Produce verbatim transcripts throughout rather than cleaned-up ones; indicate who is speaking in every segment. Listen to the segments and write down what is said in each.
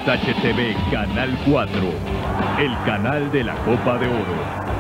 Speaker 1: H T V Canal cuatro, el canal de la Copa de Oro.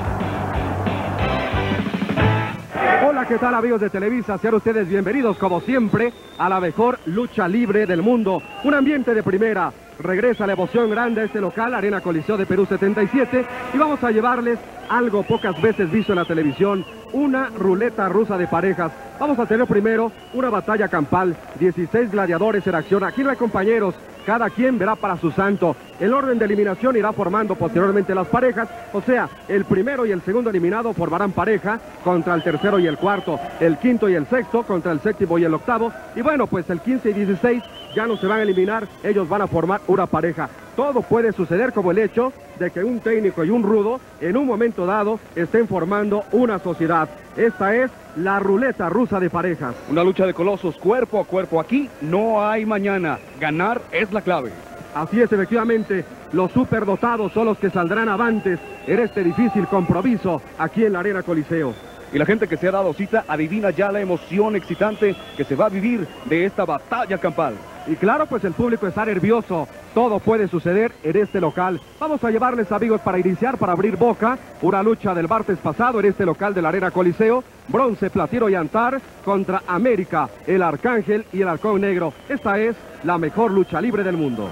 Speaker 2: Hola, ¿qué tal amigos de Televisa? Sean ustedes bienvenidos como siempre a la mejor lucha libre del mundo. Un ambiente de primera. Regresa la emoción grande a este local, Arena Coliseo de Perú setenta y siete, y vamos a llevarles algo pocas veces visto en la televisión, una ruleta rusa de parejas. Vamos a tener primero una batalla campal, dieciséis gladiadores en acción. Aquí no hay compañeros, cada quien verá para su santo. El orden de eliminación irá formando posteriormente las parejas, o sea, el primero y el segundo eliminado formarán pareja contra el tercero y el cuarto, el quinto y el sexto contra el séptimo y el octavo, y bueno, pues el quince y dieciséis ya no se van a eliminar, ellos van a formar una pareja. Todo puede suceder, como el hecho de que un técnico y un rudo en un momento dado estén formando una sociedad. Esta es la ruleta rusa de parejas.
Speaker 3: Una lucha de colosos cuerpo a cuerpo. Aquí no hay mañana. Ganar es la clave.
Speaker 2: Así es, efectivamente, los superdotados son los que saldrán avantes en este difícil compromiso aquí en la Arena Coliseo.
Speaker 3: Y la gente que se ha dado cita adivina ya la emoción excitante que se va a vivir de esta batalla campal.
Speaker 2: Y claro, pues el público está nervioso. Todo puede suceder en este local. Vamos a llevarles, amigos, para iniciar, para abrir boca, una lucha del martes pasado en este local de la Arena Coliseo. Bronce, platino y antar contra América, el Arcángel y el Halcón Negro. Esta es la mejor lucha libre del mundo.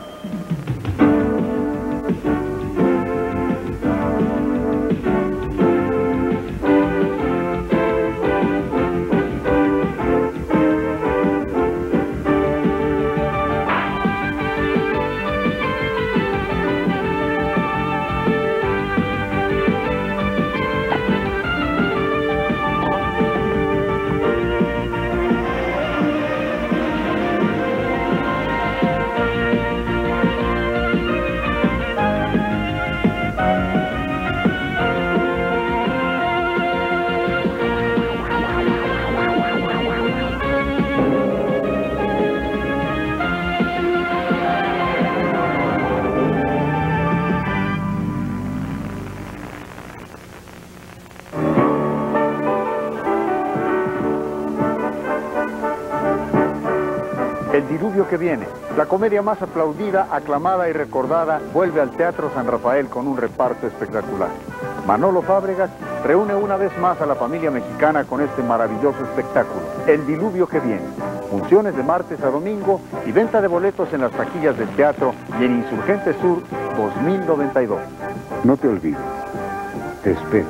Speaker 4: El diluvio que viene, la comedia más aplaudida, aclamada y recordada, vuelve al Teatro San Rafael con un reparto espectacular. Manolo Fábregas reúne una vez más a la familia mexicana con este maravilloso espectáculo, El diluvio que viene. Funciones de martes a domingo y venta de boletos en las taquillas del teatro y en Insurgente Sur dos mil noventa y dos.
Speaker 5: No te olvides, te espero.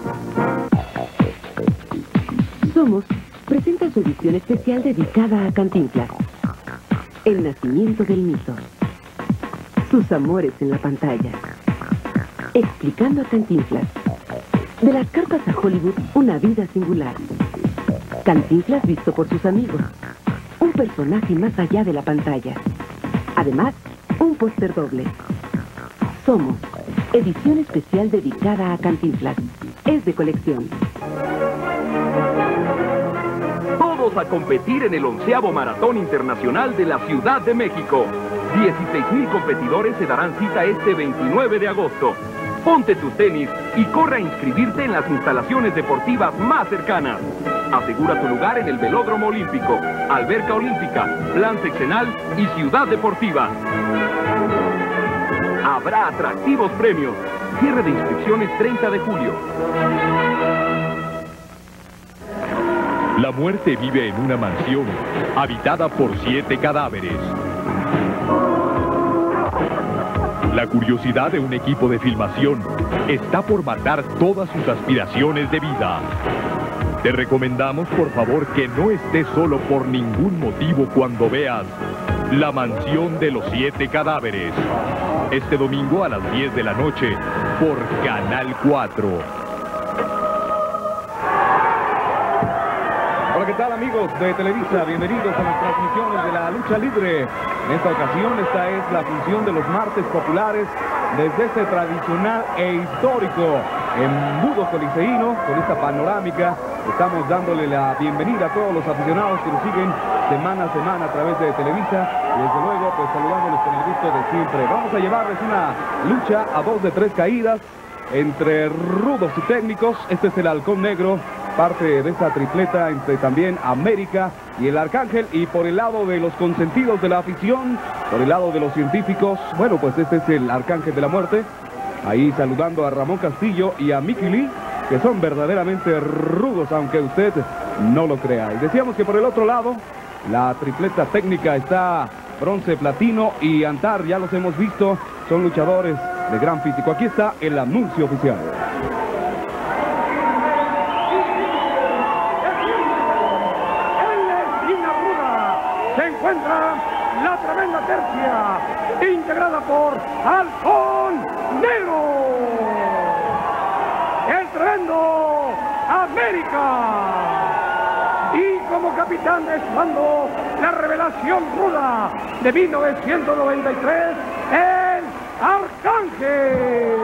Speaker 6: Somos presenta su edición especial dedicada a Cantinflas. El nacimiento del mito. Sus amores en la pantalla. Explicando a Cantinflas. De las cartas a Hollywood, una vida singular. Cantinflas visto por sus amigos. Un personaje más allá de la pantalla. Además, un póster doble. Somos. Edición especial dedicada a Cantinflas. Es de colección.
Speaker 7: A competir en el onceavo Maratón Internacional de la Ciudad de México. dieciséis mil competidores se darán cita este veintinueve de agosto. Ponte tus tenis y corre a inscribirte en las instalaciones deportivas más cercanas. Asegura tu lugar en el Velódromo Olímpico, Alberca Olímpica, Plan Seccional y Ciudad Deportiva. Habrá atractivos premios. Cierre de inscripciones treinta de julio.
Speaker 1: La muerte vive en una mansión habitada por siete cadáveres. La curiosidad de un equipo de filmación está por matar todas sus aspiraciones de vida. Te recomendamos, por favor, que no estés solo por ningún motivo cuando veas La Mansión de los Siete Cadáveres. Este domingo a las diez de la noche por Canal cuatro.
Speaker 3: Hola, ¿qué tal amigos de Televisa? Bienvenidos a las transmisiones de la lucha libre. En esta ocasión, esta es la función de los martes populares desde este tradicional e histórico embudo coliseíno. Con esta panorámica estamos dándole la bienvenida a todos los aficionados que nos siguen semana a semana a través de Televisa. Y desde luego, pues saludándoles con el gusto de siempre. Vamos a llevarles una lucha a dos de tres caídas entre rudos y técnicos. Este es el Halcón Negro parte de esta tripleta entre también América y el Arcángel. Y por el lado de los consentidos de la afición, por el lado de los científicos, bueno, pues este es el Arcángel de la Muerte. Ahí saludando a Ramón Castillo y a Mickey Lee, que son verdaderamente rudos, aunque usted no lo crea. Y decíamos que por el otro lado, la tripleta técnica está Bronce, Platino y Antar. Ya los hemos visto, son luchadores de gran físico. Aquí está el anuncio oficial.
Speaker 8: Se encuentra la tremenda tercia, integrada por Halcón Negro, el tremendo América, y como capitán de su bando, la revelación ruda de mil novecientos noventa y tres, el Arcángel.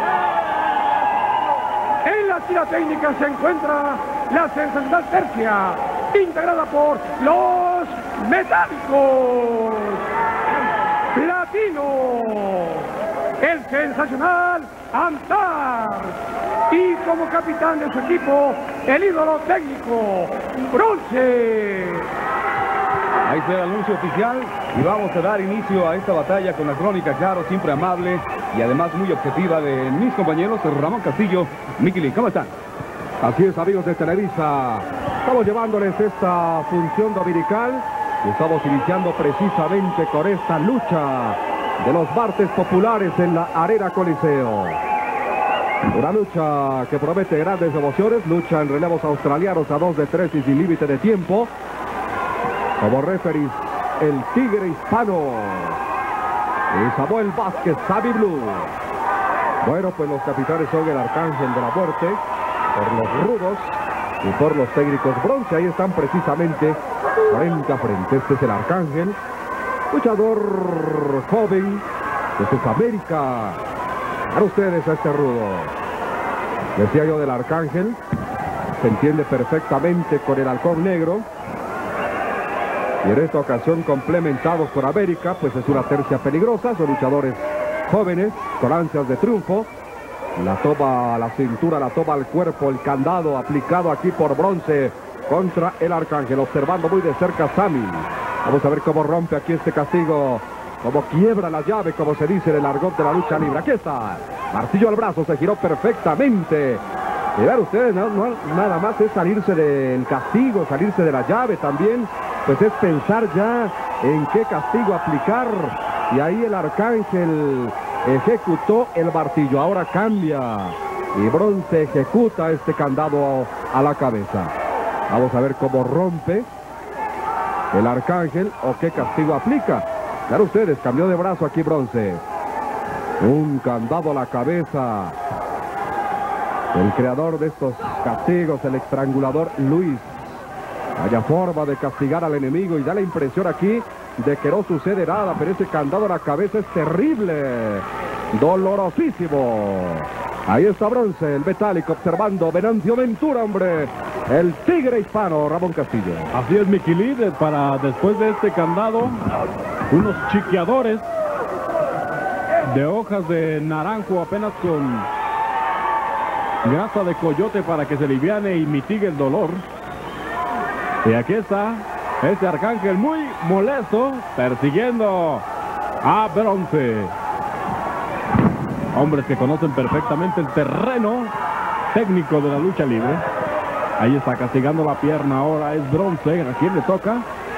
Speaker 8: En la tira técnica se encuentra la sensacional tercia, integrada por los Metálicos, Platino, el sensacional Antar, y como capitán de su equipo, el ídolo técnico, Bronce.
Speaker 3: Ahí está el anuncio oficial y vamos a dar inicio a esta batalla con la crónica, claro, siempre amable y además muy objetiva de mis compañeros Ramón Castillo, Mickey Lee. ¿Cómo están?
Speaker 2: Así es, amigos de Televisa, estamos llevándoles esta función dominical y estamos iniciando precisamente con esta lucha de los martes populares en la Arena Coliseo. Una lucha que promete grandes emociones, lucha en relevos australianos a dos de tres y sin límite de tiempo. Como referees, el Tigre Hispano y Samuel Vázquez, Sabi Blue. Bueno, pues los capitanes son el Arcángel de la Muerte, por los rudos y por los técnicos Bronce. Ahí están precisamente frente a frente. Este es el Arcángel, luchador joven, este es América. Para ustedes a este rudo. Decía yo del Arcángel, se entiende perfectamente con el Halcón Negro. Y en esta ocasión complementados por América, pues es una tercia peligrosa, son luchadores jóvenes con ansias de triunfo. La toma a la cintura, la toma al cuerpo, el candado aplicado aquí por Bronce contra el Arcángel, observando muy de cerca a Sammy. Vamos a ver cómo rompe aquí este castigo, cómo quiebra la llave, como se dice en el argot de la lucha libre. Aquí está, martillo al brazo, se giró perfectamente. Y vean ustedes, no, no, nada más es salirse del castigo, salirse de la llave también, pues es pensar ya en qué castigo aplicar. Y ahí el Arcángel ejecutó el martillo, ahora cambia y Bronce ejecuta este candado a la cabeza. Vamos a ver cómo rompe el Arcángel o qué castigo aplica. Claro, ustedes, cambió de brazo aquí Bronce. Un candado a la cabeza. El creador de estos castigos, el estrangulador Luis. Vaya forma de castigar al enemigo y da la impresión aquí de que no sucede nada, pero ese candado a la cabeza es terrible, dolorosísimo. Ahí está Bronce, el metálico, observando Venancio Ventura, hombre, el Tigre Hispano, Ramón Castillo.
Speaker 9: Así es, Mickey Lee, para después de este candado, unos chiqueadores de hojas de naranjo apenas con grasa de coyote para que se aliviane y mitigue el dolor. Y aquí está este Arcángel muy molesto, persiguiendo a Bronce. Hombres que conocen perfectamente el terreno técnico de la lucha libre. Ahí está castigando la pierna, ahora es Bronce, ¿a quién le toca?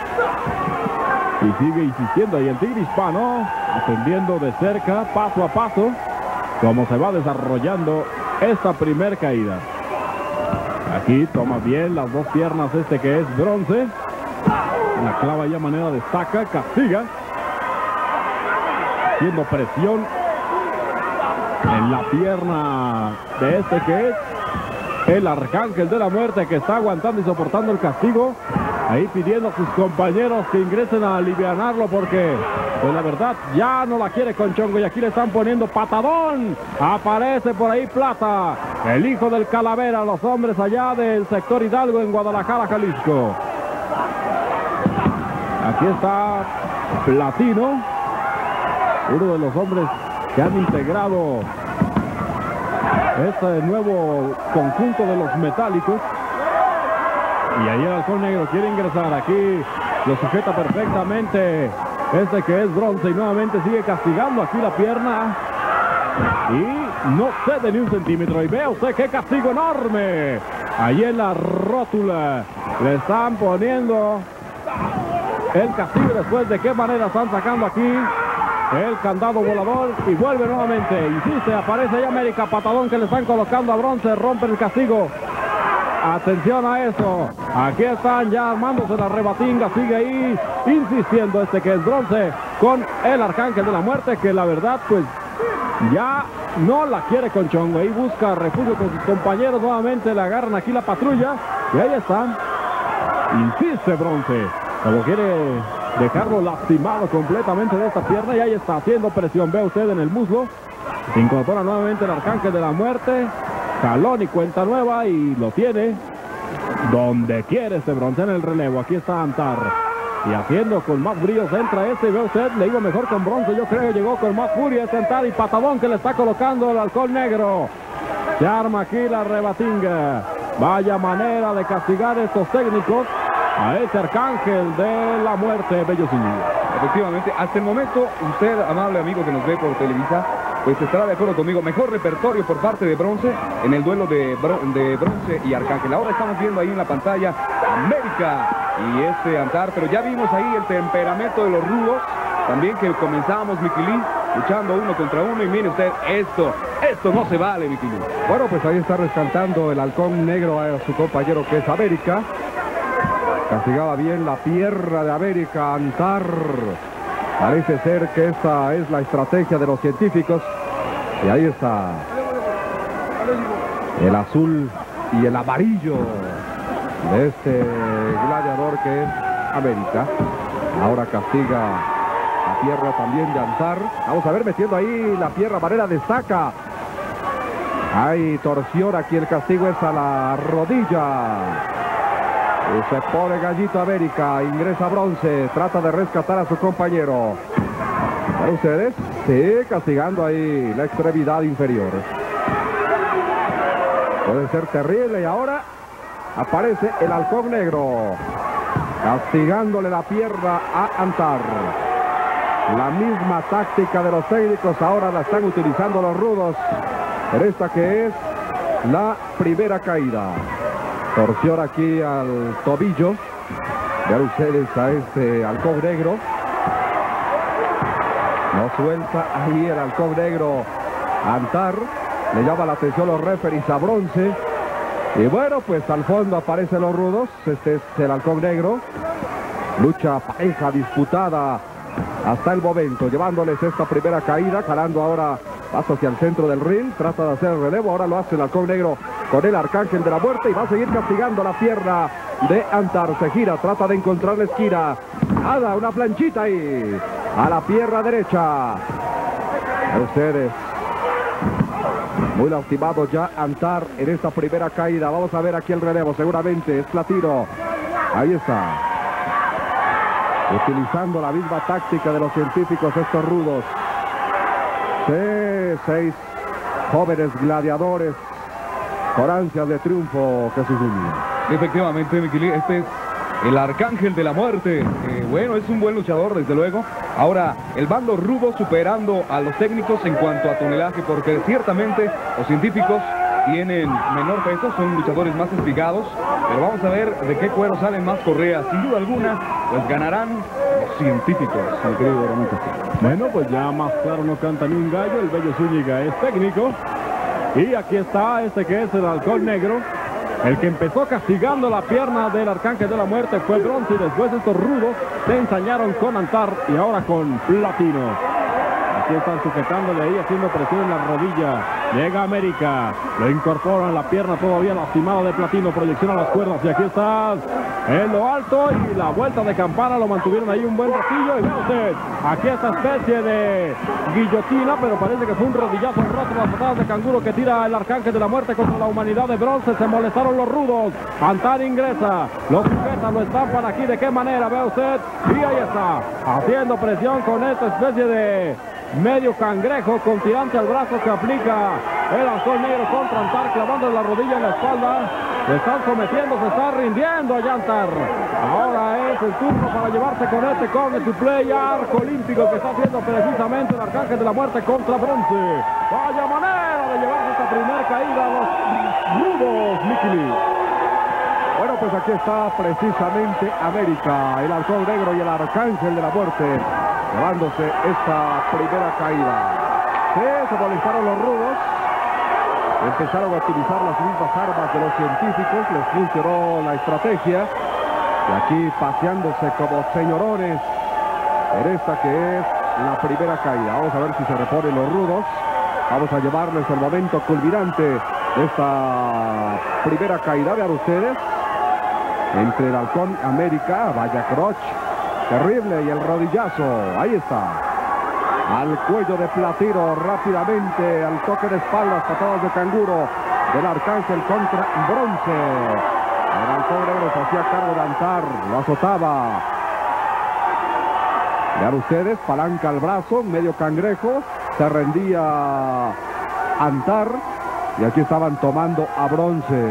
Speaker 9: Y sigue insistiendo ahí el Tigre Hispano, atendiendo de cerca, paso a paso, cómo se va desarrollando esta primer caída. Aquí toma bien las dos piernas este que es Bronce. La clava ya manera de estaca, castiga. Haciendo presión en la pierna de este que es el Arcángel de la Muerte, que está aguantando y soportando el castigo. Ahí pidiendo a sus compañeros que ingresen a alivianarlo porque, pues la verdad, ya no la quiere con chongo. Y aquí le están poniendo patadón. Aparece por ahí Plata, el hijo del Calavera, los hombres allá del sector Hidalgo en Guadalajara, Jalisco. Aquí está Platino, uno de los hombres que han integrado este nuevo conjunto de los metálicos. Y ahí el halcón negro quiere ingresar. Aquí lo sujeta perfectamente este que es Bronce. Y nuevamente sigue castigando aquí la pierna. Y no cede ni un centímetro. Y vea usted qué castigo enorme. Ahí en la rótula le están poniendo el castigo. Después de qué manera están sacando aquí el candado volador. Y vuelve nuevamente. Insiste, aparece ahí América. Patadón que le están colocando a Bronce. Rompe el castigo. Atención a eso. Aquí están ya armándose la rebatinga. Sigue ahí insistiendo este que es Bronce con el Arcángel de la Muerte, que la verdad pues ya no la quiere con chongo. Ahí busca refugio con sus compañeros. Nuevamente le agarran aquí la patrulla. Y ahí están. Insiste Bronce. Como quiere dejarlo lastimado completamente de esta pierna. Y ahí está haciendo presión. Ve usted en el muslo. Se incorpora nuevamente el Arcángel de la Muerte. Jalón y cuenta nueva. Y lo tiene donde quiere este Bronce en el relevo. Aquí está Antar. Y haciendo con más brillos entra este. Y ve usted, le iba mejor con Bronce. Yo creo llegó con más furia este Antar. Y patadón que le está colocando el halcón negro. Se arma aquí la rebatinga. Vaya manera de castigar estos técnicos a este Arcángel de la Muerte, Bello Zúñiga.
Speaker 3: Efectivamente, hasta el momento, usted, amable amigo que nos ve por Televisa, pues estará de acuerdo conmigo. Mejor repertorio por parte de Bronce en el duelo de, bro de Bronce y Arcángel. Ahora estamos viendo ahí en la pantalla América y este Antar, pero ya vimos ahí el temperamento de los rudos. También que comenzamos, Miquilín, luchando uno contra uno. Y mire usted, esto, esto no se vale, Miquilín.
Speaker 2: Bueno, pues ahí está rescatando el halcón negro a su compañero que es América. Castigaba bien la pierna de América, Antar. Parece ser que esta es la estrategia de los científicos. Y ahí está el azul y el amarillo de este gladiador que es América. Ahora castiga la pierna también de Antar. Vamos a ver, metiendo ahí la pierna, manera destaca. Hay torsión, aquí el castigo es a la rodilla. Y se pone gallito América, ingresa Bronce, trata de rescatar a su compañero. ¿Ven ustedes? Sí, castigando ahí la extremidad inferior. Puede ser terrible y ahora aparece el halcón negro, castigándole la pierna a Antar. La misma táctica de los técnicos, ahora la están utilizando los rudos en esta que es la primera caída. Torsión aquí al tobillo. Vean ustedes a este halcón negro. No suelta ahí el halcón negro Antar. Le llama la atención los referees a Bronce. Y bueno, pues al fondo aparecen los rudos. Este es el halcón negro. Lucha pareja, disputada hasta el momento. Llevándoles esta primera caída. Jalando ahora paso hacia el centro del ring. Trata de hacer el relevo. Ahora lo hace el halcón negro con el Arcángel de la Muerte. Y va a seguir castigando la pierna de Antar. Se gira, trata de encontrar la esquina. Nada, una planchita ahí. A la pierna derecha. A ustedes. Muy lastimado ya Antar en esta primera caída. Vamos a ver aquí el relevo. Seguramente es Platino. Ahí está. Utilizando la misma táctica de los científicos estos rudos. Sí, seis jóvenes gladiadores con ansias de triunfo que se unen.
Speaker 3: Efectivamente, Miquilín, este es el Arcángel de la Muerte. Eh, bueno, es un buen luchador, desde luego. Ahora, el bando rudo superando a los técnicos en cuanto a tonelaje, porque ciertamente los científicos tienen menor peso, son luchadores más espigados, pero vamos a ver de qué cuero salen más correas. Sin duda alguna, pues ganarán los científicos, mi querido Ramón.
Speaker 9: Bueno, pues ya más claro no canta ni un gallo. El Bello Zúñiga es técnico. Y aquí está este que es el halcón negro. El que empezó castigando la pierna del Arcángel de la Muerte fue Bronce, y después estos rudos se ensañaron con Antar y ahora con Platino. Aquí están sujetándole ahí, haciendo presión en la rodilla. Llega América, lo incorporan la pierna todavía lastimado de Platino, proyección a las cuerdas y aquí está en lo alto y la vuelta de campana lo mantuvieron ahí un buen ratillo. Y ve usted, aquí esta especie de guillotina, pero parece que fue un rodillazo roto, las patadas de canguro que tira el Arcángel de la Muerte contra la humanidad de Bronce. Se molestaron los rudos. Antar ingresa, lo sujeta, lo estampan aquí. ¿De qué manera? Ve usted, y ahí está, haciendo presión con esta especie de medio cangrejo con tirante al brazo que aplica el halcón negro contra Antar, clavando la rodilla en la espalda. Se están sometiendo, se está rindiendo allá Antar. Ahora es el turno para llevarse con este corner to play arco olímpico que está haciendo precisamente el Arcángel de la Muerte contra Bronce. Vaya manera de llevarse esta primera caída a los rudos, Mikili.
Speaker 2: Bueno, pues aquí está precisamente América, el halcón negro y el Arcángel de la Muerte, llevándose esta primera caída. Sí, se molestaron los rudos, empezaron a utilizar las mismas armas de los científicos, les funcionó la estrategia, y aquí paseándose como señorones en esta que es la primera caída. Vamos a ver si se reponen los rudos. Vamos a llevarles el momento culminante de esta primera caída. Vean ustedes, entre el halcón América, vaya crotch terrible, y el rodillazo, ahí está, al cuello de Platino, rápidamente, al toque de espaldas, patadas de canguro del Arcángel contra Bronce. El halcón negro se hacía cargo de Antar, lo azotaba. Vean ustedes, palanca al brazo, medio cangrejo, se rendía Antar, y aquí estaban tomando a Bronce.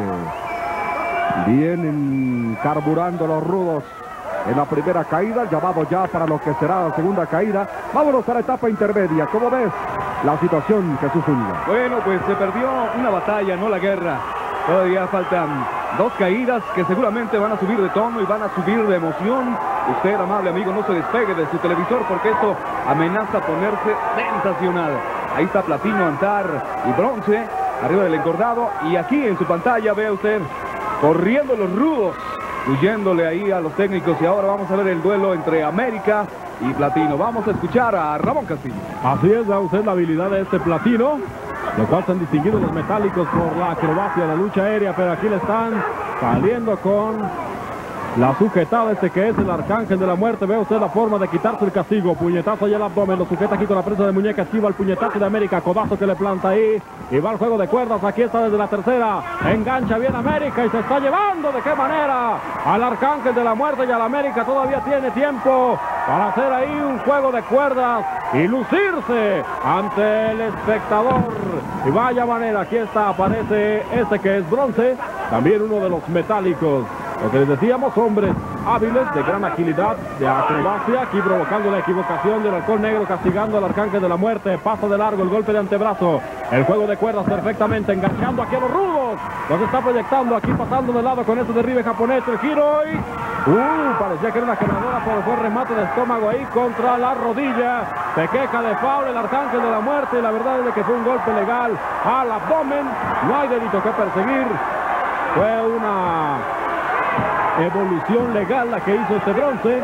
Speaker 2: Vienen carburando los rudos en la primera caída, llamado ya para lo que será la segunda caída. Vámonos a la etapa intermedia. ¿Cómo ves la situación, Jesús Zúñiga?
Speaker 3: Bueno, pues se perdió una batalla, no la guerra. Todavía faltan dos caídas que seguramente van a subir de tono y van a subir de emoción. Usted, amable amigo, no se despegue de su televisor porque esto amenaza ponerse sensacional. Ahí está Platino, Antar y Bronce arriba del encordado, y aquí en su pantalla vea usted corriendo los rudos, huyéndole ahí a los técnicos, y ahora vamos a ver el duelo entre América y Platino. Vamos a escuchar a Ramón Castillo.
Speaker 9: Así es, da usted la habilidad de este Platino, lo cual se han distinguido los metálicos por la acrobacia, la lucha aérea, pero aquí le están saliendo con la sujetada, este que es el Arcángel de la Muerte. Ve usted la forma de quitarse el castigo, puñetazo y el abdomen, lo sujeta aquí con la presa de muñeca, esquiva el puñetazo de América, codazo que le planta ahí, y va al juego de cuerdas. Aquí está desde la tercera, engancha bien América y se está llevando de qué manera al Arcángel de la Muerte, y al América todavía tiene tiempo para hacer ahí un juego de cuerdas y lucirse ante el espectador. Y vaya manera, aquí está, aparece este que es Bronce, también uno de los metálicos. Lo que les decíamos, hombres hábiles, de gran agilidad, de acrobacia, aquí provocando la equivocación del halcón negro, castigando al Arcángel de la Muerte, pasa de largo el golpe de antebrazo, el juego de cuerdas perfectamente, enganchando aquí a los rudos, los está proyectando aquí, pasando de lado con este derribe japonés, el giro y... Uh, parecía que era una quebradora, pero fue remate de estómago ahí contra la rodilla, se queja de foul el Arcángel de la Muerte, y la verdad es que fue un golpe legal al abdomen, no hay delito que perseguir, fue una... evolución legal la que hizo este Bronce.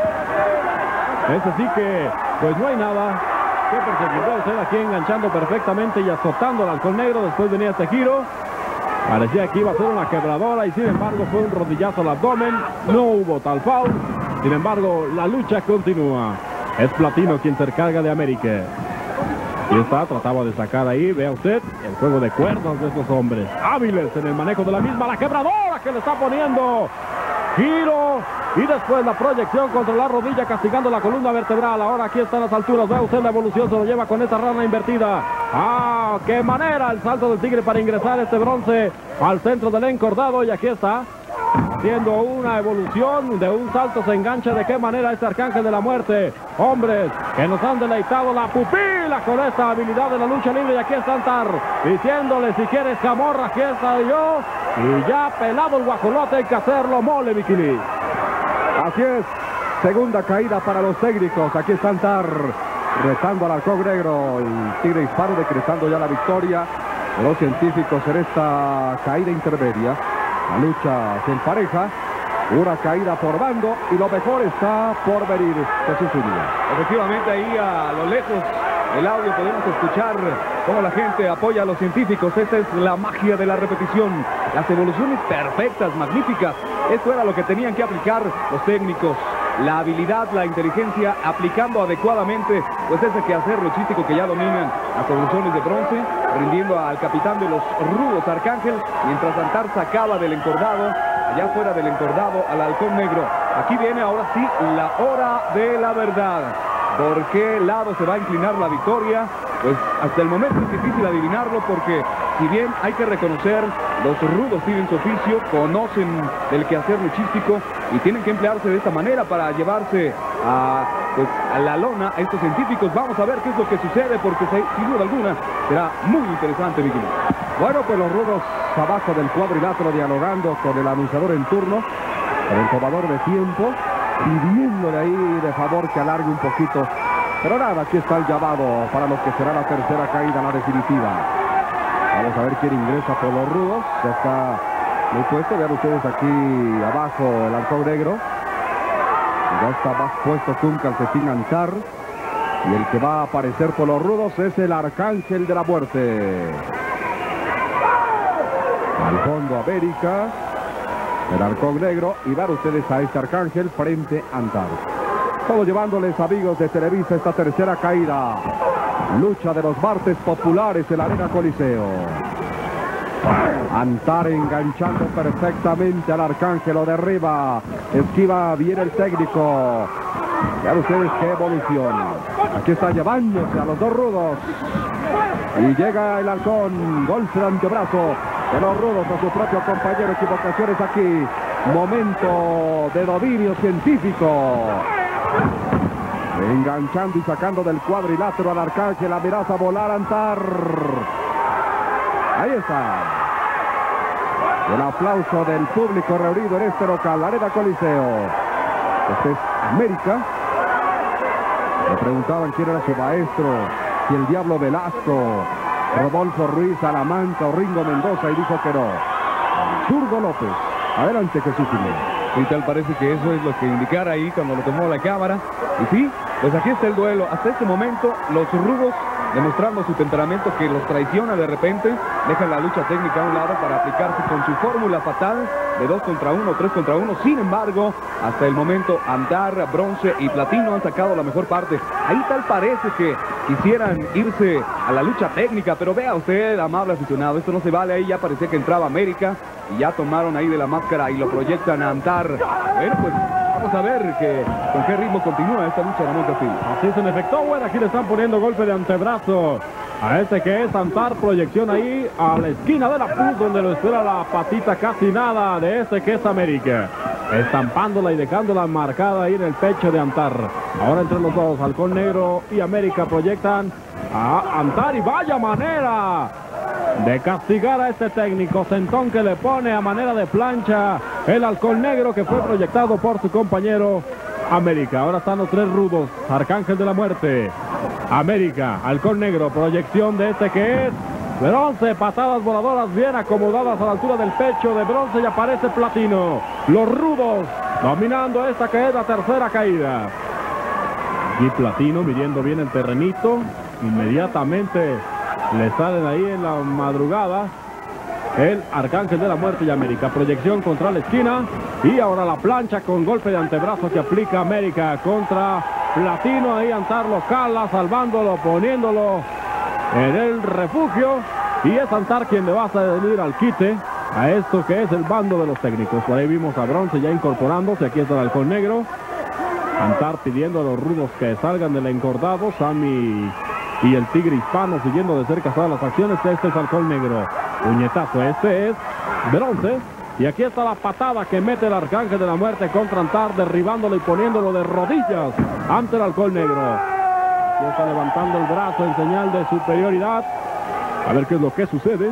Speaker 9: Es así que pues no hay nada que perseguir. Usted aquí enganchando perfectamente y azotando al halcón negro. Después venía este giro, parecía que iba a ser una quebradora, y sin embargo fue un rodillazo al abdomen. No hubo tal foul, sin embargo la lucha continúa. Es Platino quien se encarga de América, y está, trataba de sacar ahí, vea usted, el juego de cuerdas de estos hombres hábiles en el manejo de la misma. La quebradora que le está poniendo, giro, y después la proyección contra la rodilla, castigando la columna vertebral. Ahora aquí están las alturas, vea usted la evolución, se lo lleva con esta rana invertida. ¡Ah, qué manera! El salto del tigre para ingresar este Bronce al centro del encordado, y aquí está, haciendo una evolución de un salto, se engancha de qué manera este Arcángel de la Muerte. Hombres que nos han deleitado la pupila con esta habilidad de la lucha libre, y aquí está Antar diciéndole: si quieres camorra, aquí está yo. Y ya pelado el guajolote, hay que hacerlo mole, Bikini.
Speaker 2: Así es, segunda caída para los técnicos. Aquí está Antar retando al halcón negro, el tigre hispano decretando ya la victoria de los científicos en esta caída intermedia. La lucha se empareja, una caída por bando, y lo mejor está por venir. Jesús Zúñiga.
Speaker 3: Efectivamente, ahí a lo lejos el audio podemos escuchar cómo la gente apoya a los científicos. Esta es la magia de la repetición, las evoluciones perfectas, magníficas. Esto era lo que tenían que aplicar los técnicos, la habilidad, la inteligencia, aplicando adecuadamente pues ese quehacer logístico que ya dominan las evoluciones de Bronce, rindiendo al capitán de los rudos, Arcángel, mientras Antar sacaba del encordado, allá fuera del encordado, al halcón negro. Aquí viene ahora sí la hora de la verdad. por qué lado se va a inclinar la victoria. Pues hasta el momento es difícil adivinarlo porque si bien hay que reconocer, los rudos tienen su oficio, conocen el quehacer luchístico y tienen que emplearse de esta manera para llevarse a, pues, a la lona a estos científicos. Vamos a ver qué es lo que sucede porque sin duda alguna será muy interesante, Vicky.
Speaker 2: Bueno, pues los rudos abajo del cuadrilátero dialogando con el anunciador en turno, con el tomador de tiempo, pidiéndole ahí de favor que alargue un poquito. Pero nada, aquí está el llamado para lo que será la tercera caída, la definitiva. Vamos a ver quién ingresa por los rudos. Ya está muy puesto, vean ustedes aquí abajo el halcón negro. Ya está más puesto que un calcetín Antar. Y el que va a aparecer por los rudos es el Arcángel de la Muerte. Al fondo América, el halcón negro, y ver ustedes a este Arcángel frente a Antar. Todos llevándoles, amigos de Televisa, esta tercera caída. Lucha de los martes populares en la Arena Coliseo. Antar enganchando perfectamente al Arcángel, lo derriba. Esquiva bien el técnico. Vean ustedes qué evolución. Aquí está llevándose a los dos rudos. Y llega el halcón, golpe de antebrazo de los rudos a su propio compañero. Equivocaciones aquí. Momento de dominio científico. Enganchando y sacando del cuadrilátero al Arcángel. Amenaza a volar Antar. Ahí está. El aplauso del público reunido en este local, la Arena Coliseo. Este es América. Le preguntaban quién era su maestro, si el Diablo Velasco, Rodolfo Ruiz, Salamanca o Ringo Mendoza, y dijo que no. Zurdo López. Adelante, Jesús Jiménez.
Speaker 3: Y tal parece que eso es lo que indicara ahí cuando lo tomó la cámara. Y sí, pues aquí está el duelo. Hasta este momento, los rudos demostrando su temperamento que los traiciona de repente, dejan la lucha técnica a un lado para aplicarse con su fórmula fatal de dos contra uno, tres contra uno. Sin embargo, hasta el momento, Antar, Bronce y Platino han sacado la mejor parte. Ahí tal parece que quisieran irse a la lucha técnica, pero vea usted, amable aficionado, esto no se vale. Ahí ya parecía que entraba América y ya tomaron ahí de la máscara y lo proyectan a Antar. Bueno, pues vamos a ver que, con qué ritmo continúa esta lucha, Ramón Castillo.
Speaker 9: Así es, en efecto, bueno, aquí le están poniendo golpe de antebrazo a este que es Antar. Proyección ahí a la esquina de la Puz, donde lo espera la patita casi nada de este que es América. Estampándola y dejándola marcada ahí en el pecho de Antar. Ahora entre los dos, halcón negro y América proyectan a Antar y vaya manera de castigar a este técnico. Sentón que le pone a manera de plancha el halcón negro que fue proyectado por su compañero América. Ahora están los tres rudos. Arcángel de la Muerte, América, halcón negro, proyección de este que es Bronce, patadas voladoras bien acomodadas a la altura del pecho de Bronce y aparece Platino. Los rudos dominando esta que es la tercera caída. Y Platino midiendo bien el terrenito. Inmediatamente le salen ahí en la madrugada el Arcángel de la Muerte y América. Proyección contra la esquina. Y ahora la plancha con golpe de antebrazo que aplica América contra Platino. Ahí Antar lo cala, salvándolo, poniéndolo en el refugio. Y es Antar quien le va a salir al quite a esto que es el bando de los técnicos. Por ahí vimos a Bronce ya incorporándose. Aquí está el halcón negro. Antar pidiendo a los rudos que salgan del encordado. Sammy y el tigre hispano siguiendo de cerca todas las acciones. Este es halcón negro. Puñetazo, este es Bronce. Y aquí está la patada que mete el Arcángel de la Muerte contra Antar, derribándolo y poniéndolo de rodillas ante el halcón negro. Ya está levantando el brazo en señal de superioridad. A ver qué es lo que sucede.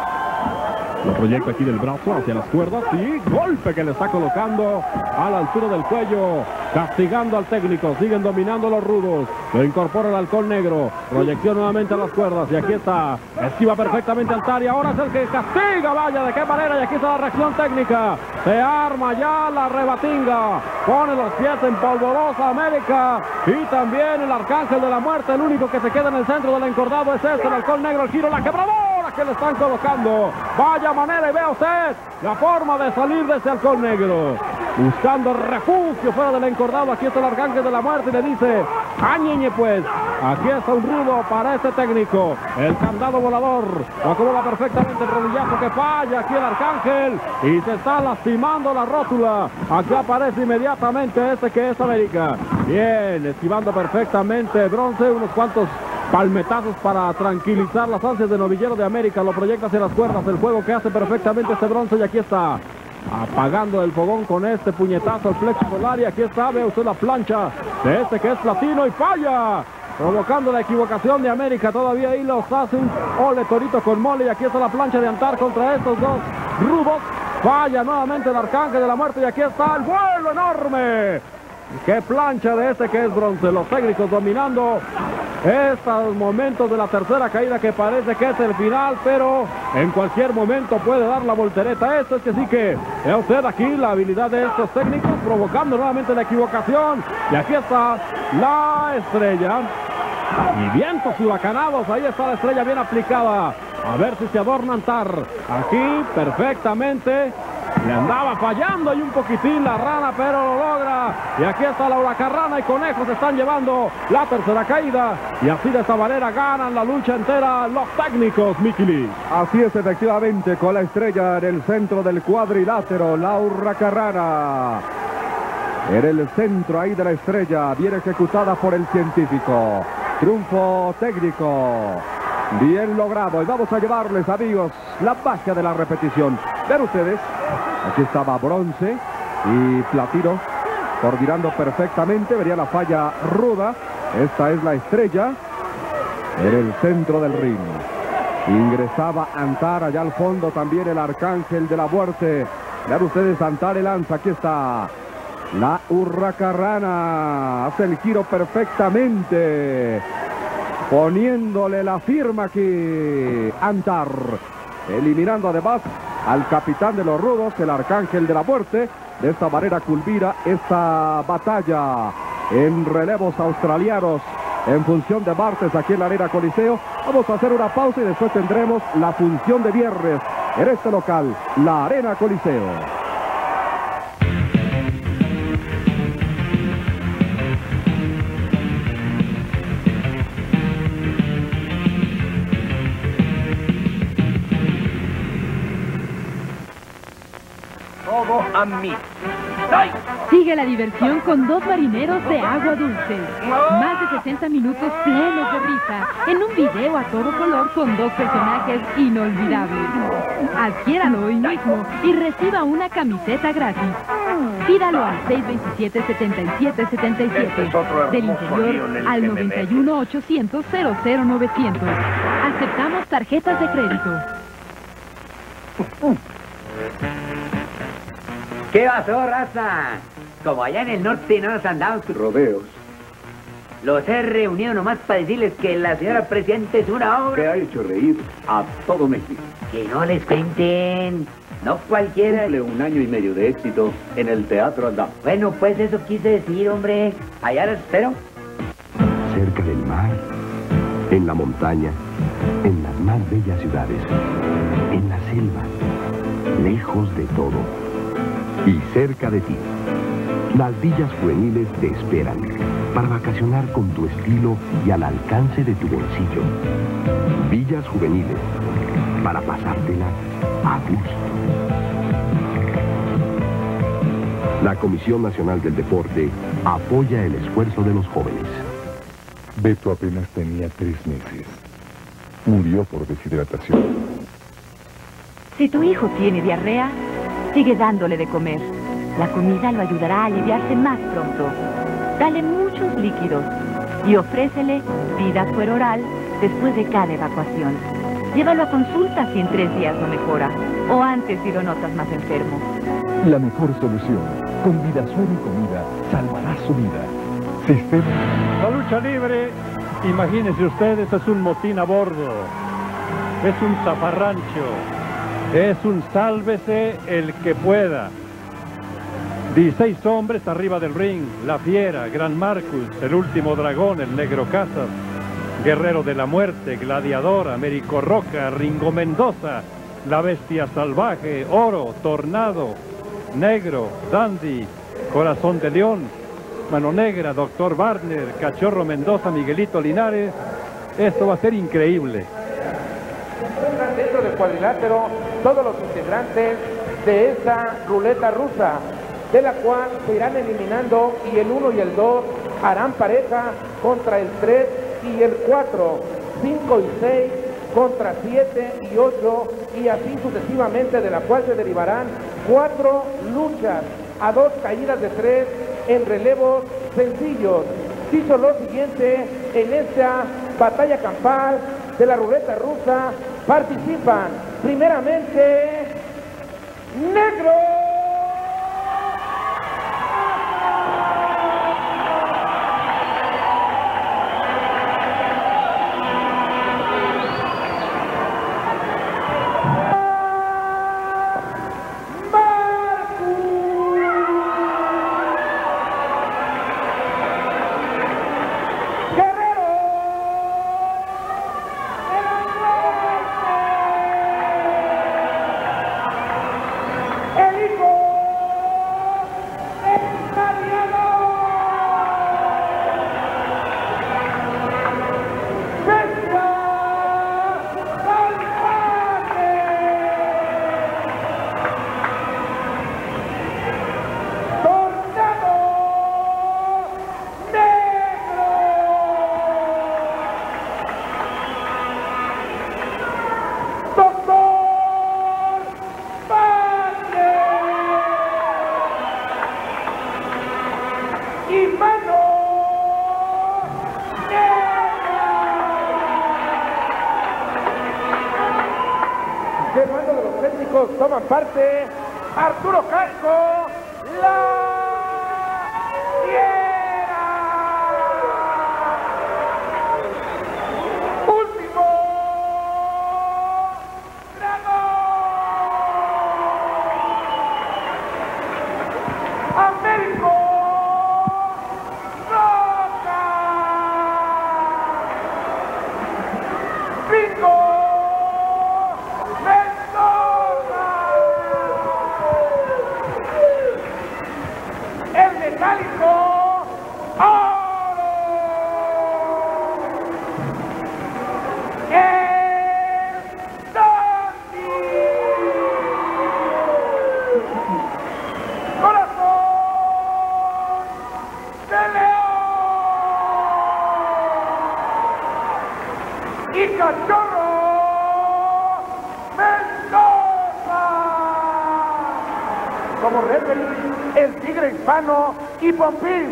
Speaker 9: Lo proyecta aquí del brazo hacia las cuerdas y golpe que le está colocando a la altura del cuello, castigando al técnico. Siguen dominando los rudos. Lo incorpora el halcón negro. Proyección nuevamente a las cuerdas y aquí está. Esquiva perfectamente Antar y ahora es el que castiga. Vaya, de qué manera. Y aquí está la reacción técnica. Se arma ya la rebatinga. Pone los pies en polvorosa América. Y también el Arcángel de la Muerte. El único que se queda en el centro del encordado es este, el halcón negro. El giro, la quebradora que le están colocando. Vaya manera, y vea usted la forma de salir de ese halcón negro. buscando refugio fuera del encordado. Aquí está el Arcángel de la Muerte y le dice, ¡añeñe pues! Aquí está un rudo para este técnico. El candado volador acomoda perfectamente el rodillazo que falla aquí el Arcángel y se está lastimando la rótula. Aquí aparece inmediatamente este que es América. Bien, esquivando perfectamente Bronce, unos cuantos palmetazos para tranquilizar las ansias de Novillero de América. Lo proyecta hacia las cuerdas, el juego que hace perfectamente este Bronce y aquí está. Apagando el fogón con este puñetazo al plexo solar y aquí está, ve usted la plancha de este que es Platino y falla, provocando la equivocación de América. Todavía ahí los hace un ole torito con mole y aquí está la plancha de Antar contra estos dos rudos. Falla nuevamente el Arcángel de la Muerte y aquí está el vuelo enorme. ¡Qué plancha de este que es Bronce! Los técnicos dominando estos momentos de la tercera caída que parece que es el final, pero en cualquier momento puede dar la voltereta. Esto es que sí que ve usted aquí la habilidad de estos técnicos provocando nuevamente la equivocación. Y aquí está la estrella. Y vientos huracanados, ahí está la estrella bien aplicada. A ver si se adorna Antar. Aquí perfectamente. Le andaba fallando y un poquitín la rana, pero lo logra. Y aquí está la huracarrana y Conejo se están llevando la tercera caída. Y así de esta manera ganan la lucha entera los técnicos, Mikili.
Speaker 2: Así es, efectivamente, con la estrella en el centro del cuadrilátero, la huracarrana. En el centro ahí de la estrella, bien ejecutada por el científico. Triunfo técnico. Bien logrado. Y vamos a llevarles, amigos, la magia de la repetición. Vean ustedes, aquí estaba Bronce y Platino coordinando perfectamente. Vería la falla ruda. Esta es la estrella en el centro del ring. Ingresaba Antar allá al fondo, también el Arcángel de la Muerte. Vean ustedes, Antar el lanza. Aquí está la huracarrana. Hace el giro perfectamente, poniéndole la firma aquí Antar, eliminando además al capitán de los rudos, el Arcángel de la Muerte. De esta manera culmina esta batalla en relevos australianos en función de martes aquí en la Arena Coliseo. Vamos a hacer una pausa y después tendremos la función de viernes en este local, la Arena Coliseo.
Speaker 7: A mí.
Speaker 10: Sigue la diversión con dos marineros de agua dulce. Más de sesenta minutos plenos de risa en un video a todo color con dos personajes inolvidables. Adquiéralo hoy mismo y reciba una camiseta gratis. Pídalo al seis dos siete, siete siete siete siete. Del interior al noventa y uno, ochocientos, cero cero novecientos. Aceptamos tarjetas de crédito.
Speaker 11: ¿Qué pasó, raza? Como allá en el norte no nos han dado sus
Speaker 5: rodeos.
Speaker 11: Los he reunido nomás para decirles que la señora Presidenta es una obra
Speaker 5: Que ha hecho reír a todo México.
Speaker 11: que no les cuenten. No cualquiera.
Speaker 5: Cumple un año y medio de éxito en el Teatro Andam.
Speaker 11: Bueno, pues eso quise decir, hombre. Allá los espero.
Speaker 12: Cerca del mar, en la montaña, en las más bellas ciudades, en la selva, lejos de todo y cerca de ti. Las villas juveniles te esperan para vacacionar con tu estilo y al alcance de tu bolsillo. Villas juveniles, para pasártela a gusto. La Comisión Nacional del Deporte apoya el esfuerzo de los jóvenes.
Speaker 13: Beto apenas tenía tres meses. Murió por deshidratación.
Speaker 14: Si tu hijo tiene diarrea, sigue dándole de comer. La comida lo ayudará a aliviarse más pronto. Dale muchos líquidos y ofrécele vida oral después de cada evacuación. Llévalo a consulta si en tres días no mejora o antes si lo notas más enfermo.
Speaker 13: La mejor solución, con Vidasuero y comida, salvará su vida. Sistema.
Speaker 15: La lucha libre, imagínense ustedes, es un motín a bordo. Es un zafarrancho. Es un sálvese el que pueda. dieciséis hombres arriba del ring. La Fiera, Gran Marcus, el Último Dragón, el Negro Casas, Guerrero de la Muerte, Gladiador, Américo Roca, Ringo Mendoza, La Bestia Salvaje, Oro, Tornado, Negro, Dandy, Corazón de León, Mano Negra, Doctor Barner, Cachorro Mendoza, Miguelito Linares. Esto va a ser increíble.
Speaker 16: Dentro del cuadrilátero todos los integrantes de esta ruleta rusa, de la cual se irán eliminando y el uno y el dos harán pareja contra el tres y el cuatro, cinco y seis contra siete y ocho y así sucesivamente, de la cual se derivarán cuatro luchas a dos caídas de tres en relevos sencillos. Dicho lo siguiente, en esta batalla campal de la ruleta rusa participan primeramente Negro. Toman parte Arturo Casco, la Fiera. Último dragón. Américo Roca. Bingo. Metálico oro. El Dandy. Corazón de León. Y Cachorro Mendoza. Como referee, el Tigre Hispano y Pompín.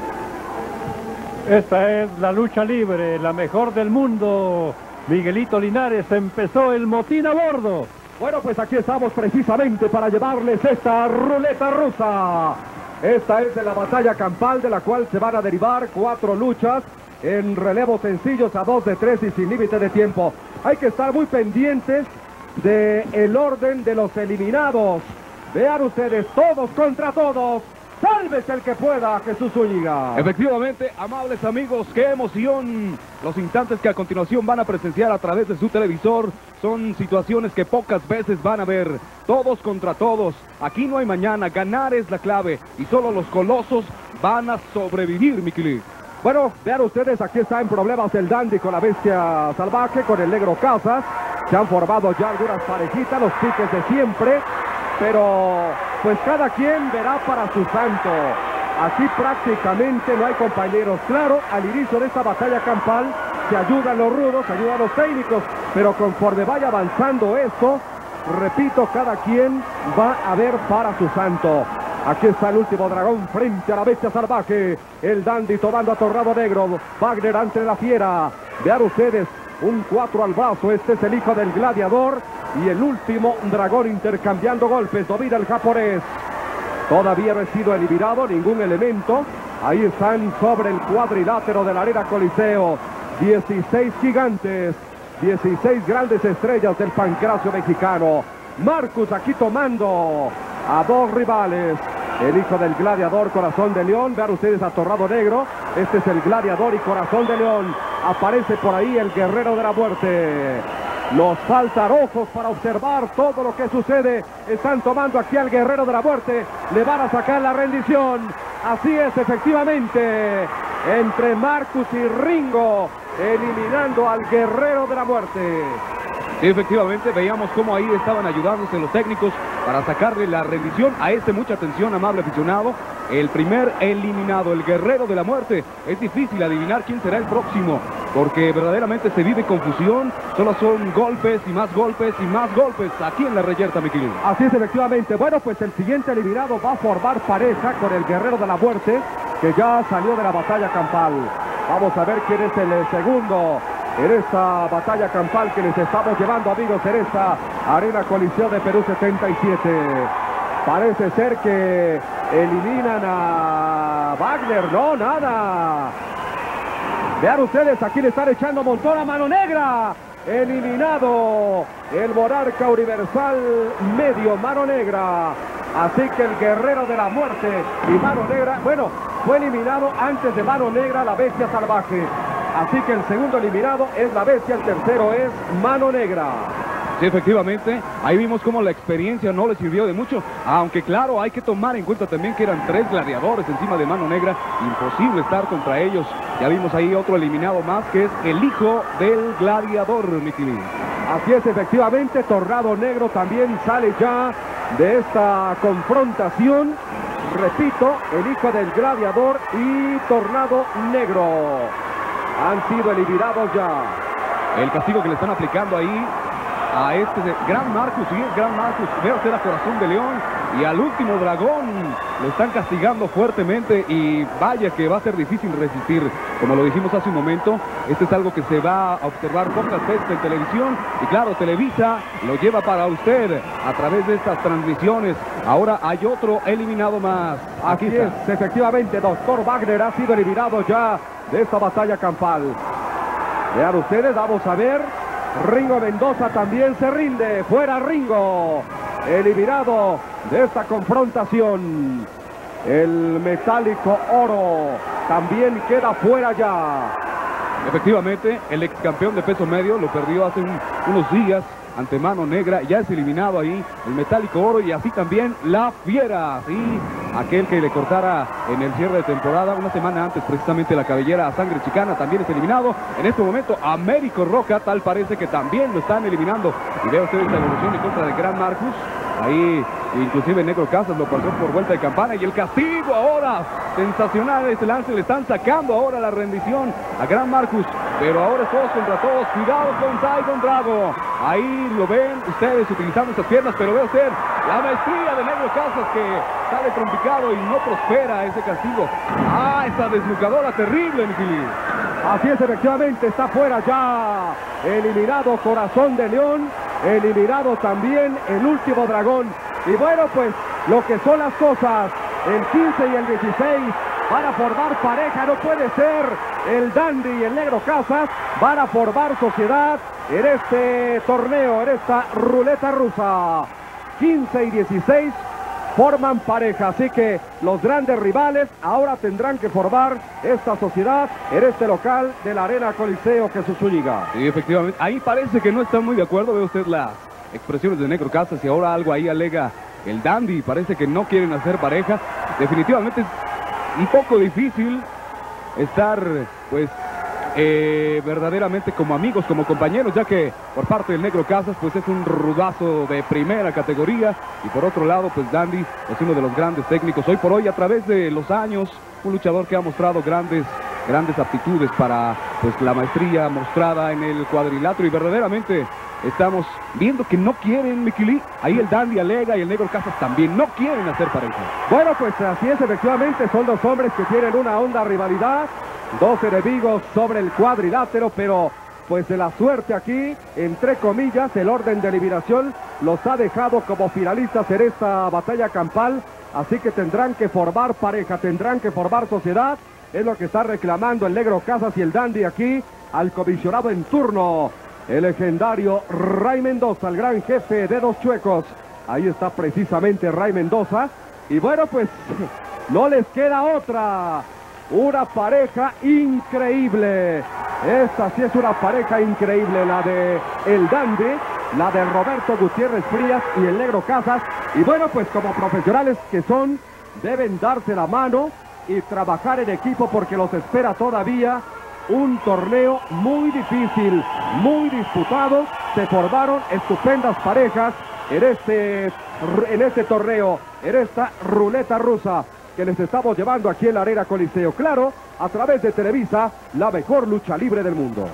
Speaker 15: Esta es la lucha libre, la mejor del mundo. Miguelito Linares, empezó el motín a bordo.
Speaker 2: Bueno, pues aquí estamos precisamente para llevarles esta ruleta rusa. Esta es de la batalla campal, de la cual se van a derivar cuatro luchas en relevos sencillos a dos de tres y sin límite de tiempo. Hay que estar muy pendientes del orden de los eliminados. Vean ustedes, todos contra todos. ¡Sálvese el que pueda, Jesús Zúñiga!
Speaker 3: Efectivamente, amables amigos, qué emoción. Los instantes que a continuación van a presenciar a través de su televisor son situaciones que pocas veces van a ver. Todos contra todos. Aquí no hay mañana, ganar es la clave. Y solo los colosos van a sobrevivir, Miquili.
Speaker 2: Bueno, vean ustedes, aquí está en problemas el Dandy con la bestia salvaje, con el Negro Casas. Se han formado ya algunas parejitas, los piques de siempre. Pero pues cada quien verá para su santo. Aquí prácticamente no hay compañeros. Claro, al inicio de esta batalla campal se ayudan los rudos, se ayudan los técnicos, pero conforme vaya avanzando esto, repito, cada quien va a ver para su santo. Aquí está el último dragón frente a la bestia salvaje. El Dandy tomando a Torrado Negro. Wagner ante la Fiera. Vean ustedes, un cuatro al brazo. Este es el hijo del gladiador. Y el último dragón intercambiando golpes. Domina el japonés. Todavía no ha sido eliminado ningún elemento. Ahí están sobre el cuadrilátero de la Arena Coliseo. dieciséis gigantes. dieciséis grandes estrellas del pancracio mexicano. Marcus aquí tomando a dos rivales. El hijo del gladiador, Corazón de León. Vean ustedes a Torrado Negro. Este es el gladiador y Corazón de León. Aparece por ahí el guerrero de la muerte. Nos faltan ojos para observar todo lo que sucede. Están tomando aquí al guerrero de la muerte. Le van a sacar la rendición. Así es, efectivamente. Entre Marcus y Ringo, eliminando al guerrero de la muerte.
Speaker 3: Sí, efectivamente, veíamos cómo ahí estaban ayudándose los técnicos para sacarle la rendición a este. Mucha atención, amable aficionado. El primer eliminado, el guerrero de la muerte. Es difícil adivinar quién será el próximo, porque verdaderamente se vive confusión. Solo son golpes y más golpes y más golpes aquí en la reyerta, mi querido.
Speaker 2: Así es, efectivamente. Bueno, pues el siguiente eliminado va a formar pareja con el guerrero de la muerte, que ya salió de la batalla campal. Vamos a ver quién es el segundo en esta batalla campal que les estamos llevando, amigos, en esta Arena Coliseo de Perú setenta y siete. Parece ser que eliminan a Wagner. No, nada. Vean ustedes, aquí le están echando un montón a Mano Negra. Eliminado el monarca universal medio, Mano Negra. Así que el guerrero de la muerte y Mano Negra, bueno, fue eliminado antes de Mano Negra la bestia salvaje. Así que el segundo eliminado es la bestia, el tercero es Mano Negra.
Speaker 3: Sí, efectivamente, ahí vimos cómo la experiencia no le sirvió de mucho, aunque claro, hay que tomar en cuenta también que eran tres gladiadores encima de Mano Negra, imposible estar contra ellos. Ya vimos ahí otro eliminado más, que es el hijo del gladiador, Miki.
Speaker 2: Así es, efectivamente, Tornado Negro también sale ya de esta confrontación. Repito, el hijo del gladiador y Tornado Negro han sido eliminados ya.
Speaker 3: El castigo que le están aplicando ahí a este Gran Marcus, sí, es Gran Marcus, veo usted a Corazón de León y al último dragón lo están castigando fuertemente y vaya que va a ser difícil resistir. Como lo dijimos hace un momento, este es algo que se va a observar pocas veces en televisión y claro, Televisa lo lleva para usted a través de estas transmisiones. Ahora hay otro eliminado más.
Speaker 2: Aquí es, efectivamente, Doctor Wagner ha sido eliminado ya de esta batalla campal. Vean ustedes, vamos a ver. Ringo Mendoza también se rinde. Fuera Ringo. Eliminado de esta confrontación. El metálico oro también queda fuera ya.
Speaker 3: Efectivamente, el ex campeón de peso medio lo perdió hace un, unos días ante Mano Negra. Ya es eliminado ahí el metálico oro y así también la fiera. Sí, aquel que le cortara en el cierre de temporada una semana antes precisamente la cabellera a Sangre Chicana también es eliminado. En este momento Américo Roca tal parece que también lo están eliminando. Y vea usted esta evolución en contra de Gran Marcus. Ahí inclusive Negro Casas lo pasó por vuelta de campana y el castigo ahora sensacional. Este lance le están sacando ahora la rendición a Gran Marcus, pero ahora es todos contra todos. Cuidado con Tyson Drago. Ahí lo ven ustedes utilizando estas piernas, pero ve usted la maestría de Negro Casas que sale trompicado y no prospera ese castigo. Ah, esa desnucadora terrible, Miguel.
Speaker 2: Así es, efectivamente, está fuera ya. Eliminado Corazón de León. Eliminado también el último dragón. Y bueno, pues lo que son las cosas, el quince y el dieciséis van a formar pareja. No puede ser. El Dandy y el Negro Casas van a formar sociedad en este torneo, en esta ruleta rusa. quince y dieciséis forman pareja, así que los grandes rivales ahora tendrán que formar esta sociedad en este local de la Arena Coliseo Jesús Zúñiga.
Speaker 3: Sí, efectivamente, ahí parece que no están muy de acuerdo. Ve usted las expresiones de Negro Casas y ahora algo ahí alega el Dandy. Parece que no quieren hacer pareja. Definitivamente es un poco difícil estar, pues, Eh, verdaderamente como amigos, como compañeros, ya que por parte del Negro Casas pues es un rudazo de primera categoría y por otro lado pues Dandy es uno de los grandes técnicos hoy por hoy a través de los años, un luchador que ha mostrado grandes grandes aptitudes para pues la maestría mostrada en el cuadrilátero y verdaderamente estamos viendo que no quieren, Miquilí. Ahí el Dandy alega y el Negro Casas también no quieren hacer pareja.
Speaker 2: Bueno, pues así es, efectivamente son dos hombres que tienen una honda rivalidad. Dos enemigos sobre el cuadrilátero, pero pues de la suerte aquí, entre comillas, el orden de eliminación los ha dejado como finalistas en esta batalla campal, así que tendrán que formar pareja, tendrán que formar sociedad, es lo que está reclamando el Negro Casas y el Dandy aquí al comisionado en turno, el legendario Ray Mendoza, el gran jefe de Dos Chuecos. Ahí está precisamente Ray Mendoza, y bueno, pues no les queda otra. Una pareja increíble. Esta sí es una pareja increíble, la de el Dandy, la de Roberto Gutiérrez Frías y el Negro Casas. Y bueno, pues como profesionales que son, deben darse la mano y trabajar en equipo porque los espera todavía un torneo muy difícil, muy disputado. Se formaron estupendas parejas en este, en este torneo, en esta ruleta rusa que les estamos llevando aquí en la Arena Coliseo. Claro, a través de Televisa, la mejor lucha libre del mundo.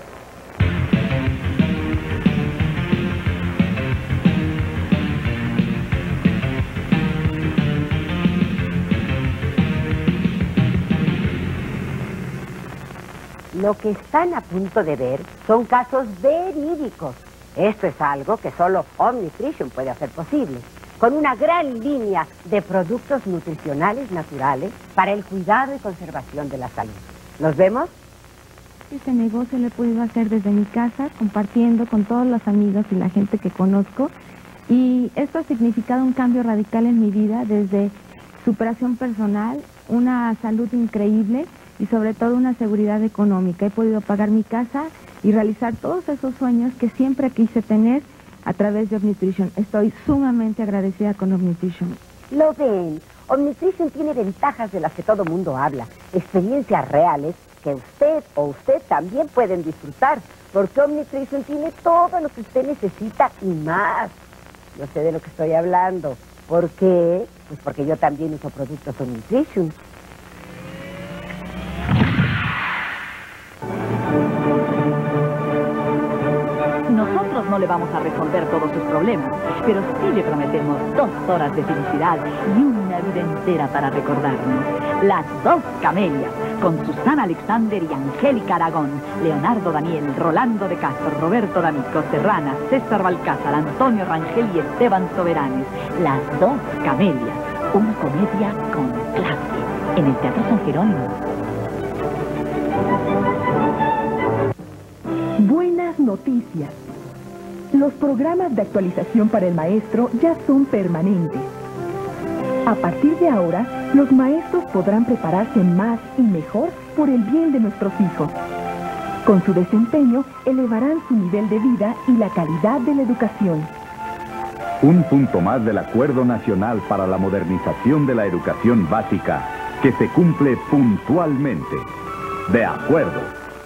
Speaker 17: Lo que están a punto de ver son casos verídicos. Esto es algo que solo Omnitrition puede hacer posible, con una gran línea de productos nutricionales naturales para el cuidado y conservación de la salud. ¿Nos vemos?
Speaker 18: Este negocio lo he podido hacer desde mi casa, compartiendo con todos los amigos y la gente que conozco. Y esto ha significado un cambio radical en mi vida, desde superación personal, una salud increíble y sobre todo una seguridad económica. He podido pagar mi casa y realizar todos esos sueños que siempre quise tener a través de Omnitrition. Estoy sumamente agradecida con Omnitrition.
Speaker 17: Lo ven, Omnitrition tiene ventajas de las que todo mundo habla, experiencias reales que usted o usted también pueden disfrutar, porque Omnitrition tiene todo lo que usted necesita y más. Yo sé de lo que estoy hablando. ¿Por qué? Pues porque yo también uso productos Omnitrition.
Speaker 14: Nosotros no le vamos a resolver todos sus problemas, pero sí le prometemos dos horas de felicidad y una vida entera para recordarnos. Las dos Camelias, con Susana Alexander y Angélica Aragón, Leonardo Daniel, Rolando de Castro, Roberto D'Amico, Serrana, César Balcázar, Antonio Rangel y Esteban Soberanes. Las dos Camelias, una comedia con clase, en el Teatro San Jerónimo.
Speaker 19: Buenas noticias. Los programas de actualización para el maestro ya son permanentes. A partir de ahora, los maestros podrán prepararse más y mejor por el bien de nuestros hijos. Con su desempeño, elevarán su nivel de vida y la calidad de la educación.
Speaker 20: Un punto más del Acuerdo Nacional para la Modernización de la Educación Básica, que se cumple puntualmente. De acuerdo.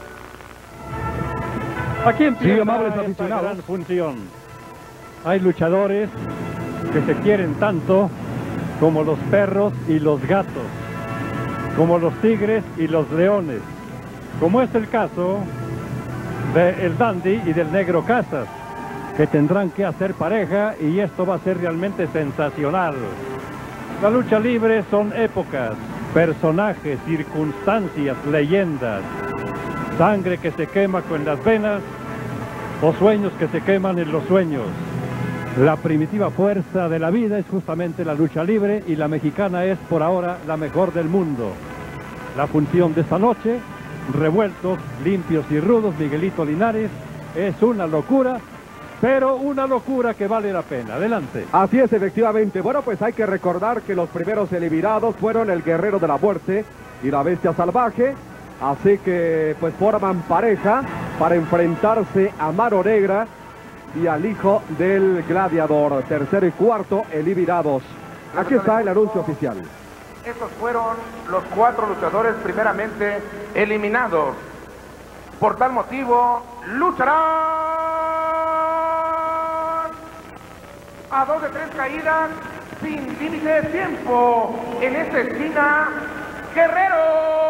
Speaker 15: Aquí empieza
Speaker 9: Sí, amables
Speaker 15: esta
Speaker 9: aficionados.
Speaker 15: gran función. Hay luchadores que se quieren tanto como los perros y los gatos, como los tigres y los leones, como es el caso de el Dandy y del Negro Casas, que tendrán que hacer pareja y esto va a ser realmente sensacional. La lucha libre son épocas, personajes, circunstancias, leyendas. Sangre que se quema con las venas o sueños que se queman en los sueños. La primitiva fuerza de la vida es justamente la lucha libre y la mexicana es por ahora la mejor del mundo. La función de esta noche, revueltos, limpios y rudos, Miguelito Linares, es una locura, pero una locura que vale la pena. Adelante.
Speaker 2: Así es, efectivamente. Bueno, pues hay que recordar que los primeros eliminados fueron el Guerrero de la Muerte y la Bestia Salvaje. Así que pues forman pareja para enfrentarse a Mano Negra y al hijo del Gladiador. Tercero y cuarto eliminados. Aquí está el anuncio oficial.
Speaker 16: Estos fueron los cuatro luchadores primeramente eliminados. Por tal motivo, lucharán a dos de tres caídas sin límite de tiempo. En esta esquina, Guerrero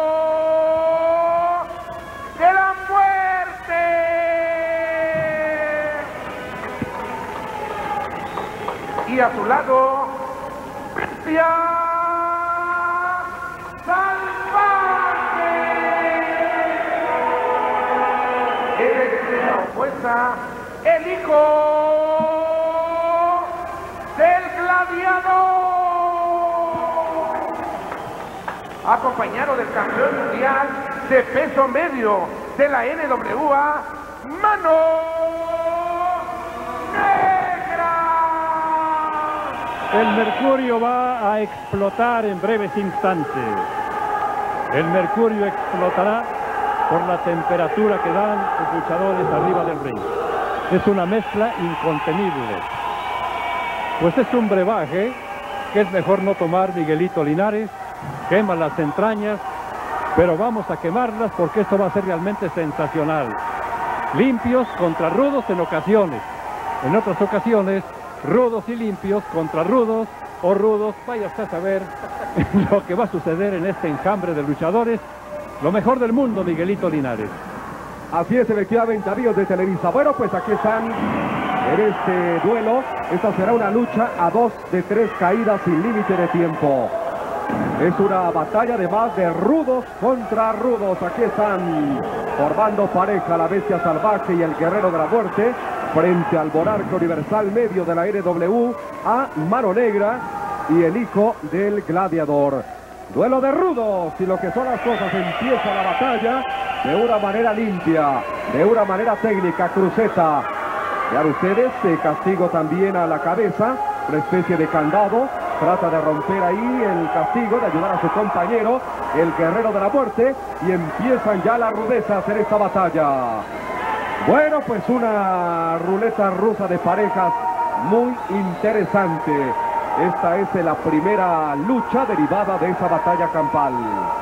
Speaker 16: de la Muerte. Y a su lado, Bestia Salvaje. En la esquina opuesta, el hijo del Gladiador, acompañado del campeón mundial de peso medio de la N W A, Mano Negra.
Speaker 15: El mercurio va a explotar en breves instantes. El mercurio explotará por la temperatura que dan los luchadores arriba del ring. Es una mezcla incontenible. Pues es un brebaje que es mejor no tomar, Miguelito Linares. Quema las entrañas, pero vamos a quemarlas porque esto va a ser realmente sensacional. Limpios contra rudos en ocasiones. En otras ocasiones, rudos y limpios contra rudos o rudos. Vaya usted a saber lo que va a suceder en este enjambre de luchadores. Lo mejor del mundo, Miguelito Linares.
Speaker 2: Así es, efectivamente, amigos de Televisa. Bueno, pues aquí están en este duelo. Esta será una lucha a dos de tres caídas sin límite de tiempo. Es una batalla de más de rudos contra rudos. Aquí están formando pareja la bestia salvaje y el guerrero de la muerte frente al monarca universal medio de la N W A, Mano Negra y el hijo del gladiador. Duelo de rudos y lo que son las cosas, empieza la batalla de una manera limpia, de una manera técnica, cruceta. Vean ustedes, eh, castigo también a la cabeza, una especie de candado. Trata de romper ahí el castigo, de ayudar a su compañero, el guerrero de la muerte, y empiezan ya las rudezas en esta batalla. Bueno, pues una ruleta rusa de parejas muy interesante. Esta es la primera lucha derivada de esa batalla campal.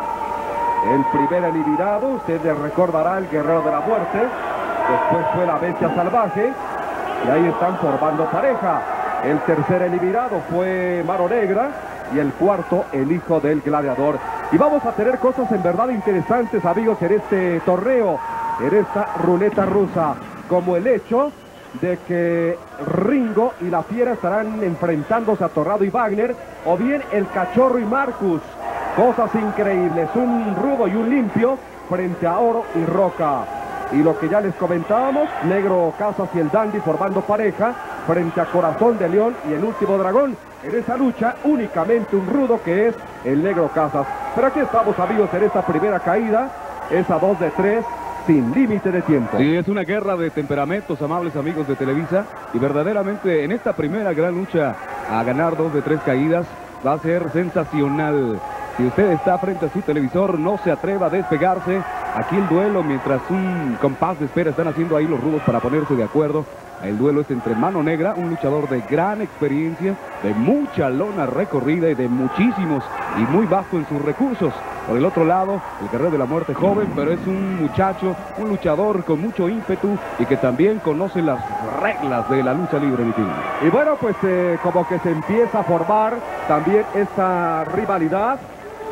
Speaker 2: El primer eliminado, ustedes recordarán, el guerrero de la muerte, después fue la bestia salvaje, y ahí están formando pareja. El tercer eliminado fue Mano Negra y el cuarto el hijo del gladiador. Y vamos a tener cosas en verdad interesantes, amigos, en este torneo, en esta ruleta rusa, como el hecho de que Ringo y la Fiera estarán enfrentándose a Torrado y Wagner, o bien el Cachorro y Marcus. Cosas increíbles, un rudo y un limpio frente a Oro y Roca. Y lo que ya les comentábamos, Negro Casas y el Dandy formando pareja frente a Corazón de León y el Último Dragón. En esa lucha únicamente un rudo que es el Negro Casas. Pero aquí estamos, amigos, en esta primera caída, esa dos de tres sin límite de tiempo.
Speaker 3: Sí, es una guerra de temperamentos, amables amigos de Televisa, y verdaderamente en esta primera gran lucha a ganar dos de tres caídas va a ser sensacional. Si usted está frente a su televisor, no se atreva a despegarse. Aquí el duelo, mientras un compás de espera están haciendo ahí los rudos para ponerse de acuerdo. El duelo es entre Mano Negra, un luchador de gran experiencia, de mucha lona recorrida y de muchísimos y muy bajo en sus recursos. Por el otro lado, el guerrero de la muerte joven, pero es un muchacho, un luchador con mucho ímpetu y que también conoce las reglas de la lucha libre, mi tío.
Speaker 2: Y bueno, pues eh, como que se empieza a formar también esta rivalidad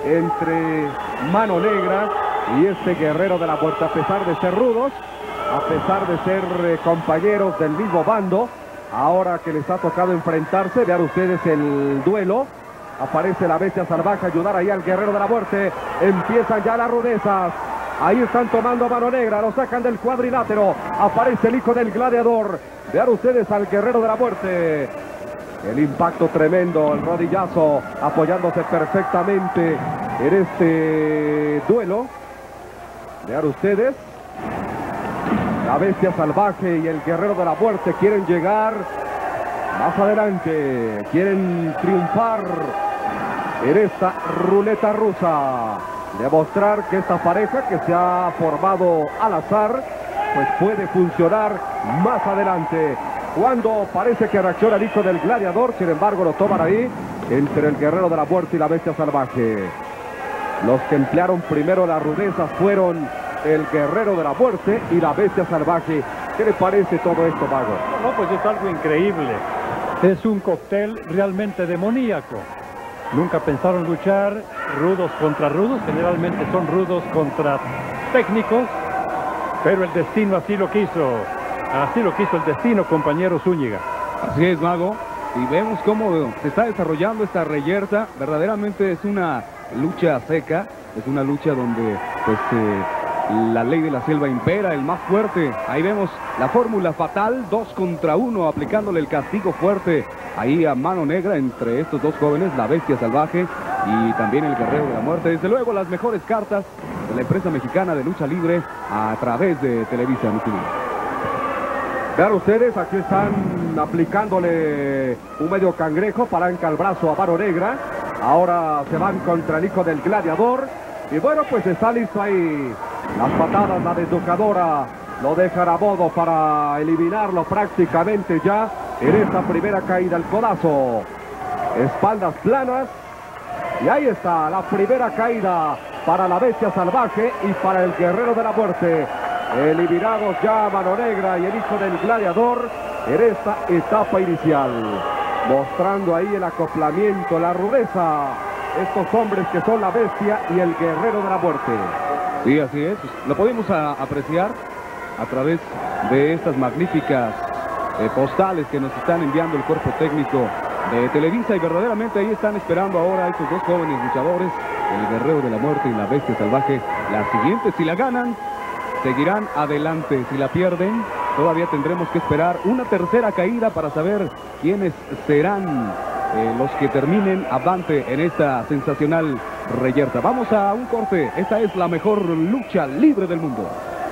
Speaker 2: entre Mano Negra y este guerrero de la muerte, a pesar de ser rudos, a pesar de ser eh, compañeros del mismo bando. Ahora que les ha tocado enfrentarse, vean ustedes el duelo. Aparece la bestia salvaje a ayudar ahí al guerrero de la muerte. Empiezan ya las rudezas. Ahí están tomando a Mano Negra, lo sacan del cuadrilátero. Aparece el hijo del gladiador. Vean ustedes al guerrero de la muerte. El impacto tremendo, el rodillazo, apoyándose perfectamente en este duelo. Vean ustedes. La bestia salvaje y el guerrero de la muerte quieren llegar más adelante. Quieren triunfar en esta ruleta rusa. Demostrar que esta pareja que se ha formado al azar, pues puede funcionar más adelante. Cuando parece que reacciona el hijo del gladiador, sin embargo lo toman ahí entre el guerrero de la muerte y la bestia salvaje. Los que emplearon primero las rudezas fueron el guerrero de la muerte y la bestia salvaje. ¿Qué le parece todo esto, Mago?
Speaker 15: No, pues es algo increíble. Es un cóctel realmente demoníaco. Nunca pensaron luchar rudos contra rudos. Generalmente son rudos contra técnicos. Pero el destino así lo quiso. Así lo quiso el destino, compañero Zúñiga.
Speaker 3: Así es, Mago. Y vemos cómo se está desarrollando esta reyerta. Verdaderamente es una lucha seca. Es una lucha donde, pues, eh, la ley de la selva impera, el más fuerte. Ahí vemos la fórmula fatal, dos contra uno, aplicándole el castigo fuerte ahí a Mano Negra entre estos dos jóvenes, la bestia salvaje y también el guerrero de la muerte. Desde luego las mejores cartas de la empresa mexicana de lucha libre a través de Televisa.
Speaker 2: Vean ustedes, aquí están aplicándole un medio cangrejo, palanca al brazo a Mano Negra. Ahora se van contra el hijo del gladiador. Y bueno, pues está listo ahí Las patadas, la desnucadora, lo dejan a modo para eliminarlo prácticamente ya en esta primera caída. El codazo, espaldas planas, y ahí está la primera caída para la bestia salvaje y para el guerrero de la muerte. Eliminados ya Mano Negra y el hijo del gladiador en esta etapa inicial, mostrando ahí el acoplamiento, la rudeza, estos hombres que son la bestia y el guerrero de la muerte.
Speaker 3: Sí, así es. Lo podemos a, apreciar a través de estas magníficas eh, postales que nos están enviando el cuerpo técnico de Televisa, y verdaderamente ahí están esperando ahora estos dos jóvenes luchadores, el guerrero de la muerte y la bestia salvaje. La siguiente, si la ganan, seguirán adelante. Si la pierden, todavía tendremos que esperar una tercera caída para saber quiénes serán eh, los que terminen avante en esta sensacional reyerta. Vamos a un corte. Esta es la mejor lucha libre del mundo.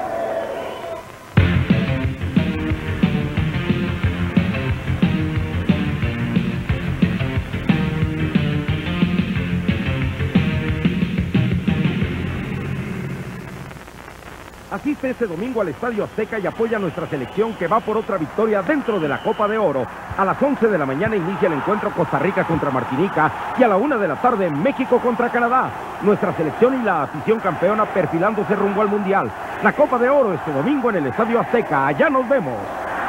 Speaker 21: Asiste este domingo al Estadio Azteca y apoya a nuestra selección, que va por otra victoria dentro de la Copa de Oro. A las once de la mañana inicia el encuentro Costa Rica contra Martinica y a la una de la tarde México contra Canadá. Nuestra selección y la afición campeona perfilándose rumbo al Mundial. La Copa de Oro este domingo en el Estadio Azteca. Allá nos vemos.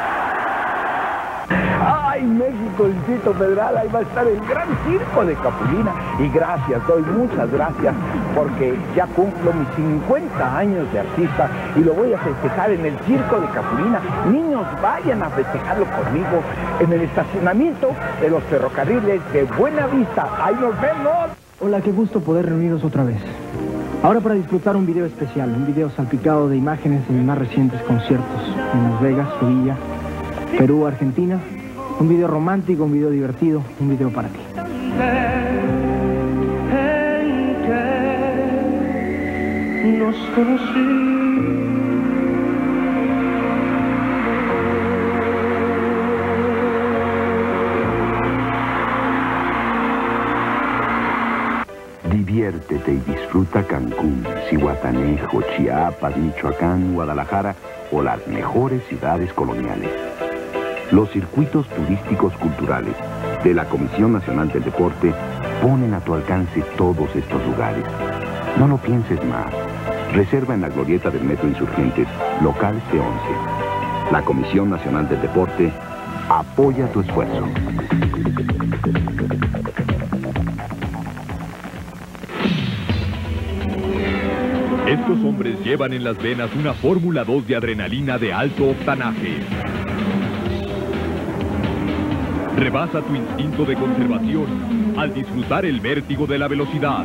Speaker 22: ¡Ay, México, el Distrito Federal! Ahí va a estar el gran circo de Capulina. Y gracias, doy muchas gracias, porque ya cumplo mis cincuenta años de artista y lo voy a festejar en el circo de Capulina. Niños, vayan a festejarlo conmigo en el estacionamiento de los ferrocarriles de Buena Vista. ¡Ahí nos vemos!
Speaker 23: Hola, qué gusto poder reunirnos otra vez. Ahora para disfrutar un video especial, un video salpicado de imágenes de mis más recientes conciertos en Las Vegas, Sevilla, Perú, Argentina. Un video romántico, un video divertido, un video para ti.
Speaker 24: Nos conocimos.
Speaker 12: Diviértete y disfruta Cancún, Zihuatanejo, Chiapas, Michoacán, Guadalajara o las mejores ciudades coloniales. Los circuitos turísticos culturales de la Comisión Nacional del Deporte ponen a tu alcance todos estos lugares. No lo pienses más. Reserva en la glorieta del Metro Insurgentes, local C once. La Comisión Nacional del Deporte apoya tu esfuerzo.
Speaker 1: Estos hombres llevan en las venas una Fórmula dos de adrenalina de alto octanaje. Rebasa tu instinto de conservación al disfrutar el vértigo de la velocidad.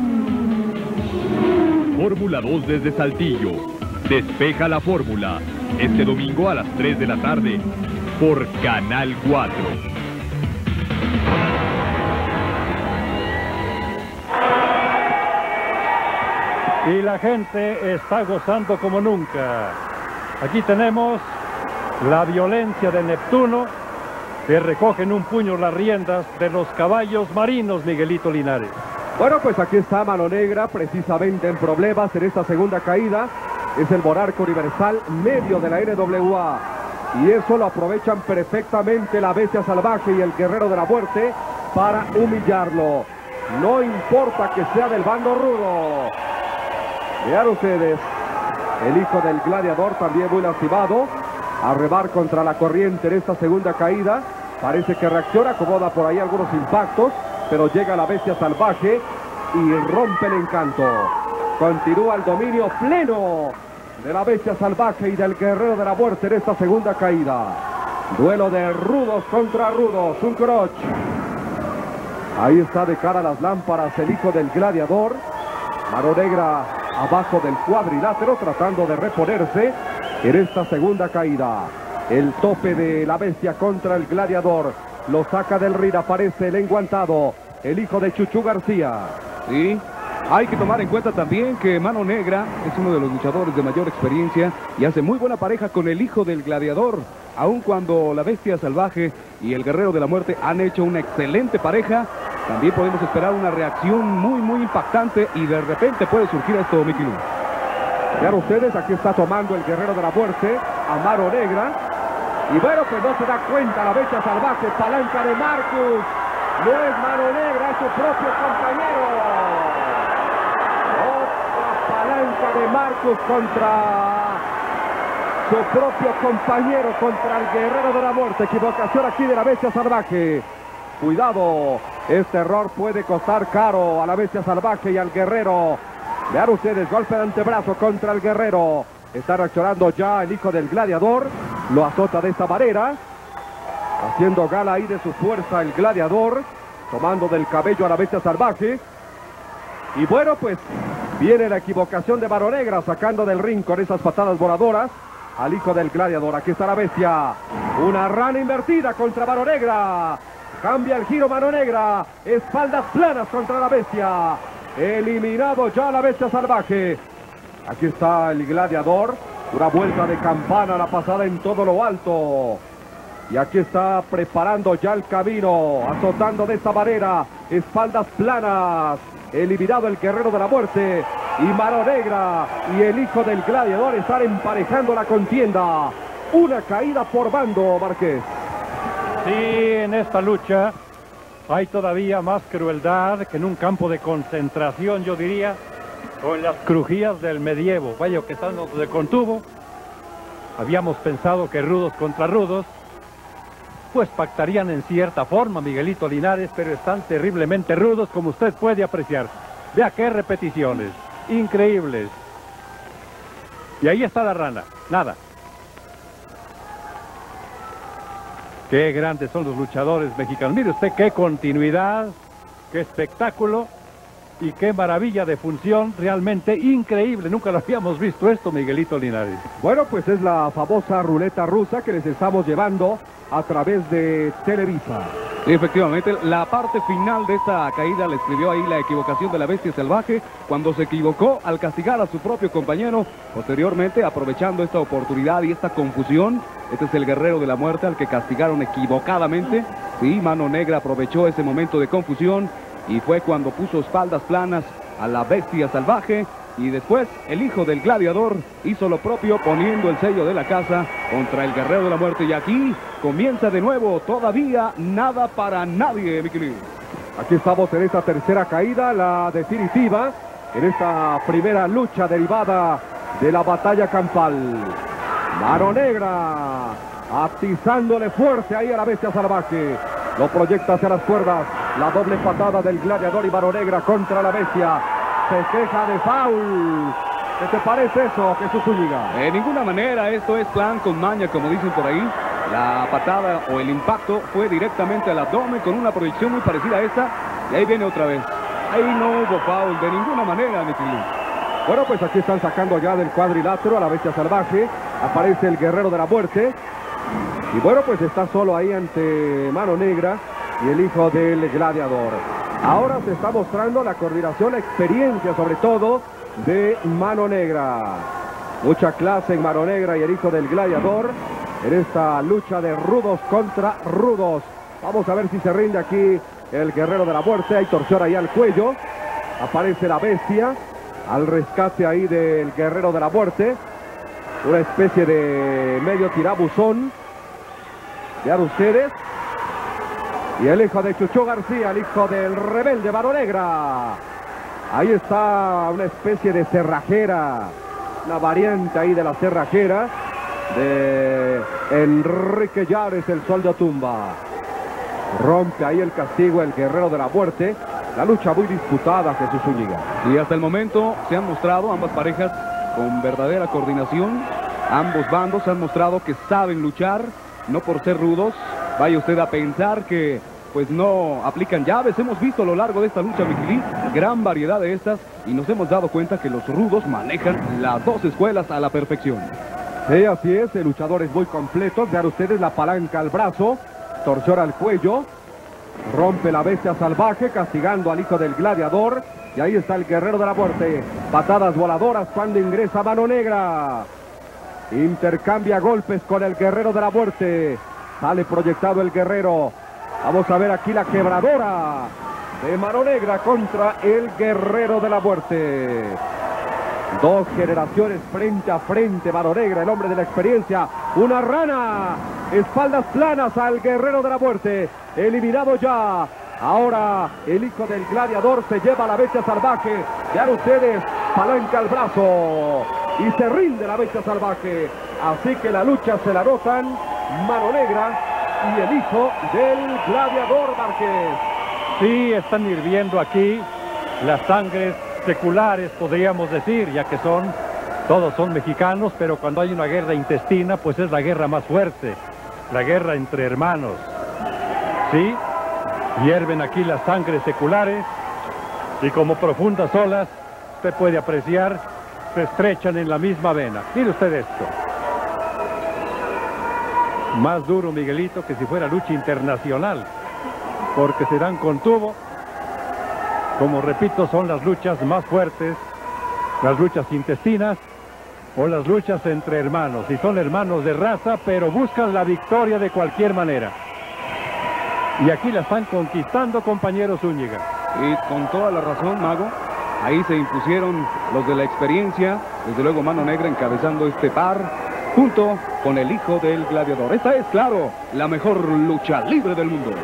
Speaker 1: Fórmula dos desde Saltillo. Despeja la fórmula. Este domingo a las tres de la tarde por Canal cuatro.
Speaker 15: Y la gente está gozando como nunca. Aquí tenemos la violencia de Neptuno, que recoge en un puño las riendas de los caballos marinos, Miguelito Linares.
Speaker 2: Bueno, pues aquí está Mano Negra, precisamente en problemas en esta segunda caída. Es el monarca universal medio de la N W A. Y eso lo aprovechan perfectamente la bestia salvaje y el guerrero de la muerte para humillarlo. No importa que sea del bando rudo. Vean ustedes, el hijo del gladiador también muy lastimado. A remar contra la corriente en esta segunda caída. Parece que reacciona, acomoda por ahí algunos impactos, pero llega la bestia salvaje y rompe el encanto. Continúa el dominio pleno de la bestia salvaje y del guerrero de la muerte en esta segunda caída. Duelo de rudos contra rudos, un croch. Ahí está de cara a las lámparas el hijo del gladiador. Mano Negra abajo del cuadrilátero tratando de reponerse en esta segunda caída. El tope de la bestia contra el gladiador. Lo saca del ring, aparece el enguantado, el hijo de Chuchu García.
Speaker 3: Sí, hay que tomar en cuenta también que Mano Negra es uno de los luchadores de mayor experiencia y hace muy buena pareja con el hijo del gladiador. Aun cuando la bestia salvaje y el guerrero de la muerte han hecho una excelente pareja, también podemos esperar una reacción muy, muy impactante y de repente puede surgir esto, Miki Lu.
Speaker 2: Vean ustedes, aquí está tomando el guerrero de la muerte a Mano Negra. Y bueno, pues no se da cuenta la bestia salvaje, palanca de Marcus. No es Mano Negra, es su propio compañero. Otra palanca de Marcus contra su propio compañero, contra el guerrero de la muerte. Equivocación aquí de la bestia salvaje. Cuidado, este error puede costar caro a la bestia salvaje y al guerrero. Vean ustedes, golpe de antebrazo contra el guerrero. Está reaccionando ya el hijo del gladiador. Lo azota de esta manera, haciendo gala ahí de su fuerza el gladiador, tomando del cabello a la bestia salvaje. Y bueno, pues viene la equivocación de Mano Negra, sacando del ring con esas patadas voladoras al hijo del gladiador. Aquí está la bestia, una rana invertida contra Mano Negra. Cambia el giro Mano Negra, espaldas planas contra la bestia. Eliminado ya la bestia salvaje. Aquí está el gladiador, una vuelta de campana, la pasada en todo lo alto. Y aquí está preparando ya el camino, azotando de esta manera, espaldas planas. Eliminado el guerrero de la muerte y Mano Negra y el hijo del gladiador están emparejando la contienda. Una caída por bando, Márquez.
Speaker 15: Sí, en esta lucha hay todavía más crueldad que en un campo de concentración, yo diría, o en las crujías del medievo. Vaya que estamos de contuvo. Habíamos pensado que rudos contra rudos, pues pactarían en cierta forma, Miguelito Linares, pero están terriblemente rudos, como usted puede apreciar. Vea qué repeticiones, increíbles. Y ahí está la rana, nada. Qué grandes son los luchadores mexicanos. Mire usted qué continuidad, qué espectáculo y qué maravilla de función, realmente increíble. Nunca lo habíamos visto esto, Miguelito Linares.
Speaker 2: Bueno, pues es la famosa ruleta rusa que les estamos llevando a través de Televisa.
Speaker 3: Sí, efectivamente, la parte final de esta caída le escribió ahí la equivocación de la bestia salvaje cuando se equivocó al castigar a su propio compañero. Posteriormente, aprovechando esta oportunidad y esta confusión, este es el guerrero de la muerte al que castigaron equivocadamente. Sí, Mano Negra aprovechó ese momento de confusión y fue cuando puso espaldas planas a la bestia salvaje. Y después el hijo del gladiador hizo lo propio, poniendo el sello de la casa contra el guerrero de la muerte. Y aquí comienza de nuevo, todavía nada para nadie, Miquelín.
Speaker 2: Aquí estamos en esta tercera caída, la definitiva, en esta primera lucha derivada de la batalla campal. Mano Negra atizándole fuerte ahí a la bestia salvaje. Lo proyecta hacia las cuerdas. La doble patada del gladiador y Mano Negra contra la bestia. Se queja de foul. ¿Qué te parece eso, Jesús Zúñiga?
Speaker 3: De ninguna manera, esto es plan con maña, como dicen por ahí. La patada o el impacto fue directamente al abdomen con una proyección muy parecida a esta. Y ahí viene otra vez. Ahí no hubo foul, de ninguna manera, Miquelín.
Speaker 2: Bueno, pues aquí están sacando ya del cuadrilátero a la bestia salvaje. Aparece el guerrero de la muerte. Y bueno, pues está solo ahí ante Mano Negra y el hijo del gladiador. Ahora se está mostrando la coordinación, la experiencia sobre todo de Mano Negra. Mucha clase en Mano Negra y el hijo del gladiador en esta lucha de rudos contra rudos. Vamos a ver si se rinde aquí el guerrero de la muerte. Hay torsión ahí al cuello. Aparece la bestia al rescate ahí del guerrero de la muerte. Una especie de medio tirabuzón. Vean ustedes. Y el hijo de Chucho García, el hijo del rebelde Mano Negra. Ahí está una especie de cerrajera. Una variante ahí de la cerrajera de Enrique Llares, el Sol de Otumba. Rompe ahí el castigo el guerrero de la muerte. La lucha muy disputada, Jesús Zúñiga.
Speaker 3: Y hasta el momento se han mostrado ambas parejas con verdadera coordinación. Ambos bandos se han mostrado que saben luchar, no por ser rudos. Vaya usted a pensar que pues no aplican llaves. Hemos visto a lo largo de esta lucha, Miquelín, gran variedad de estas, y nos hemos dado cuenta que los rudos manejan las dos escuelas a la perfección.
Speaker 2: Sí, así es, el luchador es muy completo. Vean ustedes la palanca al brazo, torsión al cuello, rompe la bestia salvaje castigando al hijo del gladiador. Y ahí está el guerrero de la muerte, patadas voladoras cuando ingresa Mano Negra. Intercambia golpes con el guerrero de la muerte. Sale proyectado el guerrero. Vamos a ver aquí la quebradora de Mano Negra contra el guerrero de la muerte. Dos generaciones frente a frente, Mano Negra, el hombre de la experiencia. Una rana, espaldas planas al guerrero de la muerte, eliminado ya. Ahora el hijo del gladiador se lleva a la bestia salvaje. Vean ustedes, palanca al brazo y se rinde la bestia salvaje. Así que la lucha se la notan Mano Negra y el hijo del gladiador Márquez.
Speaker 15: Sí, están hirviendo aquí las sangres seculares, podríamos decir, ya que son, todos son mexicanos, pero cuando hay una guerra intestina, pues es la guerra más fuerte, la guerra entre hermanos. Sí, hierven aquí las sangres seculares y como profundas olas, usted puede apreciar, se estrechan en la misma vena. Mire usted esto. Más duro, Miguelito, que si fuera lucha internacional, porque se dan con tubo. Como repito, son las luchas más fuertes, las luchas intestinas o las luchas entre hermanos. Y son hermanos de raza, pero buscan la victoria de cualquier manera. Y aquí la están conquistando, compañero Zúñiga.
Speaker 3: Y con toda la razón, Mago, ahí se impusieron los de la experiencia, desde luego Mano Negra encabezando este par, junto con el hijo del gladiador. Esta es, claro, la mejor lucha libre del mundo.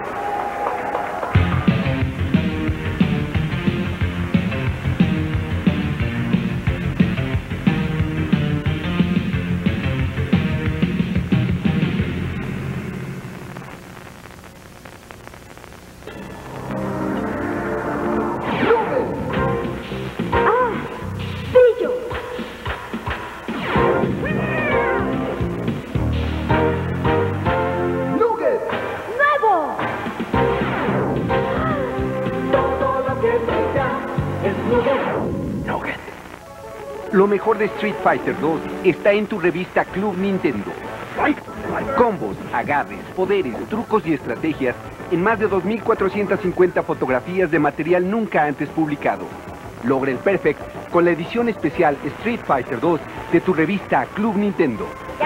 Speaker 12: Lo mejor de Street Fighter dos está en tu revista Club Nintendo. Combos, agarres, poderes, trucos y estrategias en más de dos mil cuatrocientas cincuenta fotografías de material nunca antes publicado. Logra el Perfect con la edición especial Street Fighter dos de tu revista Club Nintendo.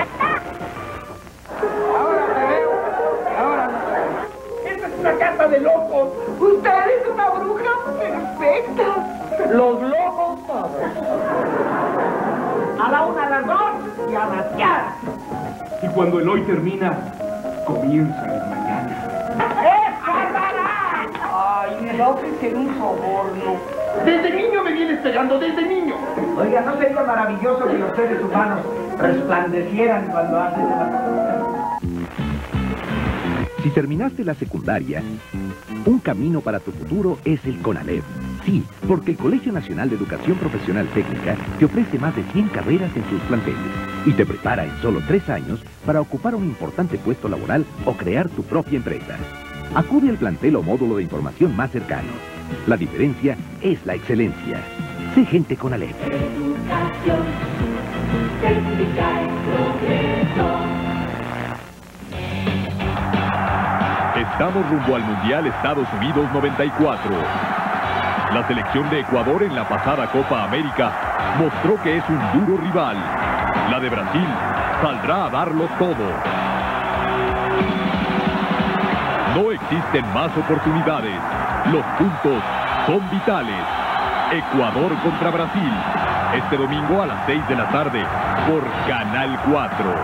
Speaker 16: Ahora te veo. Ahora. Esta es una casa de locos. Usted es una bruja perfecta. Los locos todos. A la una, a las dos y a batear.
Speaker 4: Y cuando el hoy termina, comienza el mañana.
Speaker 16: ¡Eh, bárbara! Ay, me va a ofrecer un soborno. Desde niño me vienes pegando, desde niño. Oiga, ¿no sería maravilloso que los seres humanos resplandecieran cuando hacen la facultad?
Speaker 6: Si terminaste la secundaria, un camino para tu futuro es el CONALEP. Sí, porque el Colegio Nacional de Educación Profesional Técnica te ofrece más de cien carreras en sus planteles y te prepara en solo tres años para ocupar un importante puesto laboral o crear tu propia empresa. Acude al plantel o módulo de información más cercano. La diferencia es la excelencia. Sé gente CONALEP.
Speaker 24: Educación técnica y progreso.
Speaker 1: Estamos rumbo al Mundial Estados Unidos noventa y cuatro. La selección de Ecuador en la pasada Copa América mostró que es un duro rival. La de Brasil saldrá a darlo todo. No existen más oportunidades. Los puntos son vitales. Ecuador contra Brasil. Este domingo a las seis de la tarde por Canal cuatro.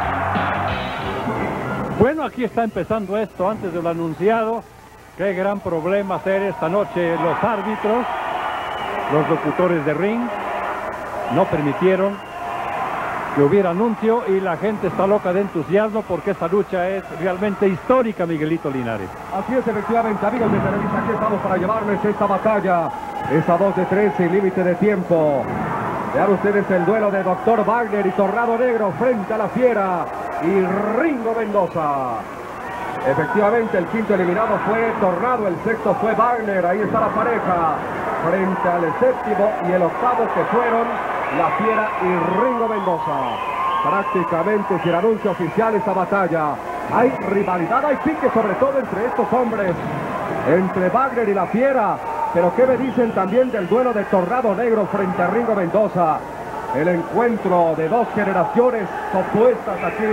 Speaker 15: Bueno, aquí está empezando esto antes de lo anunciado. Qué gran problema hacer esta noche los árbitros, los locutores de ring. No permitieron que hubiera anuncio y la gente está loca de entusiasmo porque esta lucha es realmente histórica, Miguelito Linares.
Speaker 2: Así es, efectivamente, amigos de Televisa, aquí estamos para llevarles esta batalla. Esa dos de tres sin límite de tiempo. Vean ustedes el duelo de Doctor Wagner y Tornado Negro frente a la Fiera y Ringo Mendoza. Efectivamente, el quinto eliminado fue Tornado, el sexto fue Wagner. Ahí está la pareja frente al séptimo y el octavo, que fueron la Fiera y Ringo Mendoza. Prácticamente sin anuncio oficial esta batalla. Hay rivalidad, hay pique sobre todo entre estos hombres, entre Wagner y la Fiera. Pero ¿qué me dicen también del duelo de Tornado Negro frente a Ringo Mendoza? El encuentro de dos generaciones opuestas aquí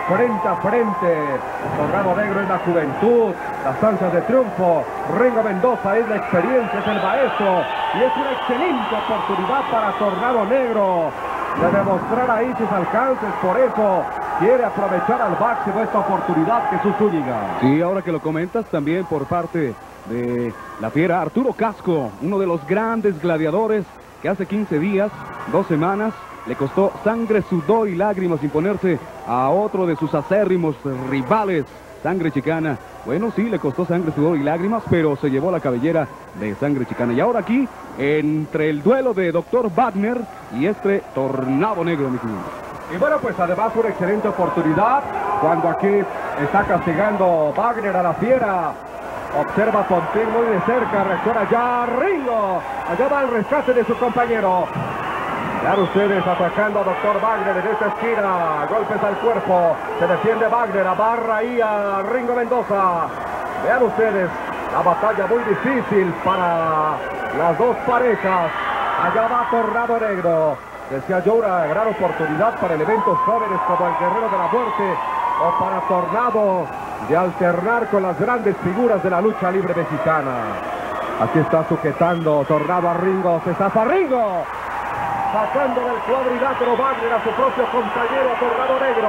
Speaker 2: frente a frente. Tornado Negro es la juventud, las ansias de triunfo. Ringo Mendoza es la experiencia, es el maestro. Y es una excelente oportunidad para Tornado Negro de demostrar ahí sus alcances. Por eso quiere aprovechar al máximo esta oportunidad, Jesús Zúñiga.
Speaker 3: Sí, ahora que lo comentas, también por parte de la fiera Arturo Casco, uno de los grandes gladiadores que hace quince días, dos semanas, le costó sangre, sudor y lágrimas imponerse a otro de sus acérrimos rivales, Sangre Chicana. Bueno, sí, le costó sangre, sudor y lágrimas, pero se llevó la cabellera de Sangre Chicana. Y ahora aquí, entre el duelo de doctor Wagner y este Tornado Negro, mi querido.
Speaker 2: Y bueno, pues además una excelente oportunidad cuando aquí está castigando Wagner a la fiera. Observa Fontín muy de cerca, reacciona ya Ringo. Allá va el rescate de su compañero. Vean ustedes atacando a doctor Wagner en esta esquina. Golpes al cuerpo. Se defiende Wagner. Abarra ahí a Ringo Mendoza. Vean ustedes la batalla muy difícil para las dos parejas. Allá va Tornado Negro. Decía yo, una gran oportunidad para elementos jóvenes como el Guerrero de la Muerte o para Tornado de alternar con las grandes figuras de la lucha libre mexicana. Aquí está sujetando Tornado a Ringo. Se zafa Ringo. Sacando del cuadrilátero Wagner a su propio compañero Tornado Negro.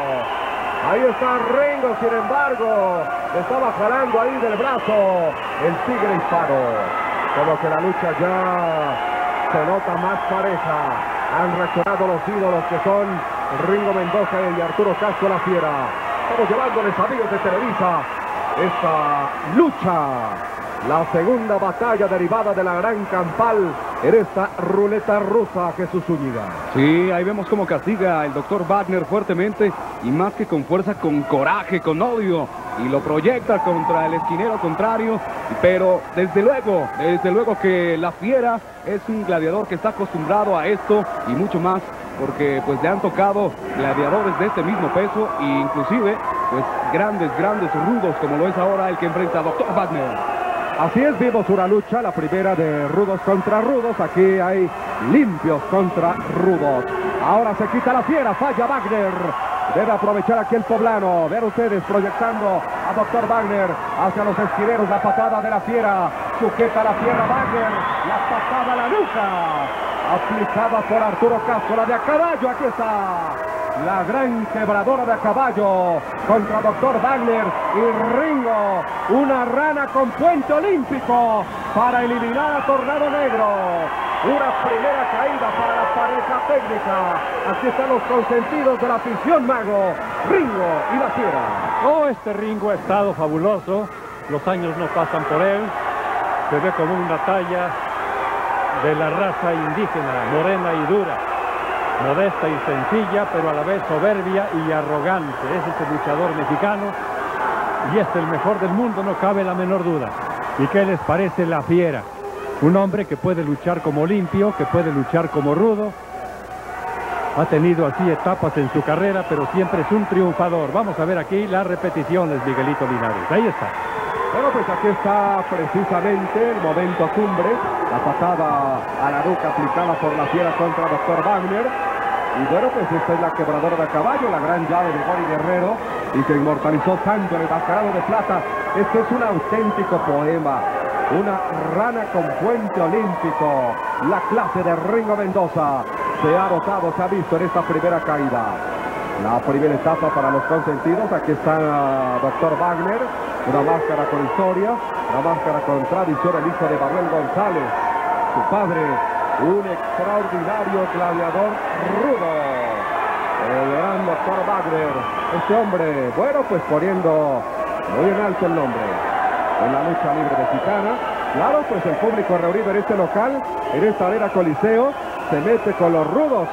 Speaker 2: Ahí está Ringo, sin embargo, le estaba jalando ahí del brazo el tigre hispano. Como que la lucha ya se nota más pareja. Han reaccionado los ídolos que son Ringo Mendoza y Arturo Casco la Fiera. Estamos llevándoles, amigos de Televisa, esta lucha. La segunda batalla derivada de la gran campal en esta ruleta rusa, Jesús Zúñiga.
Speaker 3: Sí, ahí vemos cómo castiga el doctor Wagner fuertemente y más que con fuerza, con coraje, con odio. Y lo proyecta contra el esquinero contrario, pero desde luego, desde luego que la Fiera es un gladiador que está acostumbrado a esto y mucho más, porque pues le han tocado gladiadores de este mismo peso e inclusive pues grandes, grandes rudos como lo es ahora el que enfrenta a doctor Wagner.
Speaker 2: Así es, vimos una lucha, la primera de rudos contra rudos. Aquí hay limpios contra rudos. Ahora se quita la Fiera, falla Wagner. Debe aprovechar aquí el poblano. Vean ustedes proyectando a doctor Wagner hacia los esquineros. La patada de la Fiera. Sujeta la Fiera Wagner. La patada a la nuca. Aplicada por Arturo Casco. La de a caballo. Aquí está. La gran quebradora de a caballo contra doctor Wagner y Ringo. Una rana con puente olímpico para eliminar a Tornado Negro. Una primera caída para la pareja técnica. Aquí están los consentidos de la afición, Mago. Ringo y la Fiera.
Speaker 15: Oh, este Ringo ha estado fabuloso. Los años no pasan por él. Se ve como una talla de la raza indígena, morena y dura. Modesta y sencilla, pero a la vez soberbia y arrogante. Es ese luchador mexicano y es el mejor del mundo, no cabe la menor duda. ¿Y qué les parece la Fiera? Un hombre que puede luchar como limpio, que puede luchar como rudo. Ha tenido así etapas en su carrera, pero siempre es un triunfador. Vamos a ver aquí las repeticiones, Miguelito Linares. Ahí está.
Speaker 2: Bueno, pues aquí está precisamente el momento cumbre. La patada a la nuca aplicada por la Fiera contra doctor Wagner. Y bueno, pues esta es la quebradora de caballo, la gran llave de Gori Guerrero, y que inmortalizó tanto en el mascarado de plata. Este es un auténtico poema. Una rana con puente olímpico. La clase de Ringo Mendoza se ha notado, se ha visto en esta primera caída. La primera etapa para los consentidos. Aquí está doctor Wagner. Una máscara con historia, una máscara con tradición, el hijo de Manuel González. Su padre, un extraordinario gladiador rudo. El gran doctor Wagner. Este hombre, bueno, pues poniendo muy en alto el nombre en la lucha libre mexicana. Claro, pues el público reunido en este local, en esta arena Coliseo, se mete con los rudos.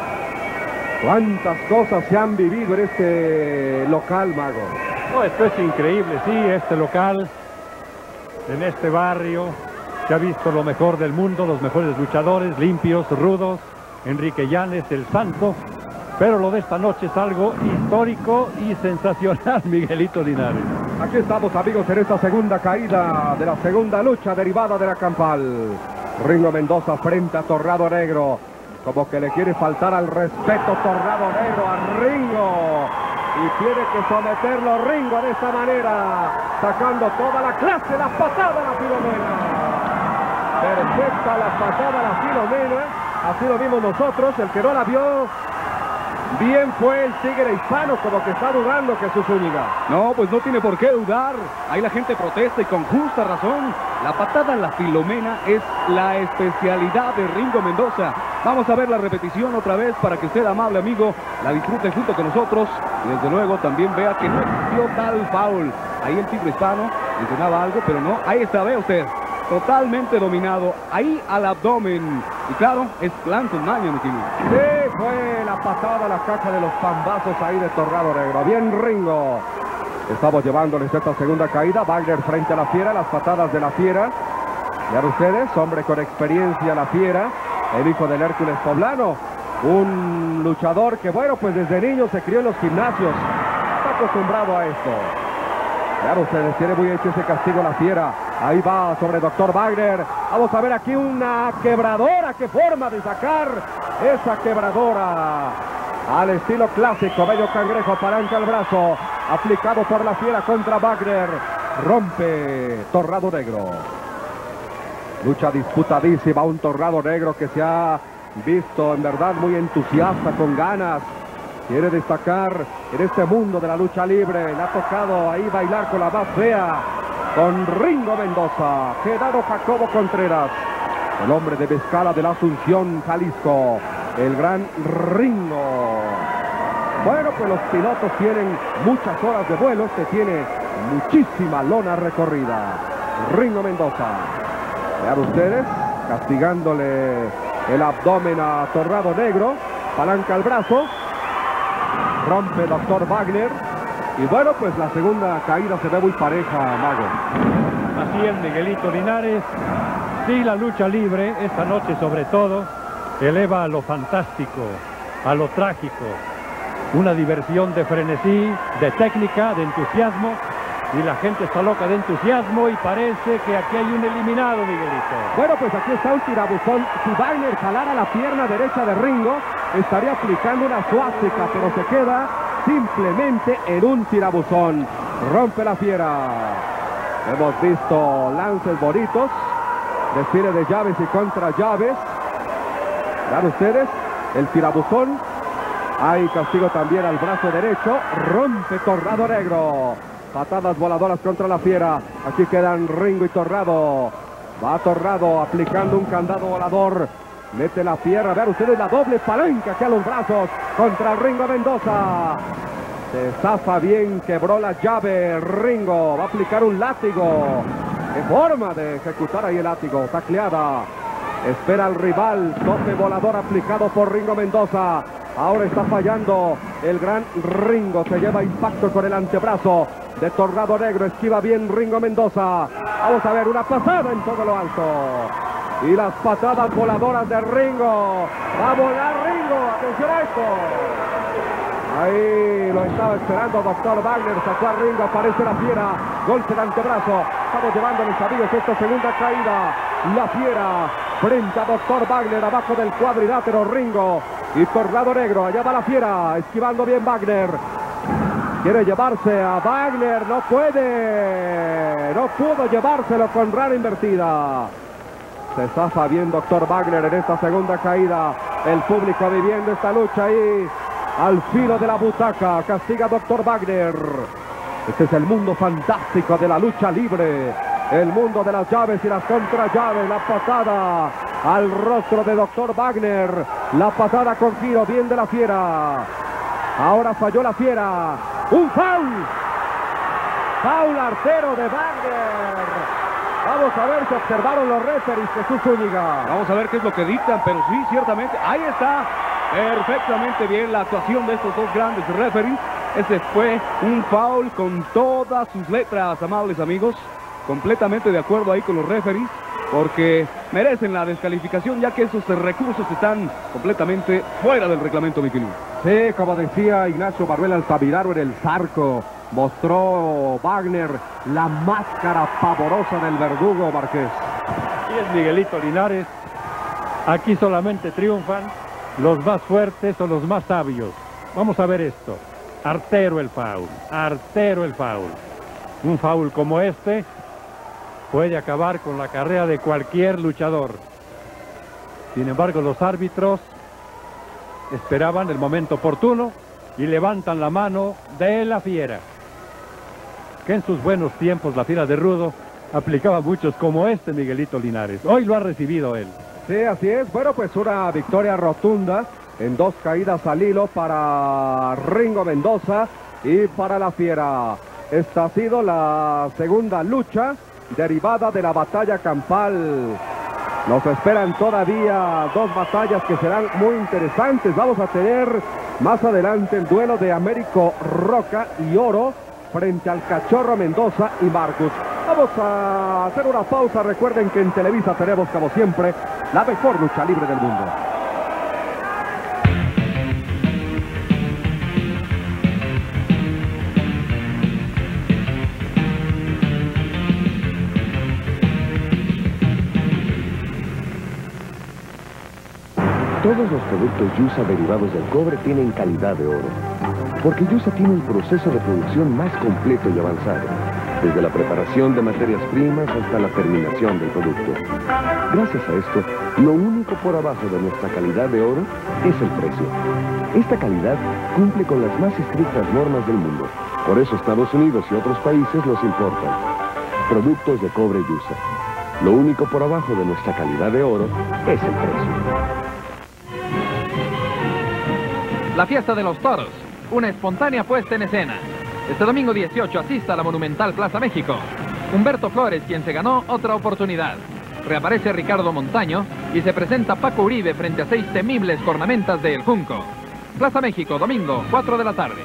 Speaker 2: ¿Cuántas cosas se han vivido en este local, Mago?
Speaker 15: No, esto es increíble, sí, este local, en este barrio, se ha visto lo mejor del mundo, los mejores luchadores, limpios, rudos, Enrique Llanes, el Santo, pero lo de esta noche es algo histórico y sensacional, Miguelito Linares.
Speaker 2: Aquí estamos, amigos, en esta segunda caída de la segunda lucha derivada de la campal. Ringo Mendoza frente a Tornado Negro. Como que le quiere faltar al respeto Tornado Negro a Ringo. y tiene que someterlo Ringo de esta manera, sacando toda la clase, la patada a la Filomena. Perfecta la patada a la Filomena, así lo vimos nosotros. El que no la vio bien fue el tigre hispano, como que está dudando, Jesús Zúñiga.
Speaker 3: No, pues no tiene por qué dudar. Ahí la gente protesta y con justa razón. La patada a la Filomena es la especialidad de Ringo Mendoza. Vamos a ver la repetición otra vez para que usted, amable amigo, la disfrute junto con nosotros. Y desde luego también vea que no existió tal foul. Ahí el tigre hispano mencionaba algo, pero no. Ahí está, ve usted. Totalmente dominado. Ahí al abdomen. Y claro, es Lanson Maña, mi querido.
Speaker 2: Sí, fue la patada a la caja de los pambazos ahí de Torrado Negro. Bien Ringo. Estamos llevándoles esta segunda caída. Wagner frente a la Fiera, las patadas de la Fiera. Ya ustedes, hombre con experiencia, la Fiera, el hijo del Hércules poblano. Un luchador que, bueno, pues desde niño se crió en los gimnasios. Está acostumbrado a esto. Ya ustedes, tiene muy hecho ese castigo la Fiera. Ahí va sobre doctor Wagner. Vamos a ver aquí una quebradora. Qué forma de sacar esa quebradora. Al estilo clásico, medio cangrejo, palanca al brazo. Aplicado por la Fiera contra Wagner. Rompe Torrado Negro. Lucha disputadísima. Un Torrado Negro que se ha visto en verdad muy entusiasta, con ganas. Quiere destacar en este mundo de la lucha libre. Le ha tocado ahí bailar con la más fea, con Ringo Mendoza. Genaro Jacobo Contreras, el hombre de Mezcala de la Asunción, Jalisco. El gran Ringo. Bueno, pues los pilotos tienen muchas horas de vuelo. Este tiene muchísima lona recorrida. Ringo Mendoza. Vean ustedes, castigándole el abdomen a Torrado Negro. Palanca al brazo. Rompe doctor Wagner. Y bueno, pues la segunda caída se ve muy pareja, Mago.
Speaker 15: Así es, Miguelito Linares. Sí, la lucha libre, esta noche sobre todo, eleva a lo fantástico, a lo trágico. Una diversión de frenesí, de técnica, de entusiasmo. Y la gente está loca de entusiasmo y parece que aquí hay un eliminado, Miguelito.
Speaker 2: Bueno, pues aquí está un tirabuzón. Si Wagner jalara la pierna derecha de Ringo, estaría aplicando una suástica, pero se queda simplemente en un tirabuzón. Rompe la Fiera. Hemos visto lances bonitos, desfile de llaves y contra llaves. Vean ustedes, el tirabuzón. Hay castigo también al brazo derecho. Rompe Torrado Negro. Patadas voladoras contra la Fiera. Aquí quedan Ringo y Torrado. Va Torrado aplicando un candado volador. Mete la Fiera. Vean ustedes la doble palanca que a los brazos contra Ringo Mendoza. Se zafa bien, quebró la llave. Ringo va a aplicar un látigo. Qué forma de ejecutar ahí el látigo. Tacleada. Espera al rival. Tope volador aplicado por Ringo Mendoza. Ahora está fallando el gran Ringo. Se lleva impacto con el antebrazo de Torrado Negro. Esquiva bien Ringo Mendoza. Vamos a ver una pasada en todo lo alto. Y las patadas voladoras de Ringo. Va a volar Ringo. Atención a esto. Ahí lo estaba esperando doctor Wagner. Sacó a Ringo. Aparece la Fiera. Golpe de antebrazo. Estamos llevándoles, amigos, esta segunda caída. La Fiera frente a doctor Wagner. Abajo del cuadrilátero Ringo y Torrado Negro. Allá va la Fiera. Esquivando bien Wagner. Quiere llevarse a Wagner. No puede. No pudo llevárselo con rana invertida. Se zafa bien doctor Wagner en esta segunda caída. El público viviendo esta lucha ahí al filo de la butaca. Castiga doctor Wagner. Este es el mundo fantástico de la lucha libre. El mundo de las llaves y las contrallaves. La patada al rostro de doctor Wagner. La patada con giro bien de la Fiera. Ahora falló la Fiera. Un foul. Foul artero de Wagner. Vamos a ver si observaron los referees, Jesús Zúñiga.
Speaker 3: Vamos a ver qué es lo que dictan, pero sí, ciertamente, ahí está perfectamente bien la actuación de estos dos grandes referees. Este fue un foul con todas sus letras, amables amigos. Completamente de acuerdo ahí con los referees, porque merecen la descalificación, ya que esos recursos están completamente fuera del reglamento, mi querido.
Speaker 2: Sí, como decía Ignacio Manuel Altamirano en el Zarco, mostró Wagner la máscara pavorosa del verdugo Márquez.
Speaker 15: Y es Miguelito Linares. Aquí solamente triunfan los más fuertes o los más sabios. Vamos a ver esto. artero el foul, artero el foul. Un foul como este puede acabar con la carrera de cualquier luchador. Sin embargo, los árbitros esperaban el momento oportuno y levantan la mano de la Fiera, que en sus buenos tiempos la Fiera de Rudo aplicaba muchos como este Miguelito Linares. Hoy lo ha recibido él.
Speaker 2: Sí, así es. Bueno, pues una victoria rotunda en dos caídas al hilo para Ringo Mendoza y para la Fiera. Esta ha sido la segunda lucha derivada de la batalla campal. Nos esperan todavía dos batallas que serán muy interesantes. Vamos a tener más adelante el duelo de Américo Roca y Oro frente al Cachorro Mendoza y Marcus. Vamos a hacer una pausa. Recuerden que en Televisa tenemos, como siempre, la mejor lucha libre del mundo.
Speaker 12: Todos los productos Yusa derivados del cobre tienen calidad de oro, porque Yusa tiene el proceso de producción más completo y avanzado, desde la preparación de materias primas hasta la terminación del producto. Gracias a esto, lo único por abajo de nuestra calidad de oro es el precio. Esta calidad cumple con las más estrictas normas del mundo, por eso Estados Unidos y otros países los importan. Productos de cobre Yusa. Lo único por abajo de nuestra calidad de oro es el precio.
Speaker 5: La fiesta de los toros, una espontánea puesta en escena. Este domingo dieciocho asista a la monumental Plaza México. Humberto Flores, quien se ganó otra oportunidad. Reaparece Ricardo Montaño y se presenta Paco Uribe frente a seis temibles cornamentas de El Junco. Plaza México, domingo, cuatro de la tarde.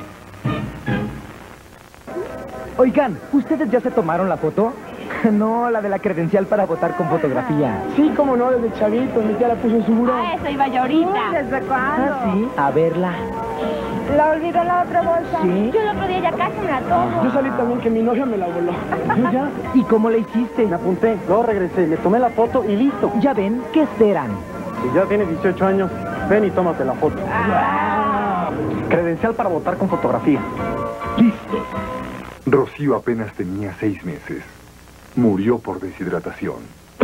Speaker 7: Oigan, ¿ustedes ya se tomaron la foto? No, la de la credencial para votar con fotografía.
Speaker 23: Sí, cómo no, desde chavito, mi tía la puso en su buró.
Speaker 14: Ah, eso iba yo ahorita.
Speaker 17: ¿Desde cuándo?
Speaker 7: ¿Ah, sí? A verla.
Speaker 17: ¿La olvidó en la otra bolsa?
Speaker 7: Sí.
Speaker 14: Yo el otro día ya casi me la tomo.
Speaker 23: Yo salí también que mi novia me la voló.
Speaker 7: Yo ya. ¿Y cómo le hiciste?
Speaker 23: Me apunté, luego regresé, me tomé la foto y listo.
Speaker 7: Ya ven, ¿qué esperan?
Speaker 23: Si ya tienes dieciocho años, ven y tómate la foto.
Speaker 14: Ah.
Speaker 23: Credencial para votar con fotografía.
Speaker 13: Listo. Rocío apenas tenía seis meses. Murió por deshidratación.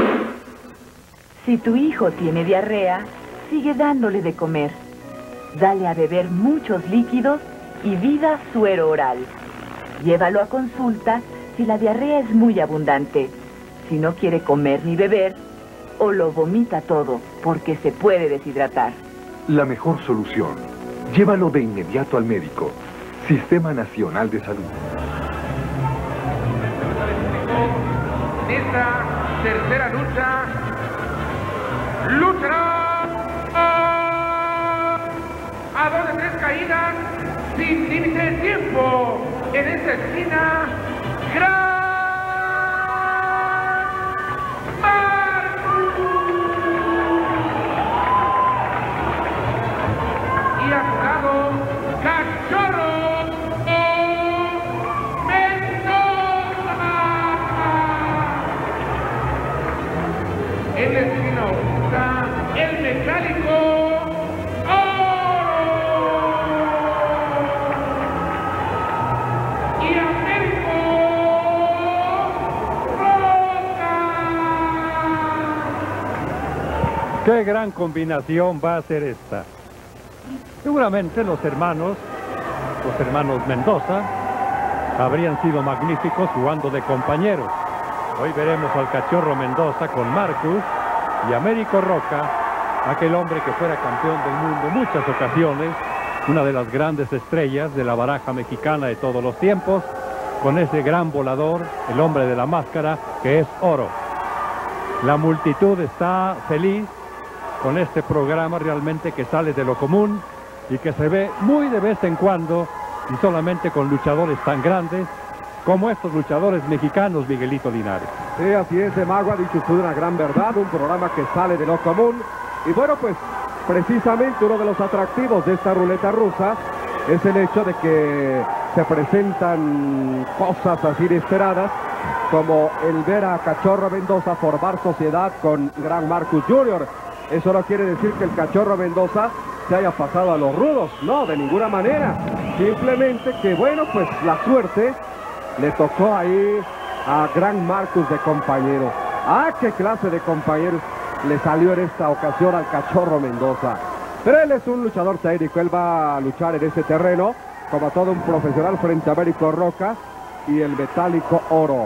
Speaker 14: Si tu hijo tiene diarrea, sigue dándole de comer. Dale a beber muchos líquidos y Vida Suero Oral. Llévalo a consulta si la diarrea es muy abundante. Si no quiere comer ni beber, o lo vomita todo, porque se puede deshidratar.
Speaker 13: La mejor solución. Llévalo de inmediato al médico. Sistema Nacional de Salud.
Speaker 16: Esta tercera lucha luchará a dos de tres caídas sin límite de tiempo. En esta esquina, Gran Marcus. Y a su lado, Cachorro en la esquina oculta, el mecánico Oro y Américo Roca.
Speaker 15: ¡Qué gran combinación va a ser esta! Seguramente los hermanos, los hermanos Mendoza, habrían sido magníficos jugando de compañeros. Hoy veremos al Cachorro Mendoza con Marcus y Américo Roca, aquel hombre que fuera campeón del mundo en muchas ocasiones, una de las grandes estrellas de la baraja mexicana de todos los tiempos, con ese gran volador, el hombre de la máscara, que es Oro. La multitud está feliz con este programa realmente que sale de lo común y que se ve muy de vez en cuando y solamente con luchadores tan grandes como estos luchadores mexicanos, Miguelito Linares.
Speaker 2: Sí, así es, Mago, ha dicho usted una gran verdad, un programa que sale de lo común. Y bueno, pues, precisamente uno de los atractivos de esta ruleta rusa es el hecho de que se presentan cosas así inesperadas, como el ver a Cachorro Mendoza formar sociedad con Gran Marcus junior Eso no quiere decir que el Cachorro Mendoza se haya pasado a los rudos, no, de ninguna manera. Simplemente que, bueno, pues la suerte le tocó ahí a Gran Marcus de compañero. ¡Ah, qué clase de compañeros le salió en esta ocasión al Cachorro Mendoza! Pero él es un luchador técnico, él va a luchar en ese terreno como todo un profesional frente a Américo Roca y el metálico Oro.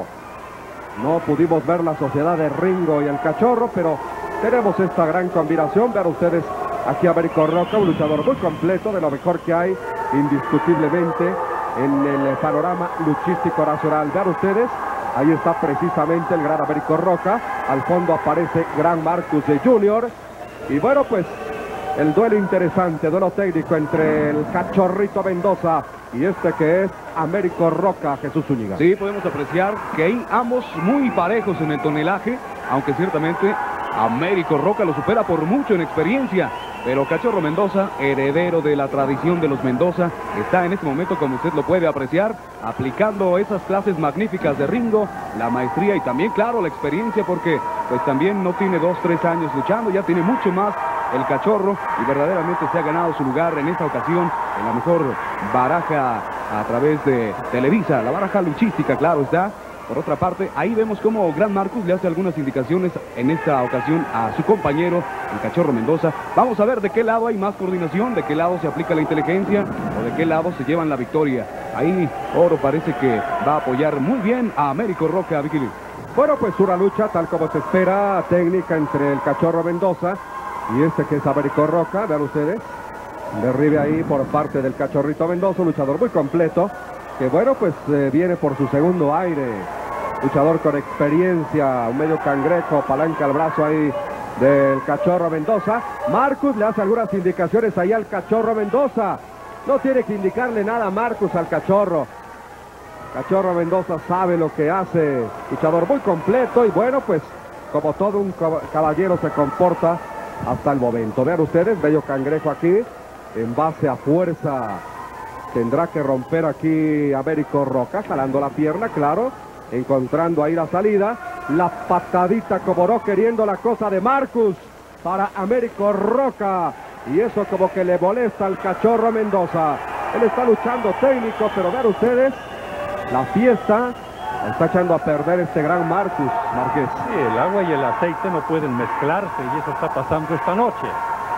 Speaker 2: No pudimos ver la sociedad de Ringo y el Cachorro, pero tenemos esta gran combinación. Vean ustedes aquí a Américo Roca, un luchador muy completo, de lo mejor que hay indiscutiblemente en el panorama luchístico nacional. Vean ustedes, ahí está precisamente el gran Américo Roca, al fondo aparece Gran Marcus de Junior, y bueno, pues el duelo interesante, duelo técnico entre el Cachorrito Mendoza y este que es Américo Roca, Jesús Zúñiga.
Speaker 3: Sí, podemos apreciar que hay ambos muy parejos en el tonelaje, aunque ciertamente Américo Roca lo supera por mucho en experiencia, pero Cachorro Mendoza, heredero de la tradición de los Mendoza, está en este momento, como usted lo puede apreciar, aplicando esas clases magníficas de Ringo, la maestría y también, claro, la experiencia, porque pues también no tiene dos, tres años luchando, ya tiene mucho más el Cachorro y verdaderamente se ha ganado su lugar en esta ocasión en la mejor baraja a través de Televisa, la baraja luchística, claro está. Por otra parte, ahí vemos cómo Gran Marcus le hace algunas indicaciones en esta ocasión a su compañero, el Cachorro Mendoza. Vamos a ver de qué lado hay más coordinación, de qué lado se aplica la inteligencia o de qué lado se llevan la victoria. Ahí Oro parece que va a apoyar muy bien a Américo Roca, Vicky Lee.
Speaker 2: Bueno, pues una lucha tal como se espera, técnica entre el Cachorro Mendoza y este que es Américo Roca. Vean ustedes, derribe ahí por parte del Cachorrito Mendoza, un luchador muy completo, que bueno, pues eh, viene por su segundo aire, luchador con experiencia, un medio cangrejo, palanca al brazo ahí del Cachorro Mendoza. Marcus le hace algunas indicaciones ahí al Cachorro Mendoza, no tiene que indicarle nada a Marcus al Cachorro. Cachorro Mendoza sabe lo que hace, luchador muy completo y bueno, pues como todo un caballero se comporta hasta el momento. Vean ustedes, medio cangrejo aquí, en base a fuerza. Tendrá que romper aquí Américo Roca, jalando la pierna, claro, encontrando ahí la salida. La patadita como no queriendo la cosa de Marcus para Américo Roca. Y eso como que le molesta al Cachorro Mendoza. Él está luchando técnico, pero vean ustedes, la fiesta la está echando a perder este Gran Marcus Márquez.
Speaker 15: Sí, el agua y el aceite no pueden mezclarse y eso está pasando esta noche.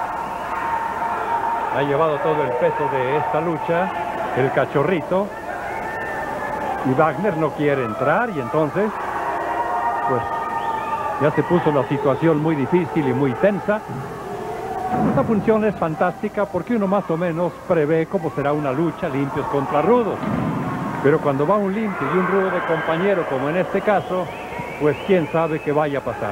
Speaker 15: Ha llevado todo el peso de esta lucha el Cachorrito y Wagner no quiere entrar y entonces pues ya se puso la situación muy difícil y muy tensa. Esta función es fantástica porque uno más o menos prevé cómo será una lucha, limpios contra rudos, pero cuando va un limpio y un rudo de compañero como en este caso, pues quién sabe qué vaya a pasar.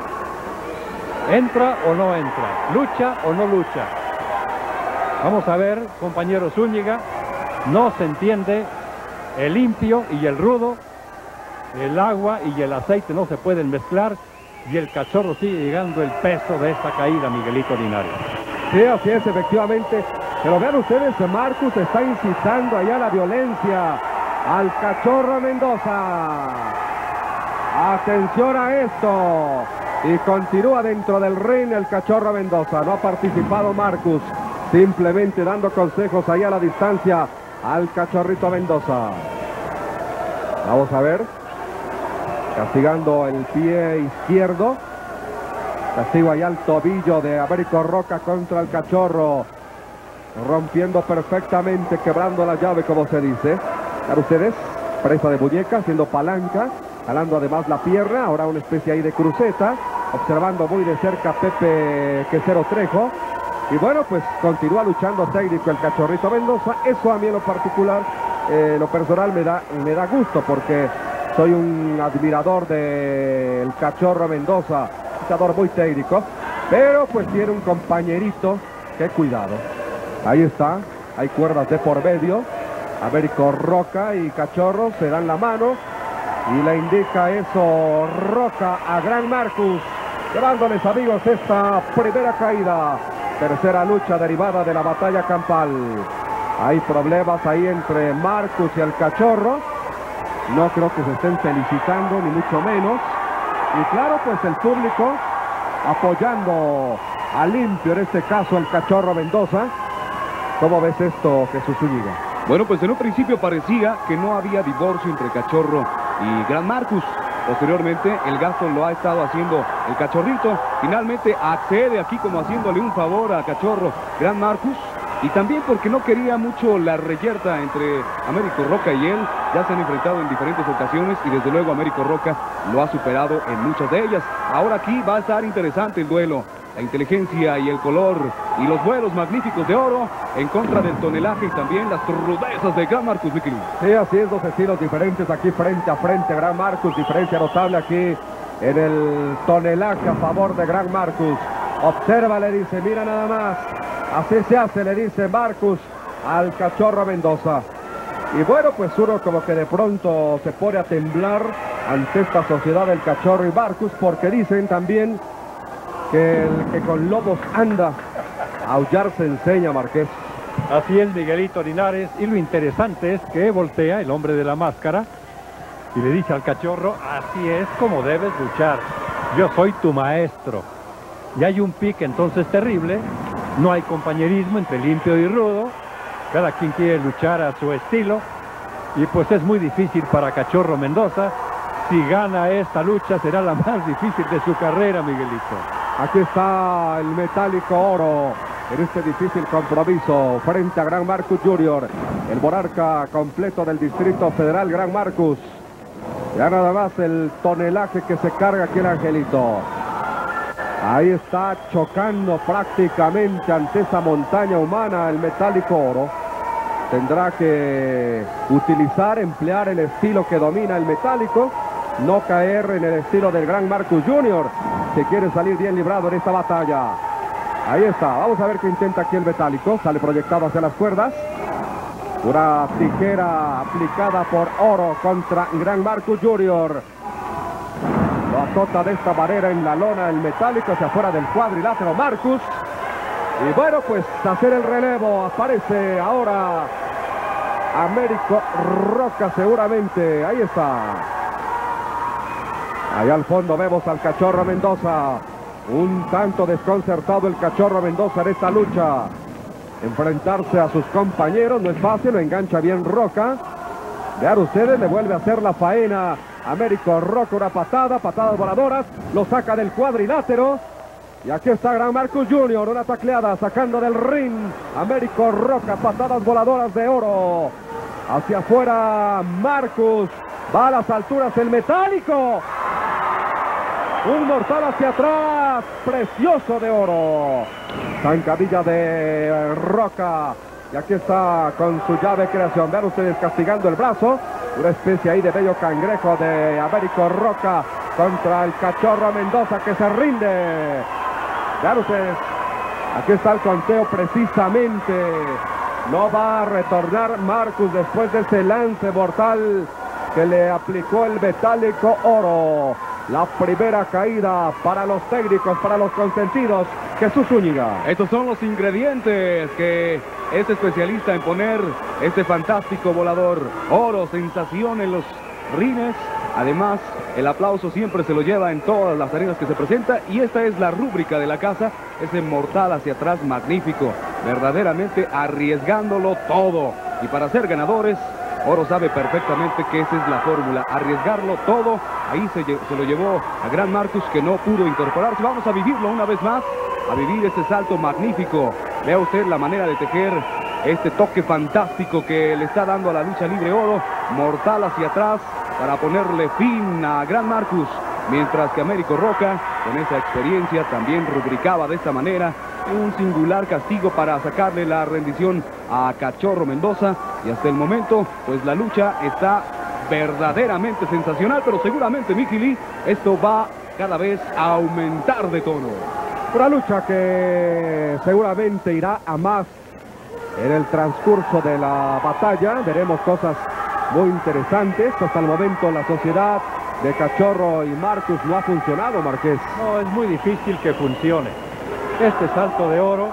Speaker 15: ¿Entra o no entra? ¿Lucha o no lucha? Vamos a ver, compañero Zúñiga, no se entiende, el limpio y el rudo, el agua y el aceite no se pueden mezclar y el Cachorro sigue llegando el peso de esta caída, Miguelito Linares.
Speaker 2: Sí, así es, efectivamente, pero vean ustedes, Marcus está incitando allá la violencia al Cachorro Mendoza. Atención a esto, y continúa dentro del ring el Cachorro Mendoza, no ha participado Marcus, simplemente dando consejos ahí a la distancia al Cachorrito Mendoza. Vamos a ver, castigando el pie izquierdo, castigo allá al tobillo de Américo Roca contra el Cachorro, rompiendo perfectamente, quebrando la llave como se dice. Vean ustedes, presa de muñeca, haciendo palanca, jalando además la pierna, ahora una especie ahí de cruceta, observando muy de cerca a Pepe Quesero Trejo. Y bueno, pues continúa luchando técnico el Cachorrito Mendoza. Eso a mí en lo particular, eh, lo personal me da, me da gusto porque soy un admirador del Cachorro Mendoza, luchador muy técnico, pero pues tiene un compañerito que cuidado. Ahí está, hay cuerdas de por medio. Américo Roca y Cachorro se dan la mano y le indica eso Roca a Gran Marcus, llevándoles, amigos, esta primera caída. Tercera lucha derivada de la batalla campal. Hay problemas ahí entre Marcus y el Cachorro. No creo que se estén felicitando, ni mucho menos. Y claro, pues el público apoyando a limpio, en este caso el Cachorro Mendoza. ¿Cómo ves esto, Jesús Zúñiga?
Speaker 3: Bueno, pues en un principio parecía que no había divorcio entre Cachorro y Gran Marcus. Posteriormente, el gasto lo ha estado haciendo el Cachorrito. Finalmente accede aquí como haciéndole un favor a Cachorro Gran Marcus. Y también porque no quería mucho la reyerta entre Américo Roca y él. Ya se han enfrentado en diferentes ocasiones y desde luego Américo Roca lo ha superado en muchas de ellas. Ahora aquí va a estar interesante el duelo. La inteligencia y el color y los vuelos magníficos de Oro en contra del tonelaje y también las rudezas de Gran Marcus, Mickey.
Speaker 2: Sí, así es, dos estilos diferentes aquí frente a frente. Gran Marcus, diferencia notable aquí en el tonelaje a favor de Gran Marcus. Observa, le dice, mira nada más. Así se hace, le dice Marcus al Cachorro Mendoza. Y bueno, pues uno como que de pronto se pone a temblar ante esta sociedad del Cachorro y Marcus, porque dicen también que el que con lobos anda, a aullar se enseña, Marqués.
Speaker 15: Así es, Miguelito Linares, y lo interesante es que voltea el hombre de la máscara y le dice al Cachorro, así es como debes luchar, yo soy tu maestro. Y hay un pique entonces terrible, no hay compañerismo entre limpio y rudo, cada quien quiere luchar a su estilo, y pues es muy difícil para Cachorro Mendoza. Si gana esta lucha será la más difícil de su carrera, Miguelito.
Speaker 2: Aquí está el metálico Oro en este difícil compromiso frente a Gran Marcus junior El monarca completo del Distrito Federal, Gran Marcus. Ya nada más el tonelaje que se carga aquí el Angelito. Ahí está chocando prácticamente ante esa montaña humana el metálico Oro. Tendrá que utilizar, emplear el estilo que domina el metálico. No caer en el estilo del Gran Marcus junior si quiere salir bien librado en esta batalla. Ahí está, vamos a ver qué intenta aquí el metálico. Sale proyectado hacia las cuerdas. Una tijera aplicada por Oro contra Gran Marcus junior Lo azota de esta manera en la lona el metálico hacia afuera del cuadrilátero Marcus. Y bueno, pues hacer el relevo. Aparece ahora Américo Roca seguramente. Ahí está. Allá al fondo vemos al Cachorro Mendoza. Un tanto desconcertado el Cachorro Mendoza en esta lucha. Enfrentarse a sus compañeros no es fácil, lo engancha bien Roca. Vean ustedes, le vuelve a hacer la faena Américo Roca, una patada, patadas voladoras, lo saca del cuadrilátero. Y aquí está Gran Marcus junior, una tacleada sacando del ring. Américo Roca, patadas voladoras de Oro. Hacia afuera Marcus, va a las alturas el metálico. Un mortal hacia atrás, precioso de Oro. Zancadilla de Roca. Y aquí está con su llave creación. Vean ustedes castigando el brazo. Una especie ahí de bello cangrejo de Américo Roca contra el Cachorro Mendoza que se rinde. Vean ustedes. Aquí está el conteo precisamente. No va a retornar Marcus después de ese lance mortal que le aplicó el metálico Oro. La primera caída para los técnicos, para los consentidos. Jesús Zúñiga.
Speaker 3: Estos son los ingredientes que es especialista en poner este fantástico volador. Oro, sensación en los rines. Además, el aplauso siempre se lo lleva en todas las arenas que se presenta. Y esta es la rúbrica de la casa. Ese mortal hacia atrás magnífico. Verdaderamente arriesgándolo todo. Y para ser ganadores, Oro sabe perfectamente que esa es la fórmula, arriesgarlo todo. Ahí se, se lo llevó a Gran Marcus, que no pudo incorporarse. Vamos a vivirlo una vez más, a vivir este salto magnífico. Vea usted la manera de tejer este toque fantástico que le está dando a la lucha libre Oro. Mortal hacia atrás para ponerle fin a Gran Marcus. Mientras que Américo Roca, con esa experiencia, también rubricaba de esta manera un singular castigo para sacarle la rendición a Cachorro Mendoza. Y hasta el momento, pues la lucha está verdaderamente sensacional, pero seguramente, Mickey Lee, esto va cada vez a aumentar de tono.
Speaker 2: Una lucha que seguramente irá a más en el transcurso de la batalla. Veremos cosas muy interesantes. Hasta el momento la sociedad de Cachorro y Marcus no ha funcionado, Marqués.
Speaker 15: No, es muy difícil que funcione. Este salto de Oro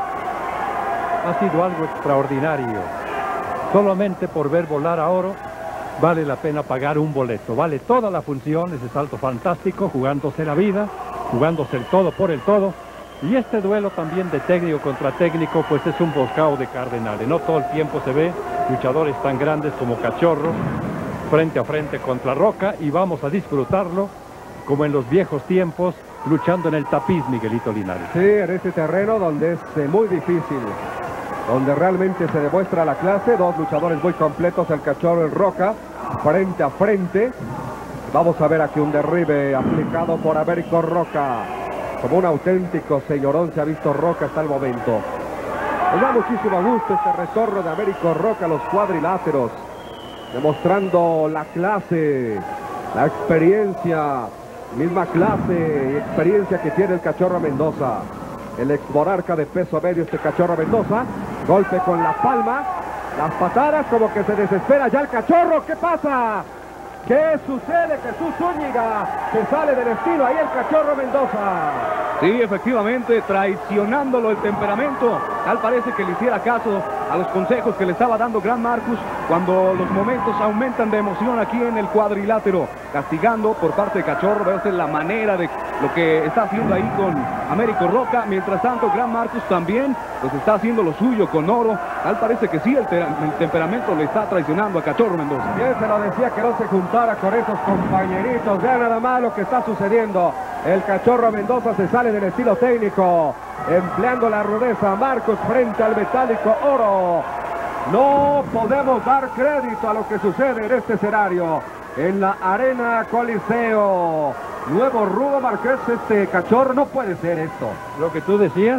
Speaker 15: ha sido algo extraordinario. Solamente por ver volar a Oro vale la pena pagar un boleto. Vale toda la función, ese salto fantástico, jugándose la vida, jugándose el todo por el todo. Y este duelo también de técnico contra técnico, pues es un boscado de cardenales. No todo el tiempo se ve luchadores tan grandes como Cachorro frente a frente contra Roca, y vamos a disfrutarlo como en los viejos tiempos, luchando en el tapiz, Miguelito Linares.
Speaker 2: Sí, en este terreno donde es eh, muy difícil, donde realmente se demuestra la clase. Dos luchadores muy completos, el Cachorro y el Roca, frente a frente. Vamos a ver aquí un derribe aplicado por Américo Roca. Como un auténtico señorón se ha visto Roca hasta el momento. Nos da muchísimo gusto este retorno de Américo Roca a los cuadriláteros, demostrando la clase, la experiencia, misma clase y experiencia que tiene el Cachorro Mendoza. El ex monarca de peso medio, este Cachorro Mendoza. Golpe con la palma, las patadas, como que se desespera ya el Cachorro. ¿Qué pasa? ¿Qué sucede? Jesús Zúñiga se sale del estilo, ahí el Cachorro Mendoza.
Speaker 3: Sí, efectivamente, traicionándolo el temperamento. Tal parece que le hiciera caso a los consejos que le estaba dando Gran Marcus cuando los momentos aumentan de emoción aquí en el cuadrilátero. Castigando por parte de Cachorro, veo la manera de lo que está haciendo ahí con Américo Roca. Mientras tanto, Gran Marcus también pues está haciendo lo suyo con Oro. Tal parece que sí, el, te el temperamento le está traicionando a Cachorro Mendoza.
Speaker 2: Bien se lo decía, que no se juntara con esos compañeritos. Vean nada más lo que está sucediendo. El Cachorro Mendoza se sale del estilo técnico, empleando la rudeza. Marcos frente al metálico Oro. No podemos dar crédito a lo que sucede en este escenario, en la Arena Coliseo. Nuevo Rudo Márquez, este Cachorro, no puede ser esto.
Speaker 15: Lo que tú decías,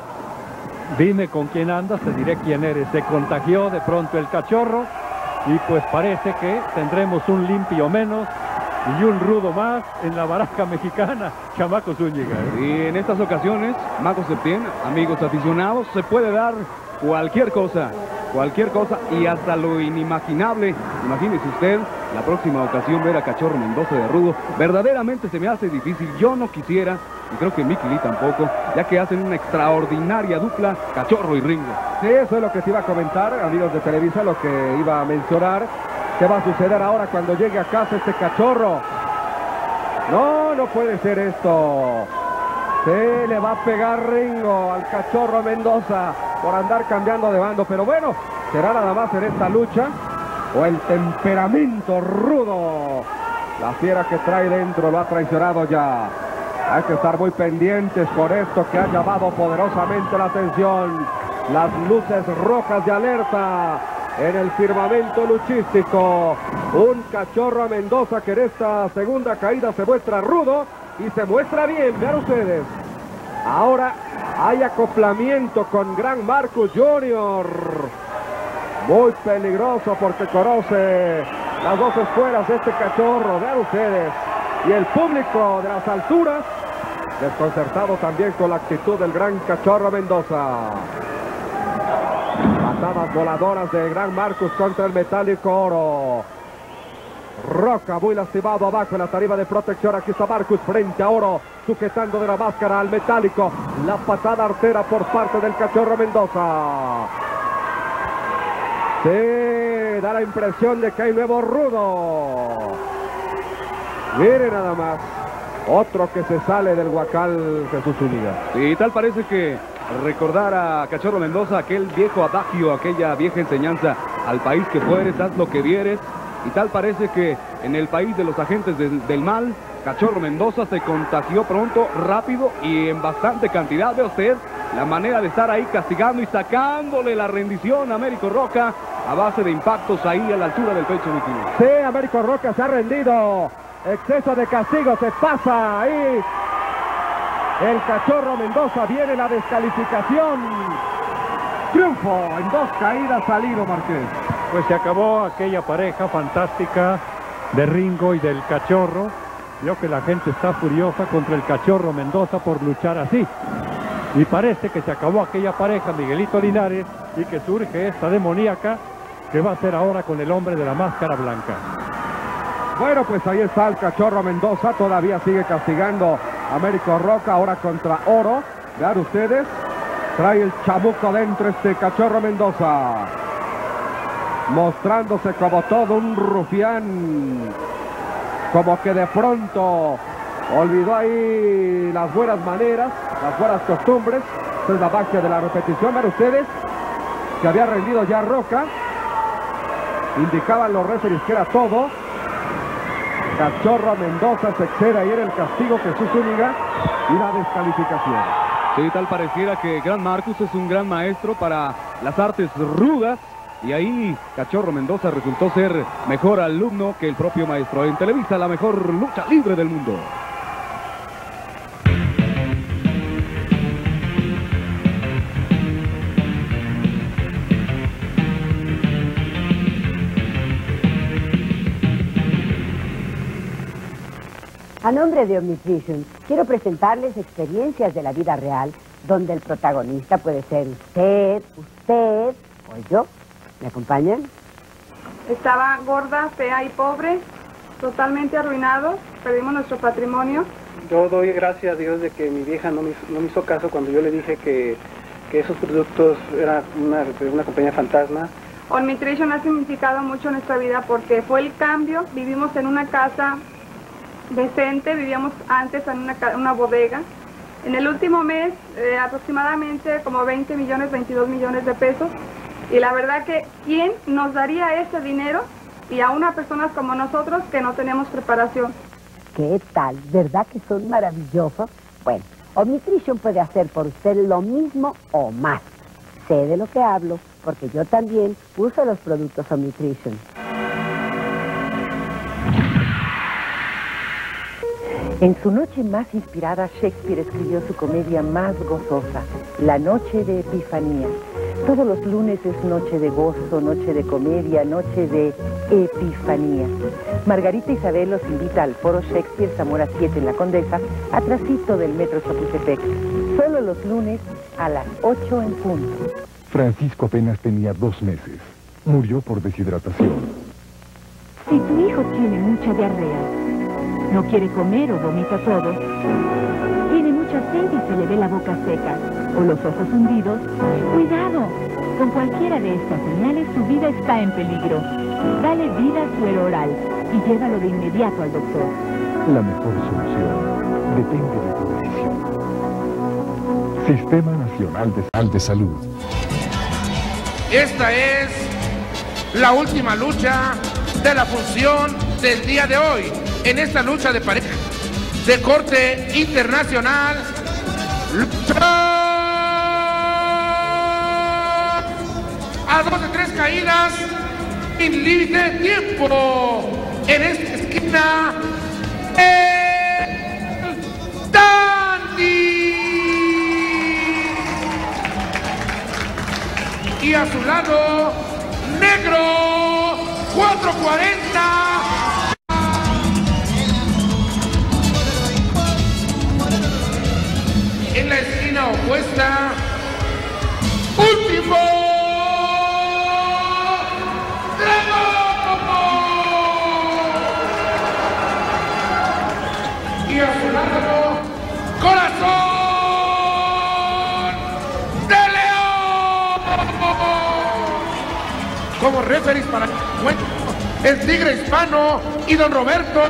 Speaker 15: dime con quién andas, te diré quién eres. Se contagió de pronto el Cachorro y pues parece que tendremos un limpio menos y un rudo más en la baraja mexicana, Chamaco Zúñiga.
Speaker 3: Y en estas ocasiones, Mago Septién, amigos aficionados, se puede dar cualquier cosa, cualquier cosa y hasta lo inimaginable. Imagínese usted la próxima ocasión ver a Cachorro Mendoza de rudo. Verdaderamente se me hace difícil. Yo no quisiera, y creo que Mickey Lee tampoco, ya que hacen una extraordinaria dupla, Cachorro y Ringo.
Speaker 2: Sí, eso es lo que te iba a comentar, amigos de Televisa, lo que iba a mencionar. ¿Qué va a suceder ahora cuando llegue a casa este Cachorro? No, no puede ser esto. Se le va a pegar Ringo al Cachorro Mendoza por andar cambiando de bando. Pero bueno, será nada más en esta lucha o el temperamento rudo. La fiera que trae dentro lo ha traicionado ya. Hay que estar muy pendientes por esto que ha llamado poderosamente la atención. Las luces rojas de alerta en el firmamento luchístico. Un Cachorro Mendoza que en esta segunda caída se muestra rudo y se muestra bien. Vean ustedes. Ahora hay acoplamiento con Gran Marcus junior Muy peligroso porque conoce las dos escuelas de este Cachorro. Vean ustedes. Y el público de las alturas desconcertado también con la actitud del Gran Cachorro Mendoza. Patadas voladoras de Gran Marcus contra el metálico Oro. Roca muy lastimado abajo en la tarima de protección. Aquí está Marcus frente a Oro, sujetando de la máscara al metálico. La patada artera por parte del Cachorro Mendoza. Sí, da la impresión de que hay nuevo rudo. Mire nada más. Otro que se sale del huacal, Jesús Zúñiga.
Speaker 3: Y tal parece que recordar a Cachorro Mendoza aquel viejo adagio, aquella vieja enseñanza: al país que fueres, haz lo que vieres. Y tal parece que en el país de los agentes del, del mal, Cachorro Mendoza se contagió pronto, rápido y en bastante cantidad. Ve usted la manera de estar ahí castigando y sacándole la rendición a Américo Roca a base de impactos ahí a la altura del pecho.
Speaker 2: Sí, Américo Roca se ha rendido. Exceso de castigo, se pasa ahí. El Cachorro Mendoza, viene la descalificación. Triunfo en dos caídas salido, Márquez.
Speaker 15: Pues se acabó aquella pareja fantástica de Ringo y del Cachorro. Vio que la gente está furiosa contra el Cachorro Mendoza por luchar así. Y parece que se acabó aquella pareja, Miguelito Linares, y que surge esta demoníaca que va a ser ahora con el hombre de la máscara blanca.
Speaker 2: Bueno, pues ahí está el Cachorro Mendoza, todavía sigue castigando a Américo Roca, ahora contra Oro. Vean ustedes, trae el chamuco dentro este Cachorro Mendoza, mostrándose como todo un rufián, como que de pronto olvidó ahí las buenas maneras las buenas costumbres. Esta es la magia de la repetición. Ven ustedes que había rendido ya Roca. Indicaban los referees que era todo. Cachorro Mendoza se excede ayer el castigo, Jesús Zúñiga, y la descalificación.
Speaker 3: Sí, tal pareciera que Gran Marcus es un gran maestro para las artes rudas. Y ahí Cachorro Mendoza resultó ser mejor alumno que el propio maestro. En Televisa, la mejor lucha libre del mundo.
Speaker 17: A nombre de Omnitrition, quiero presentarles experiencias de la vida real, donde el protagonista puede ser usted, usted o yo. ¿Me acompañan?
Speaker 8: Estaba gorda, fea y pobre, totalmente arruinado, perdimos nuestro patrimonio.
Speaker 10: Yo doy gracias a Dios de que mi vieja no me hizo, no me hizo caso cuando yo le dije que, que esos productos eran una, una compañía fantasma.
Speaker 8: Omnitrition ha significado mucho en nuestra vida porque fue el cambio. Vivimos en una casa decente, vivíamos antes en una, una bodega. En el último mes, eh, aproximadamente como veinte millones, veintidós millones de pesos. Y la verdad que, ¿quién nos daría ese dinero? Y a unas personas como nosotros que no tenemos preparación.
Speaker 17: ¿Qué tal? ¿Verdad que son maravillosos? Bueno, Omnitrition puede hacer por usted lo mismo o más. Sé de lo que hablo, porque yo también uso los productos Omnitrition. En su noche más inspirada, Shakespeare escribió su comedia más gozosa, La Noche de Epifanía. Todos los lunes es noche de gozo, noche de comedia, noche de Epifanía. Margarita Isabel los invita al Foro Shakespeare Zamora siete en La Condesa, atrasito del Metro Chapultepec. Solo los lunes a las ocho en punto.
Speaker 13: Francisco apenas tenía dos meses. Murió por deshidratación.
Speaker 14: Si tu hijo tiene mucha diarrea, no quiere comer o vomita todo, tiene mucha sed y se le ve la boca seca o los ojos hundidos, cuidado. Con cualquiera de estas señales su vida está en peligro. Dale vida a suero oral y llévalo de inmediato al doctor.
Speaker 13: La mejor solución depende de tu decisión. Sistema Nacional de, de Salud.
Speaker 16: Esta es la última lucha de la función del día de hoy. En esta lucha de pareja de corte internacional, lucha a dos de tres caídas sin límite de tiempo. En esta esquina, el Dandy. Y a su lado, Negro, cuatro cuarenta. En la esquina opuesta, Último Dragón. Y a su lado, Corazón de León. Como referees para el Tigre Hispano y Don Roberto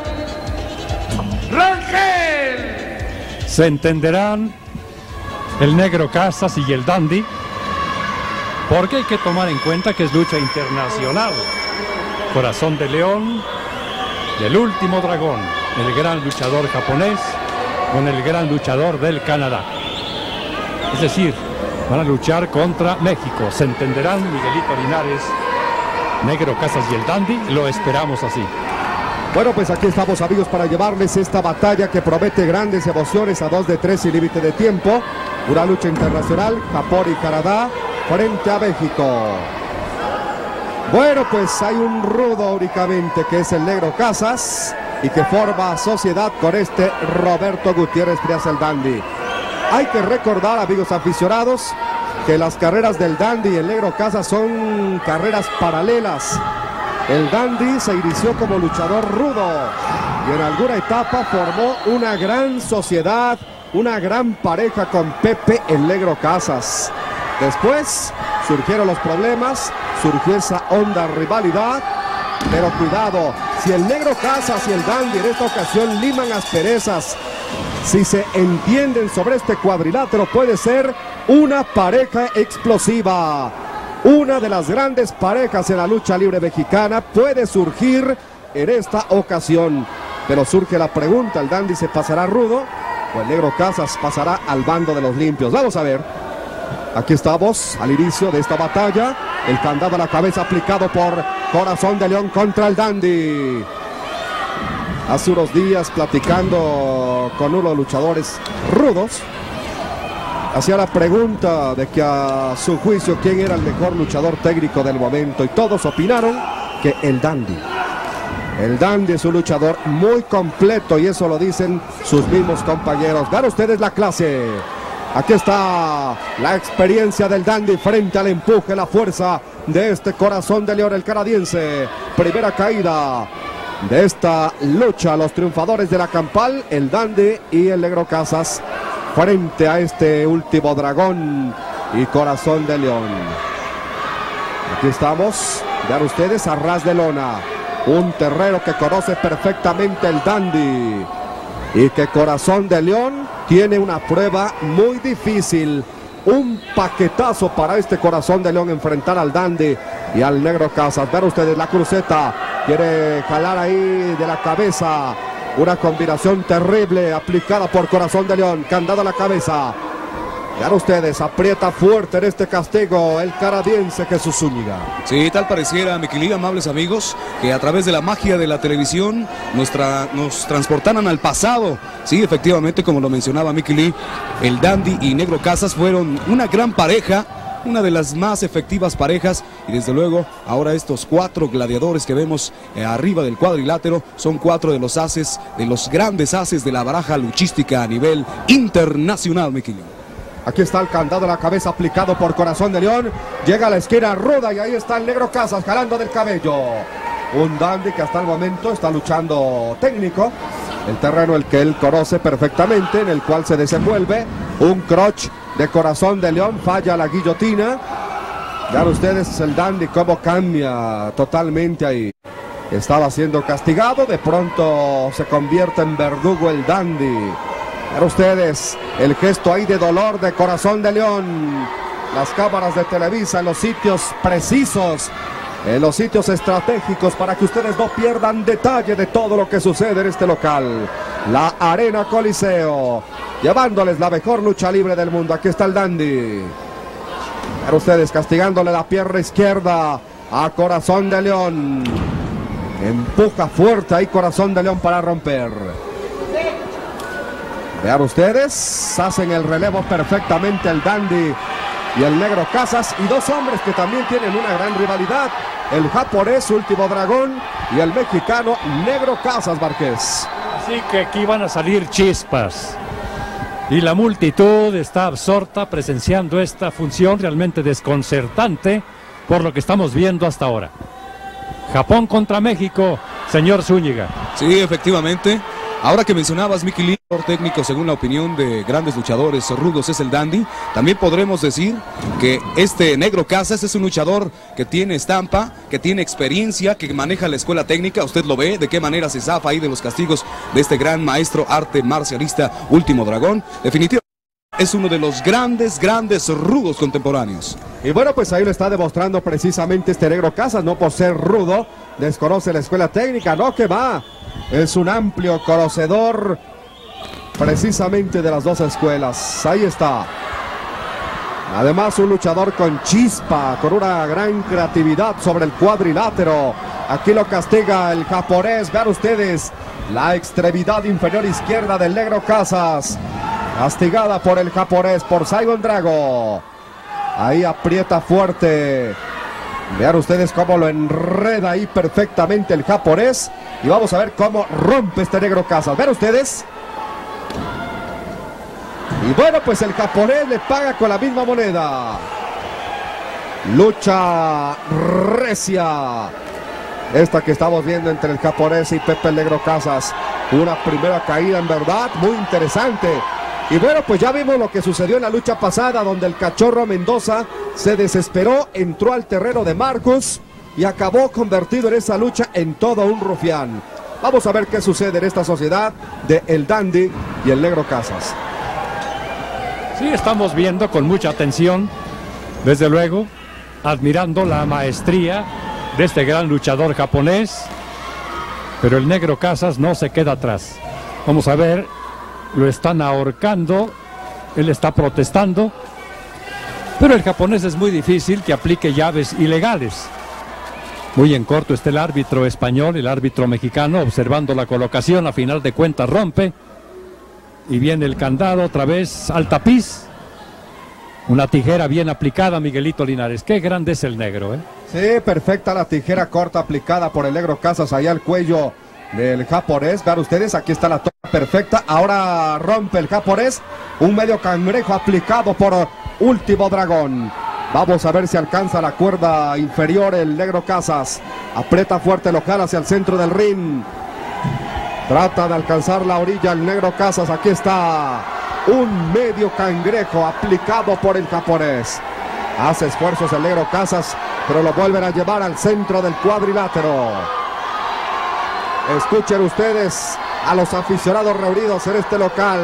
Speaker 16: Rangel.
Speaker 15: Se entenderán el Negro Casas y el Dandy, porque hay que tomar en cuenta que es lucha internacional. Corazón de León y el Último Dragón, el gran luchador japonés con el gran luchador del Canadá. Es decir, van a luchar contra México. Se entenderán Miguelito Linares, Negro Casas y el Dandy, lo esperamos así.
Speaker 2: Bueno, pues aquí estamos, amigos, para llevarles esta batalla que promete grandes emociones a dos de tres y límite de tiempo. Una lucha internacional, Japón y Canadá, frente a México. Bueno, pues hay un rudo únicamente que es el Negro Casas y que forma sociedad con este Roberto Gutiérrez Frías, el Dandy. Hay que recordar, amigos aficionados, que las carreras del Dandy y el Negro Casas son carreras paralelas. El Dandy se inició como luchador rudo y en alguna etapa formó una gran sociedad, una gran pareja con Pepe el Negro Casas. Después surgieron los problemas, surgió esa honda rivalidad, pero cuidado, Si el Negro Casas y el Dandy en esta ocasión liman asperezas, si se entienden sobre este cuadrilátero, puede ser una pareja explosiva. Una de las grandes parejas en la lucha libre mexicana puede surgir en esta ocasión. Pero surge la pregunta, ¿el Dandy se pasará rudo o el Negro Casas pasará al bando de los limpios? Vamos a ver. Aquí estamos al inicio de esta batalla. El candado a la cabeza aplicado por Corazón de León contra el Dandy. Hace unos días, platicando con uno de los luchadores rudos, hacía la pregunta de que a su juicio quién era el mejor luchador técnico del momento, y todos opinaron que el Dandy. El Dandy es un luchador muy completo y eso lo dicen sus mismos compañeros. Vean ustedes la clase. Aquí está la experiencia del Dandy frente al empuje, la fuerza de este Corazón de León, el canadiense. Primera caída de esta lucha, los triunfadores de la campal, el Dandy y el Negro Casas, frente a este último dragón y Corazón de León. Aquí estamos, vean ustedes, a ras de lona. Un terreno que conoce perfectamente el Dandy y que Corazón de León tiene una prueba muy difícil. Un paquetazo para este Corazón de León enfrentar al Dandy y al Negro Casas. Vean ustedes la cruceta, quiere jalar ahí de la cabeza. Una combinación terrible aplicada por Corazón de León, candado a la cabeza. Vean ustedes, aprieta fuerte en este castigo el canadiense Jesús Zúñiga.
Speaker 11: Sí, tal pareciera, mi querido, amables amigos, que a través de la magia de la televisión nuestra, nos transportaran al pasado. Sí, efectivamente, como lo mencionaba Mickey Lee, el Dandy y Negro Casas fueron una gran pareja, una de las más efectivas parejas, y desde luego ahora estos cuatro gladiadores que vemos eh, arriba del cuadrilátero son cuatro de los haces, de los grandes haces de la baraja luchística a nivel internacional, Mickey Lee.
Speaker 2: Aquí está el candado a la cabeza aplicado por Corazón de León. Llega a la esquina ruda y ahí está el Negro Casas jalando del cabello. Un Dandy que hasta el momento está luchando técnico. El terreno el que él conoce perfectamente, en el cual se desenvuelve. Un crotch de Corazón de León, falla la guillotina. Vean ustedes el Dandy cómo cambia totalmente ahí. Estaba siendo castigado, de pronto se convierte en verdugo el Dandy. Vean ustedes el gesto ahí de dolor de Corazón de León. Las cámaras de Televisa en los sitios precisos, en los sitios estratégicos, para que ustedes no pierdan detalle de todo lo que sucede en este local. La Arena Coliseo, llevándoles la mejor lucha libre del mundo. Aquí está el Dandy. Vean ustedes castigándole la pierna izquierda a Corazón de León. Empuja fuerte ahí Corazón de León para romper. Vean ustedes, hacen el relevo perfectamente el Dandy y el Negro Casas, y dos hombres que también tienen una gran rivalidad, el japonés Último Dragón y el mexicano Negro Casas, Márquez.
Speaker 15: Así que aquí van a salir chispas y la multitud está absorta presenciando esta función realmente desconcertante por lo que estamos viendo hasta ahora. Japón contra México, señor Zúñiga.
Speaker 11: Sí, efectivamente. Ahora que mencionabas, Mickey Lee, el técnico según la opinión de grandes luchadores rudos es el Dandy, también podremos decir que este Negro Casas es un luchador que tiene estampa, que tiene experiencia, que maneja la escuela técnica. Usted lo ve, de qué manera se zafa ahí de los castigos de este gran maestro arte marcialista Último Dragón. Definitivamente es uno de los grandes, grandes rudos contemporáneos.
Speaker 2: Y bueno, pues ahí lo está demostrando precisamente este Negro Casas, no por ser rudo, desconoce la escuela técnica, no, que va. Es un amplio conocedor precisamente de las dos escuelas. Ahí está. Además, un luchador con chispa, con una gran creatividad sobre el cuadrilátero. Aquí lo castiga el japonés. Vean ustedes la extremidad inferior izquierda del Negro Casas, castigada por el japonés, por Saigon Drago. Ahí aprieta fuerte. Vean ustedes cómo lo enreda ahí perfectamente el japonés. Y vamos a ver cómo rompe este Negro Casas. Vean ustedes. Y bueno, pues el japonés le paga con la misma moneda. Lucha recia. Esta que estamos viendo entre el japonés y Pepe el Negro Casas. Una primera caída en verdad muy interesante. Y bueno, pues ya vimos lo que sucedió en la lucha pasada, donde el Cachorro Mendoza se desesperó, entró al terreno de Marcus y acabó convertido en esa lucha en todo un rufián. Vamos a ver qué sucede en esta sociedad de El Dandy y el Negro Casas.
Speaker 15: Sí, estamos viendo con mucha atención, desde luego, admirando la maestría de este gran luchador japonés, pero el Negro Casas no se queda atrás. Vamos a ver, lo están ahorcando, él está protestando, pero el japonés es muy difícil que aplique llaves ilegales. Muy en corto está el árbitro español, el árbitro mexicano, observando la colocación, a final de cuentas rompe, y viene el candado otra vez al tapiz. Una tijera bien aplicada, Miguelito Linares. Qué grande es el negro, ¿eh?
Speaker 2: Sí, perfecta la tijera corta aplicada por el Negro Casas allá al cuello del japonés. Vean ustedes, aquí está la toma perfecta. Ahora rompe el japonés. Un medio cangrejo aplicado por Último Dragón. Vamos a ver si alcanza la cuerda inferior el Negro Casas. Aprieta fuerte, lo jala hacia el centro del ring. Trata de alcanzar la orilla el Negro Casas. Aquí está un medio cangrejo aplicado por el japonés. Hace esfuerzos el Negro Casas, pero lo vuelven a llevar al centro del cuadrilátero. Escuchen ustedes a los aficionados reunidos en este local.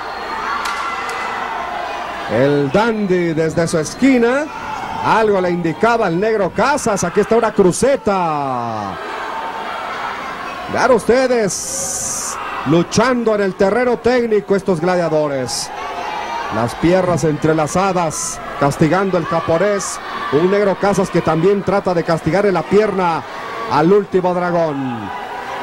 Speaker 2: El Dandy desde su esquina. Algo le indicaba al Negro Casas. Aquí está una cruceta. Vean ustedes, luchando en el terreno técnico estos gladiadores. Las piernas entrelazadas, castigando el japonés. Un Negro Casas que también trata de castigar en la pierna al Último Dragón.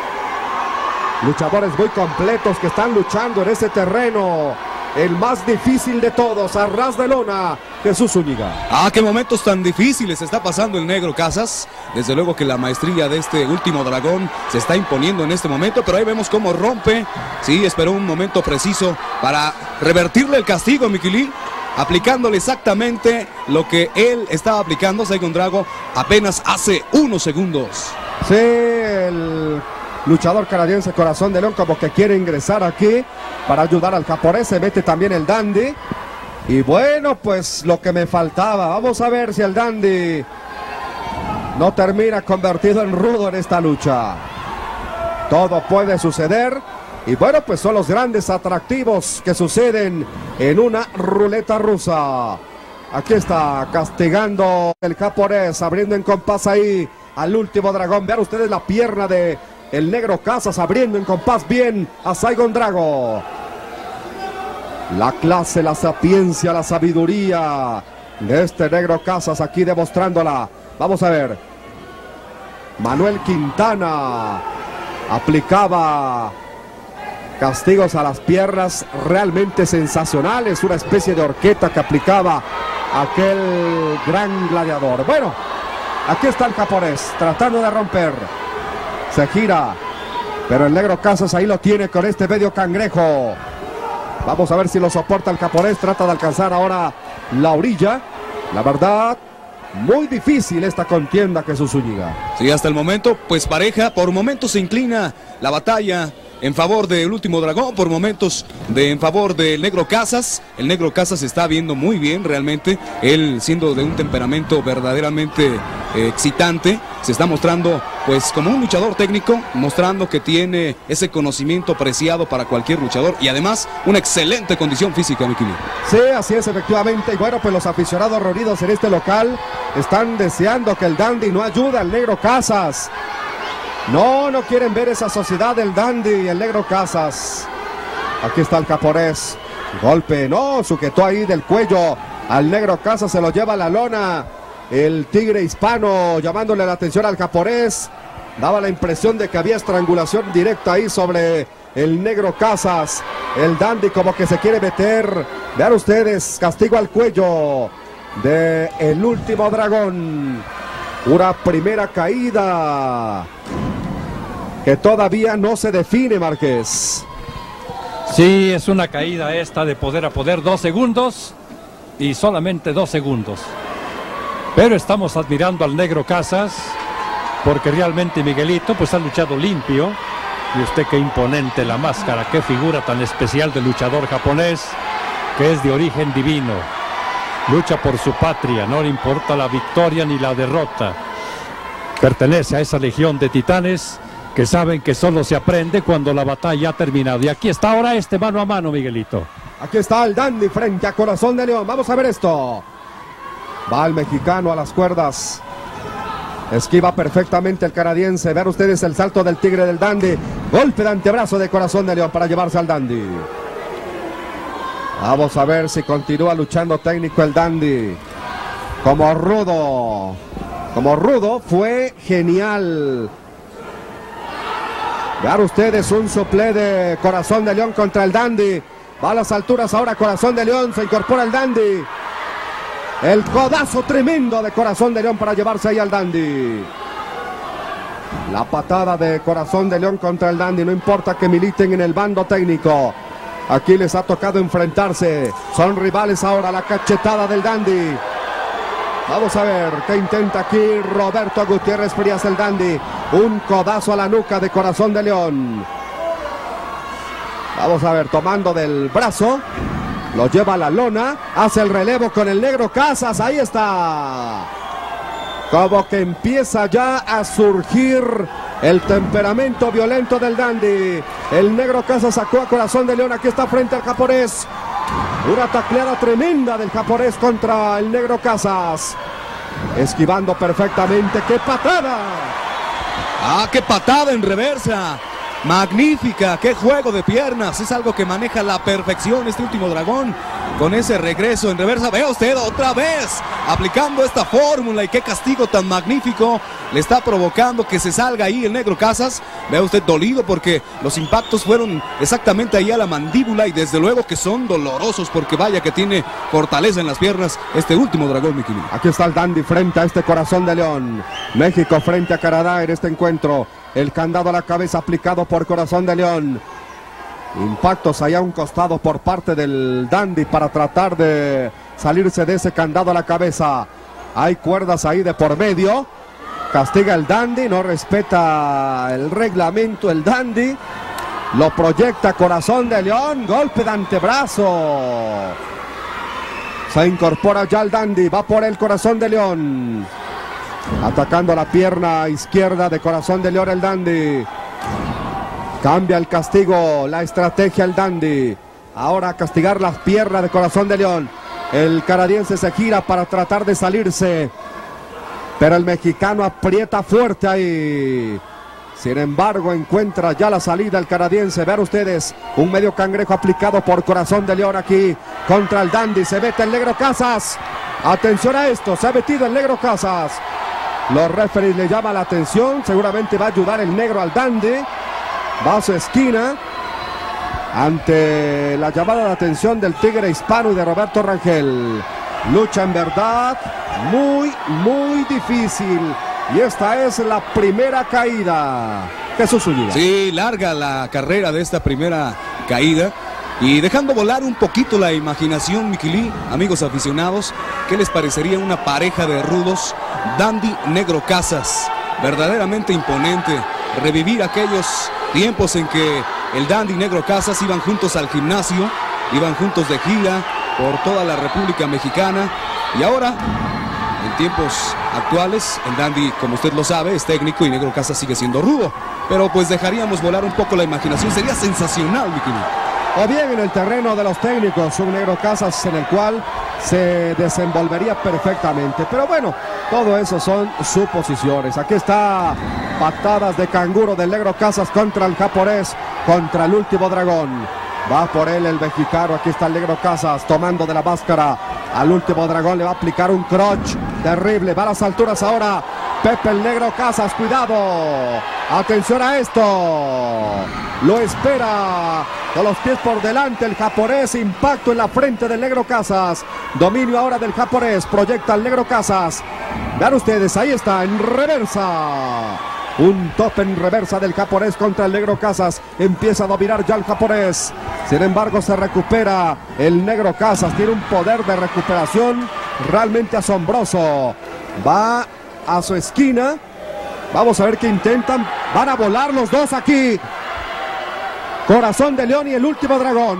Speaker 2: Luchadores muy completos que están luchando en ese terreno. El más difícil de todos, a ras de lona, Jesús Zúñiga.
Speaker 11: Ah, qué momentos tan difíciles está pasando el Negro Casas. Desde luego que la maestría de este Último Dragón se está imponiendo en este momento, pero ahí vemos cómo rompe. Sí, esperó un momento preciso para revertirle el castigo, Miquilí, aplicándole exactamente lo que él estaba aplicando, Saigon Drago, apenas hace unos segundos.
Speaker 2: Sí, el luchador canadiense Corazón de León como que quiere ingresar aquí para ayudar al japonés. Se mete también el Dandy. Y bueno, pues lo que me faltaba. Vamos a ver si el Dandy no termina convertido en rudo en esta lucha. Todo puede suceder. Y bueno, pues son los grandes atractivos que suceden en una ruleta rusa. Aquí está castigando el japonés, abriendo en compás ahí al Último Dragón. Vean ustedes la pierna de el Negro Casas abriendo en compás bien a Saigon Drago. La clase, la sapiencia, la sabiduría de este Negro Casas aquí demostrándola. Vamos a ver. Manuel Quintana aplicaba castigos a las piernas realmente sensacionales. Una especie de horqueta que aplicaba aquel gran gladiador. Bueno, aquí está el japonés tratando de romper. Se gira, pero el Negro Casas ahí lo tiene con este medio cangrejo. Vamos a ver si lo soporta el japonés. Trata de alcanzar ahora la orilla. La verdad, muy difícil esta contienda, Jesús Zúñiga.
Speaker 11: Sí, hasta el momento, pues pareja. Por momentos se inclina la batalla en favor del Último Dragón, por momentos de en favor del Negro Casas. El Negro Casas se está viendo muy bien realmente, él siendo de un temperamento verdaderamente eh, excitante, se está mostrando pues como un luchador técnico, mostrando que tiene ese conocimiento preciado para cualquier luchador y además una excelente condición física, Miquilí.
Speaker 2: Sí, así es efectivamente, y bueno, pues los aficionados reunidos en este local están deseando que el Dandy no ayude al Negro Casas. No, no quieren ver esa sociedad del Dandy y el Negro Casas. Aquí está el japonés. Golpe, no, sujetó ahí del cuello al Negro Casas, se lo lleva a la lona. El Tigre Hispano llamándole la atención al japonés. Daba la impresión de que había estrangulación directa ahí sobre el Negro Casas. El Dandy como que se quiere meter. Vean ustedes, castigo al cuello de el Último Dragón. Una primera caída que todavía no se define, Márquez.
Speaker 15: Sí, es una caída esta de poder a poder, dos segundos y solamente dos segundos. Pero estamos admirando al Negro Casas porque realmente Miguelito pues ha luchado limpio. Y usted qué imponente la máscara, qué figura tan especial de luchador japonés que es de origen divino. Lucha por su patria, no le importa la victoria ni la derrota. pertenece a esa legión de titanes que saben que solo se aprende cuando la batalla ha terminado. Y aquí está ahora este mano a mano, Miguelito.
Speaker 2: Aquí está el Dandy frente a Corazón de León. Vamos a ver esto. Va el mexicano a las cuerdas. Esquiva perfectamente el canadiense. Vean ustedes el salto del tigre del Dandy. Golpe de antebrazo de Corazón de León para llevarse al Dandy. Vamos a ver si continúa luchando técnico el Dandy. Como rudo. Como rudo fue genial. Vean ustedes un suplé de Corazón de León contra el Dandy. Va a las alturas ahora Corazón de León. Se incorpora el Dandy. El codazo tremendo de Corazón de León para llevarse ahí al Dandy. La patada de Corazón de León contra el Dandy. No importa que militen en el bando técnico. Aquí les ha tocado enfrentarse. Son rivales ahora. La cachetada del Dandy. Vamos a ver qué intenta aquí Roberto Gutiérrez Frías el Dandy. Un codazo a la nuca de Corazón de León. Vamos a ver, tomando del brazo. Lo lleva a la lona. Hace el relevo con el negro Casas. Ahí está. Como que empieza ya a surgir el temperamento violento del Dandy. El negro Casas sacó a Corazón de León. Aquí está frente al japonés. Una tacleada tremenda del japonés contra el negro Casas. Esquivando perfectamente. ¡Qué patada!
Speaker 11: ¡Ah, qué patada en reversa! Magnífica, qué juego de piernas. Es algo que maneja a la perfección este último dragón. Con ese regreso en reversa. Vea usted otra vez aplicando esta fórmula. Y qué castigo tan magnífico le está provocando que se salga ahí el negro Casas. Vea usted dolido porque los impactos fueron exactamente ahí a la mandíbula. Y desde luego que son dolorosos porque vaya que tiene fortaleza en las piernas este último dragón, mi querido.
Speaker 2: Aquí está el Dandy frente a este Corazón de León. México frente a Canadá en este encuentro. El candado a la cabeza aplicado por Corazón de León. Impactos allá a un costado por parte del Dandy para tratar de salirse de ese candado a la cabeza. Hay cuerdas ahí de por medio. Castiga el Dandy, no respeta el reglamento el Dandy. Lo proyecta Corazón de León. Golpe de antebrazo. Se incorpora ya el Dandy. Va por el Corazón de León. Atacando la pierna izquierda de Corazón de León el Dandy. Cambia el castigo, la estrategia el Dandy. Ahora a castigar las piernas de Corazón de León. El canadiense se gira para tratar de salirse. Pero el mexicano aprieta fuerte ahí. Sin embargo, encuentra ya la salida el canadiense. Vean ustedes, un medio cangrejo aplicado por Corazón de León aquí contra el Dandy. Se mete el negro Casas. Atención a esto, se ha metido el negro Casas. Los referees le llaman la atención. Seguramente va a ayudar el negro al Dandy. Va a su esquina. Ante la llamada de atención del Tigre Hispano y de Roberto Rangel. Lucha en verdad muy, muy difícil. Y esta es la primera caída. Jesús Zúñiga.
Speaker 11: Sí, larga la carrera de esta primera caída. Y dejando volar un poquito la imaginación, Miquilí, amigos aficionados, ¿qué les parecería una pareja de rudos? Dandy Negro Casas, verdaderamente imponente. Revivir aquellos tiempos en que el Dandy Negro Casas iban juntos al gimnasio, iban juntos de gira por toda la República Mexicana. Y ahora, en tiempos actuales, el Dandy, como usted lo sabe, es técnico y Negro Casas sigue siendo rudo. Pero pues dejaríamos volar un poco la imaginación, sería sensacional, Miquilí.
Speaker 2: O bien en el terreno de los técnicos, un negro Casas en el cual se desenvolvería perfectamente. Pero bueno, todo eso son suposiciones. Aquí está patadas de canguro del negro Casas contra el japonés, contra el último dragón. Va por él el mexicano, aquí está el negro Casas tomando de la máscara al último dragón. Le va a aplicar un crotch terrible, va a las alturas ahora Pepe el negro Casas, cuidado. Atención a esto. Lo espera con los pies por delante el japonés. Impacto en la frente del negro Casas. Dominio ahora del japonés. Proyecta el negro Casas. Vean ustedes, ahí está, en reversa. Un tope en reversa del japonés contra el negro Casas. Empieza a dominar ya el japonés. Sin embargo, se recupera el negro Casas. Tiene un poder de recuperación realmente asombroso. Va a su esquina. Vamos a ver qué intentan. Van a volar los dos aquí. Corazón de León y el último dragón.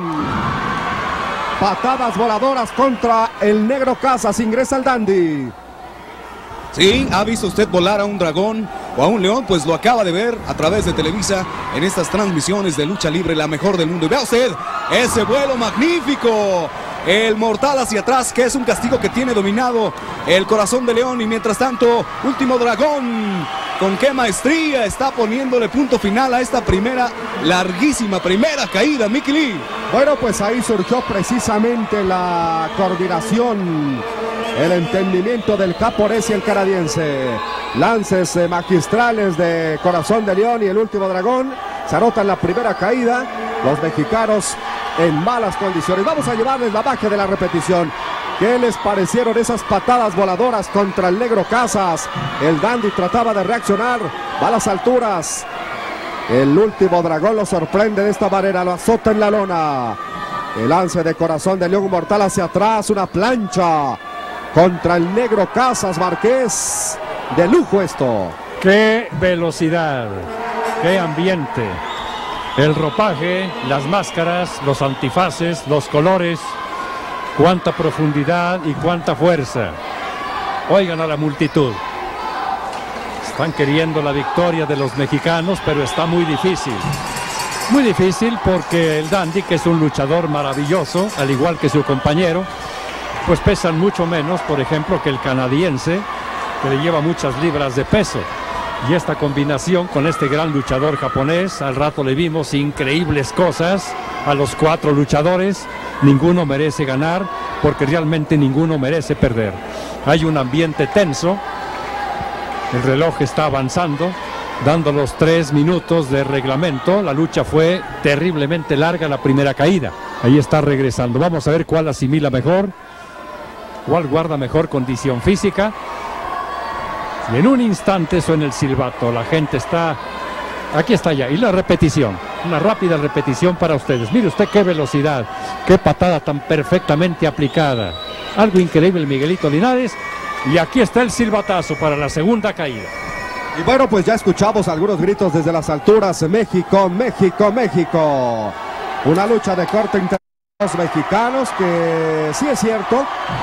Speaker 2: Patadas voladoras contra el negro Casas. Ingresa el Dandy.
Speaker 11: Sí, ¿ha visto usted volar a un dragón o a un león? Pues lo acaba de ver a través de Televisa en estas transmisiones de lucha libre, la mejor del mundo. Y vea usted ese vuelo magnífico. El mortal hacia atrás, que es un castigo que tiene dominado el Corazón de León. Y mientras tanto, Último Dragón, con qué maestría está poniéndole punto final a esta primera, larguísima primera caída, Mickey Lee.
Speaker 2: Bueno, pues ahí surgió precisamente la coordinación, el entendimiento del japonés y el canadiense. Lances eh, magistrales de Corazón de León y el Último Dragón. Se anotan la primera caída. Los mexicanos en malas condiciones. Vamos a llevarles la magia de la repetición. ¿Qué les parecieron esas patadas voladoras contra el Negro Casas? El Dandy trataba de reaccionar. Va a las alturas. El Último Dragón lo sorprende de esta manera. Lo azota en la lona. El lance de Corazón de León mortal hacia atrás. Una plancha contra el Negro Casas. Márquez. De lujo esto.
Speaker 15: ¡Qué velocidad! ¡Qué ambiente! El ropaje, las máscaras, los antifaces, los colores. Cuánta profundidad y cuánta fuerza. Oigan a la multitud. Están queriendo la victoria de los mexicanos, pero está muy difícil. Muy difícil porque el Dandy, que es un luchador maravilloso, al igual que su compañero, pues pesan mucho menos, por ejemplo, que el canadiense, que le lleva muchas libras de peso. Y esta combinación con este gran luchador japonés, al rato le vimos increíbles cosas a los cuatro luchadores. Ninguno merece ganar porque realmente ninguno merece perder. Hay un ambiente tenso. El reloj está avanzando, dando los tres minutos de reglamento. La lucha fue terriblemente larga, la primera caída. Ahí está regresando. Vamos a ver cuál asimila mejor, cuál guarda mejor condición física. Y en un instante suena el silbato. La gente está... Aquí está ya. Y la repetición. Una rápida repetición para ustedes. Mire usted qué velocidad. Qué patada tan perfectamente aplicada. Algo increíble, Miguelito Linares. Y aquí está el silbatazo para la segunda caída.
Speaker 2: Y bueno, pues ya escuchamos algunos gritos desde las alturas. México, México, México. Una lucha de corte entre los mexicanos que sí es cierto.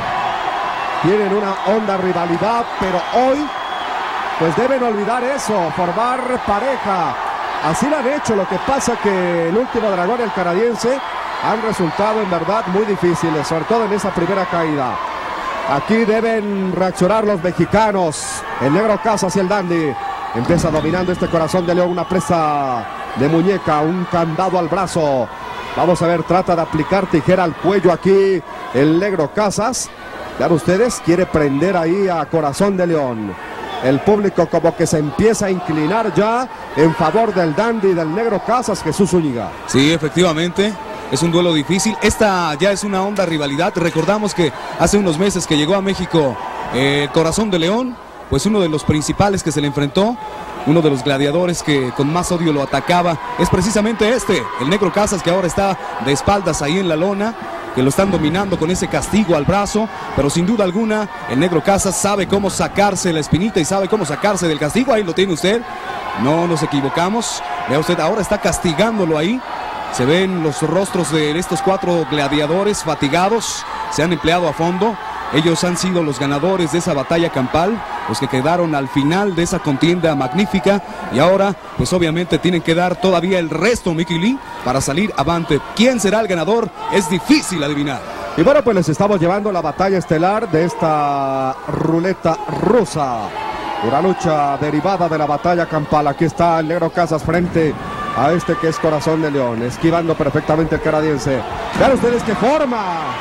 Speaker 2: Tienen una honda rivalidad, pero hoy... pues deben olvidar eso, formar pareja. Así lo han hecho, lo que pasa que el Último Dragón y el canadiense han resultado en verdad muy difíciles, sobre todo en esa primera caída. Aquí deben reaccionar los mexicanos. El Negro Casas y el Dandy. Empieza dominando este Corazón de León, una presa de muñeca, un candado al brazo. Vamos a ver, trata de aplicar tijera al cuello aquí el Negro Casas. Vean ustedes, quiere prender ahí a Corazón de León. El público como que se empieza a inclinar ya en favor del Dandy y del Negro Casas, Jesús Zúñiga.
Speaker 11: Sí, efectivamente, es un duelo difícil. Esta ya es una honda rivalidad. Recordamos que hace unos meses que llegó a México eh, Corazón de León, pues uno de los principales que se le enfrentó, uno de los gladiadores que con más odio lo atacaba, es precisamente este, el Negro Casas, que ahora está de espaldas ahí en la lona, que lo están dominando con ese castigo al brazo, pero sin duda alguna el Negro Casas sabe cómo sacarse la espinita y sabe cómo sacarse del castigo. Ahí lo tiene usted, no nos equivocamos. Vea usted, ahora está castigándolo ahí. Se ven los rostros de estos cuatro gladiadores fatigados, se han empleado a fondo. Ellos han sido los ganadores de esa batalla campal, los que quedaron al final de esa contienda magnífica, y ahora pues obviamente tienen que dar todavía el resto, Mickey Lee, para salir avante. ¿Quién será el ganador? Es difícil adivinar.
Speaker 2: Y bueno, pues les estamos llevando la batalla estelar de esta ruleta rusa. Una lucha derivada de la batalla campal. Aquí está el Negro Casas frente a este que es Corazón de León, esquivando perfectamente el canadiense. Vean ustedes qué forma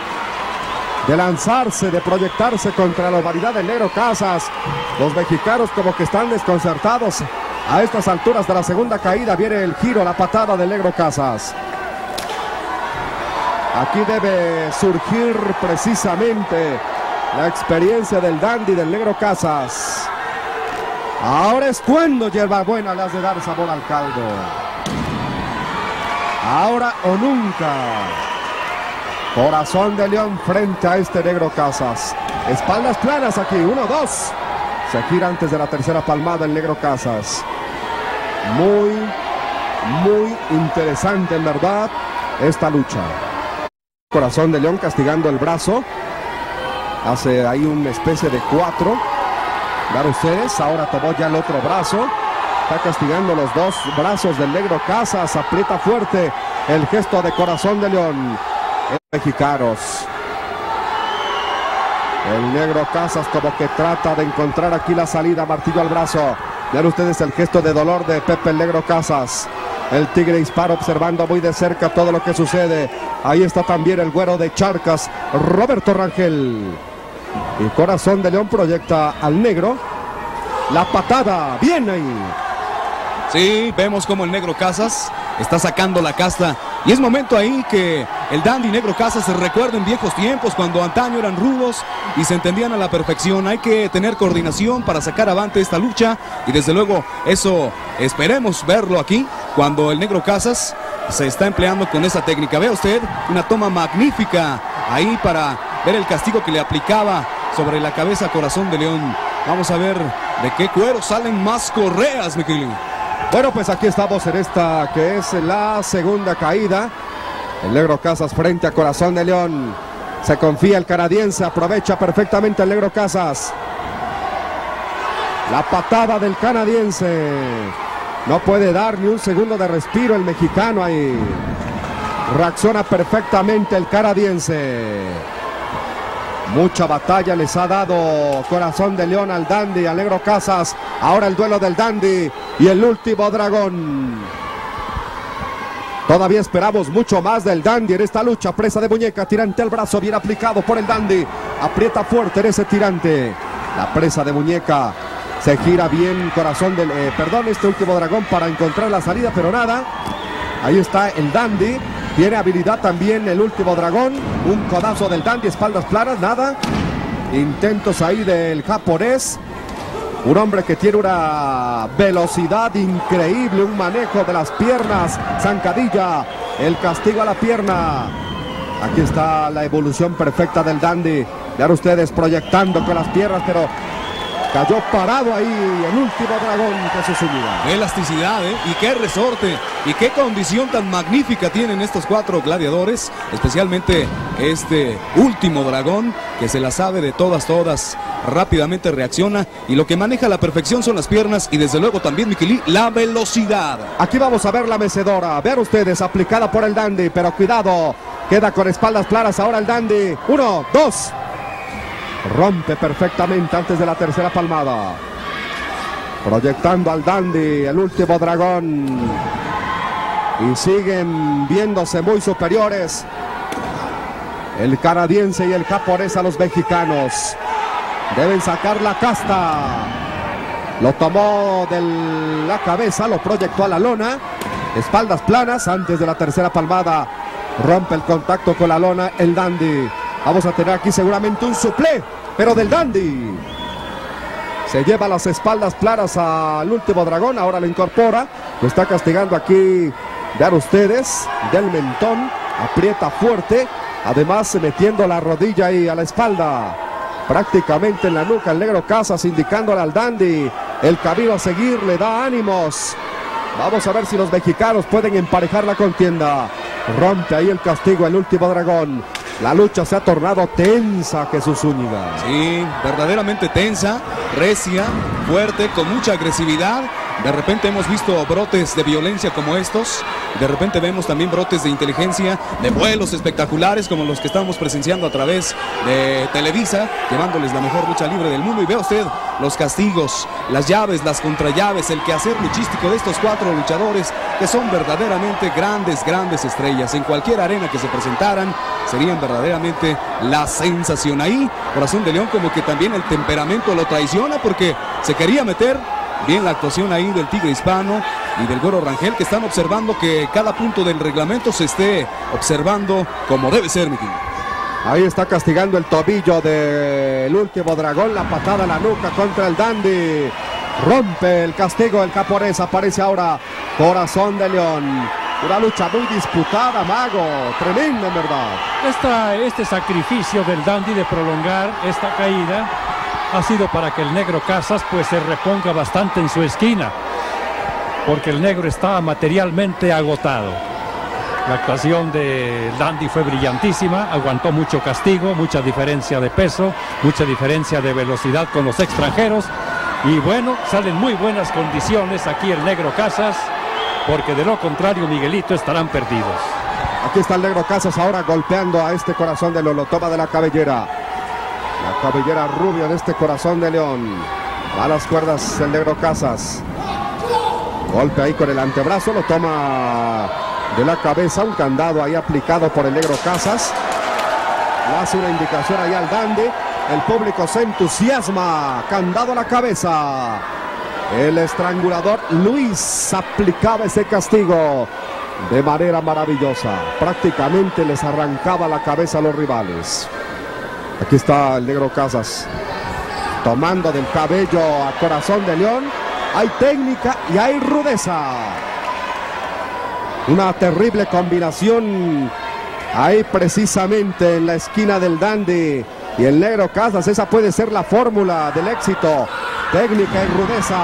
Speaker 2: de lanzarse, de proyectarse contra la variedad del Negro Casas. Los mexicanos como que están desconcertados. A estas alturas de la segunda caída viene el giro, la patada del Negro Casas. Aquí debe surgir precisamente la experiencia del Dandy, del Negro Casas. Ahora es cuando Hierbabuena le has de dar sabor al caldo. Ahora o nunca. Corazón de León frente a este Negro Casas. Espaldas planas aquí, uno, dos. Se gira antes de la tercera palmada el Negro Casas. Muy, muy interesante en verdad esta lucha. Corazón de León castigando el brazo. Hace ahí una especie de cuatro. Vean ustedes, ahora tomó ya el otro brazo. Está castigando los dos brazos del Negro Casas. Aprieta fuerte el gesto de Corazón de León. Mexicanos. El Negro Casas como que trata de encontrar aquí la salida. Martillo al brazo. Vean ustedes el gesto de dolor de Pepe el Negro Casas. El Tigre Hispano observando muy de cerca todo lo que sucede. Ahí está también el güero de Charcas, Roberto Rangel. Y Corazón de León proyecta al negro. La patada, bien ahí.
Speaker 11: Sí, vemos como el Negro Casas está sacando la casta. Y es momento ahí que el Dandy Negro Casas se recuerden viejos tiempos cuando antaño eran rudos y se entendían a la perfección. Hay que tener coordinación para sacar avante esta lucha. Y desde luego eso esperemos verlo aquí cuando el Negro Casas se está empleando con esa técnica. Vea usted una toma magnífica ahí para ver el castigo que le aplicaba sobre la cabeza a Corazón de León. Vamos a ver de qué cuero salen más correas, mi querido.
Speaker 2: Bueno, pues aquí estamos en esta que es la segunda caída. El Negro Casas frente a Corazón de León. Se confía el canadiense, aprovecha perfectamente el Negro Casas. La patada del canadiense. No puede dar ni un segundo de respiro el mexicano ahí. Reacciona perfectamente el canadiense. Mucha batalla les ha dado Corazón de León al Dandy, al Negro Casas. Ahora el duelo del Dandy y el último dragón. Todavía esperamos mucho más del Dandy en esta lucha. Presa de muñeca, tirante al brazo, bien aplicado por el Dandy. Aprieta fuerte en ese tirante. La presa de muñeca. Se gira bien Corazón del... Eh, perdón, este último dragón para encontrar la salida, pero nada. Ahí está el Dandy. Tiene habilidad también el último dragón. Un codazo del Dandy, espaldas planas, nada. Intentos ahí del japonés. Un hombre que tiene una velocidad increíble, un manejo de las piernas. Zancadilla, el castigo a la pierna. Aquí está la evolución perfecta del Dandy. Vean ustedes proyectando con las piernas, pero cayó parado ahí el último dragón que se subía.
Speaker 11: Qué elasticidad, ¿eh? Y qué resorte, y qué condición tan magnífica tienen estos cuatro gladiadores, especialmente este último dragón, que se la sabe de todas, todas, rápidamente reacciona, y lo que maneja a la perfección son las piernas, y desde luego también, Miquelí, la velocidad.
Speaker 2: Aquí vamos a ver la mecedora, vean ustedes, aplicada por el Dandy, pero cuidado, queda con espaldas claras ahora el Dandy. Uno, dos. Rompe perfectamente antes de la tercera palmada. Proyectando al Dandy, el último dragón. Y siguen viéndose muy superiores el canadiense y el japonés a los mexicanos. Deben sacar la casta. Lo tomó de la cabeza, lo proyectó a la lona. Espaldas planas antes de la tercera palmada. Rompe el contacto con la lona el Dandy. Vamos a tener aquí seguramente un suplé, pero del Dandy. Se lleva las espaldas planas al último dragón, ahora lo incorpora. Lo está castigando aquí, vean ustedes, del mentón. Aprieta fuerte, además metiendo la rodilla ahí a la espalda. Prácticamente en la nuca el Negro Casas, indicándole al Dandy el camino a seguir, le da ánimos. Vamos a ver si los mexicanos pueden emparejar la contienda. Rompe ahí el castigo el último dragón. La lucha se ha tornado tensa, Jesús Zúñiga.
Speaker 11: Sí, verdaderamente tensa, recia, fuerte, con mucha agresividad. De repente hemos visto brotes de violencia como estos. De repente vemos también brotes de inteligencia, de vuelos espectaculares como los que estamos presenciando a través de Televisa, llevándoles la mejor lucha libre del mundo. Y vea usted los castigos, las llaves, las contrallaves, el quehacer luchístico de estos cuatro luchadores que son verdaderamente grandes, grandes estrellas. En cualquier arena que se presentaran, serían verdaderamente la sensación. Ahí, Corazón de León como que también el temperamento lo traiciona porque se quería meter. Bien la actuación ahí del Tigre Hispano y del Güero Rangel, que están observando que cada punto del reglamento se esté observando como debe ser, mi querido.
Speaker 2: Ahí está castigando el tobillo del último dragón, la patada a la nuca contra el Dandy. Rompe el castigo del japonés, aparece ahora Corazón de León. Una lucha muy disputada, Mago, tremenda en verdad.
Speaker 15: Esta, este sacrificio del Dandy de prolongar esta caída ha sido para que el Negro Casas pues se reponga bastante en su esquina, porque el negro estaba materialmente agotado. La actuación de Dandy fue brillantísima, aguantó mucho castigo, mucha diferencia de peso, mucha diferencia de velocidad con los extranjeros, Y bueno, salen muy buenas condiciones aquí el Negro Casas, porque de lo contrario Miguelito estarán perdidos.
Speaker 2: Aquí está el Negro Casas ahora golpeando a este Corazón de León, lo toma de la cabellera. La cabellera rubia de este Corazón de León. Va a las cuerdas el Negro Casas. Golpe ahí con el antebrazo, lo toma de la cabeza, un candado ahí aplicado por el Negro Casas. Le hace una indicación ahí al dandy. El público se entusiasma. Candado a la cabeza. El estrangulador Luis aplicaba ese castigo de manera maravillosa. Prácticamente les arrancaba la cabeza a los rivales. Aquí está el Negro Casas tomando del cabello a Corazón de León. Hay técnica y hay rudeza. Una terrible combinación ahí precisamente en la esquina del dandy y el Negro Casas. Esa puede ser la fórmula del éxito. Técnica y rudeza.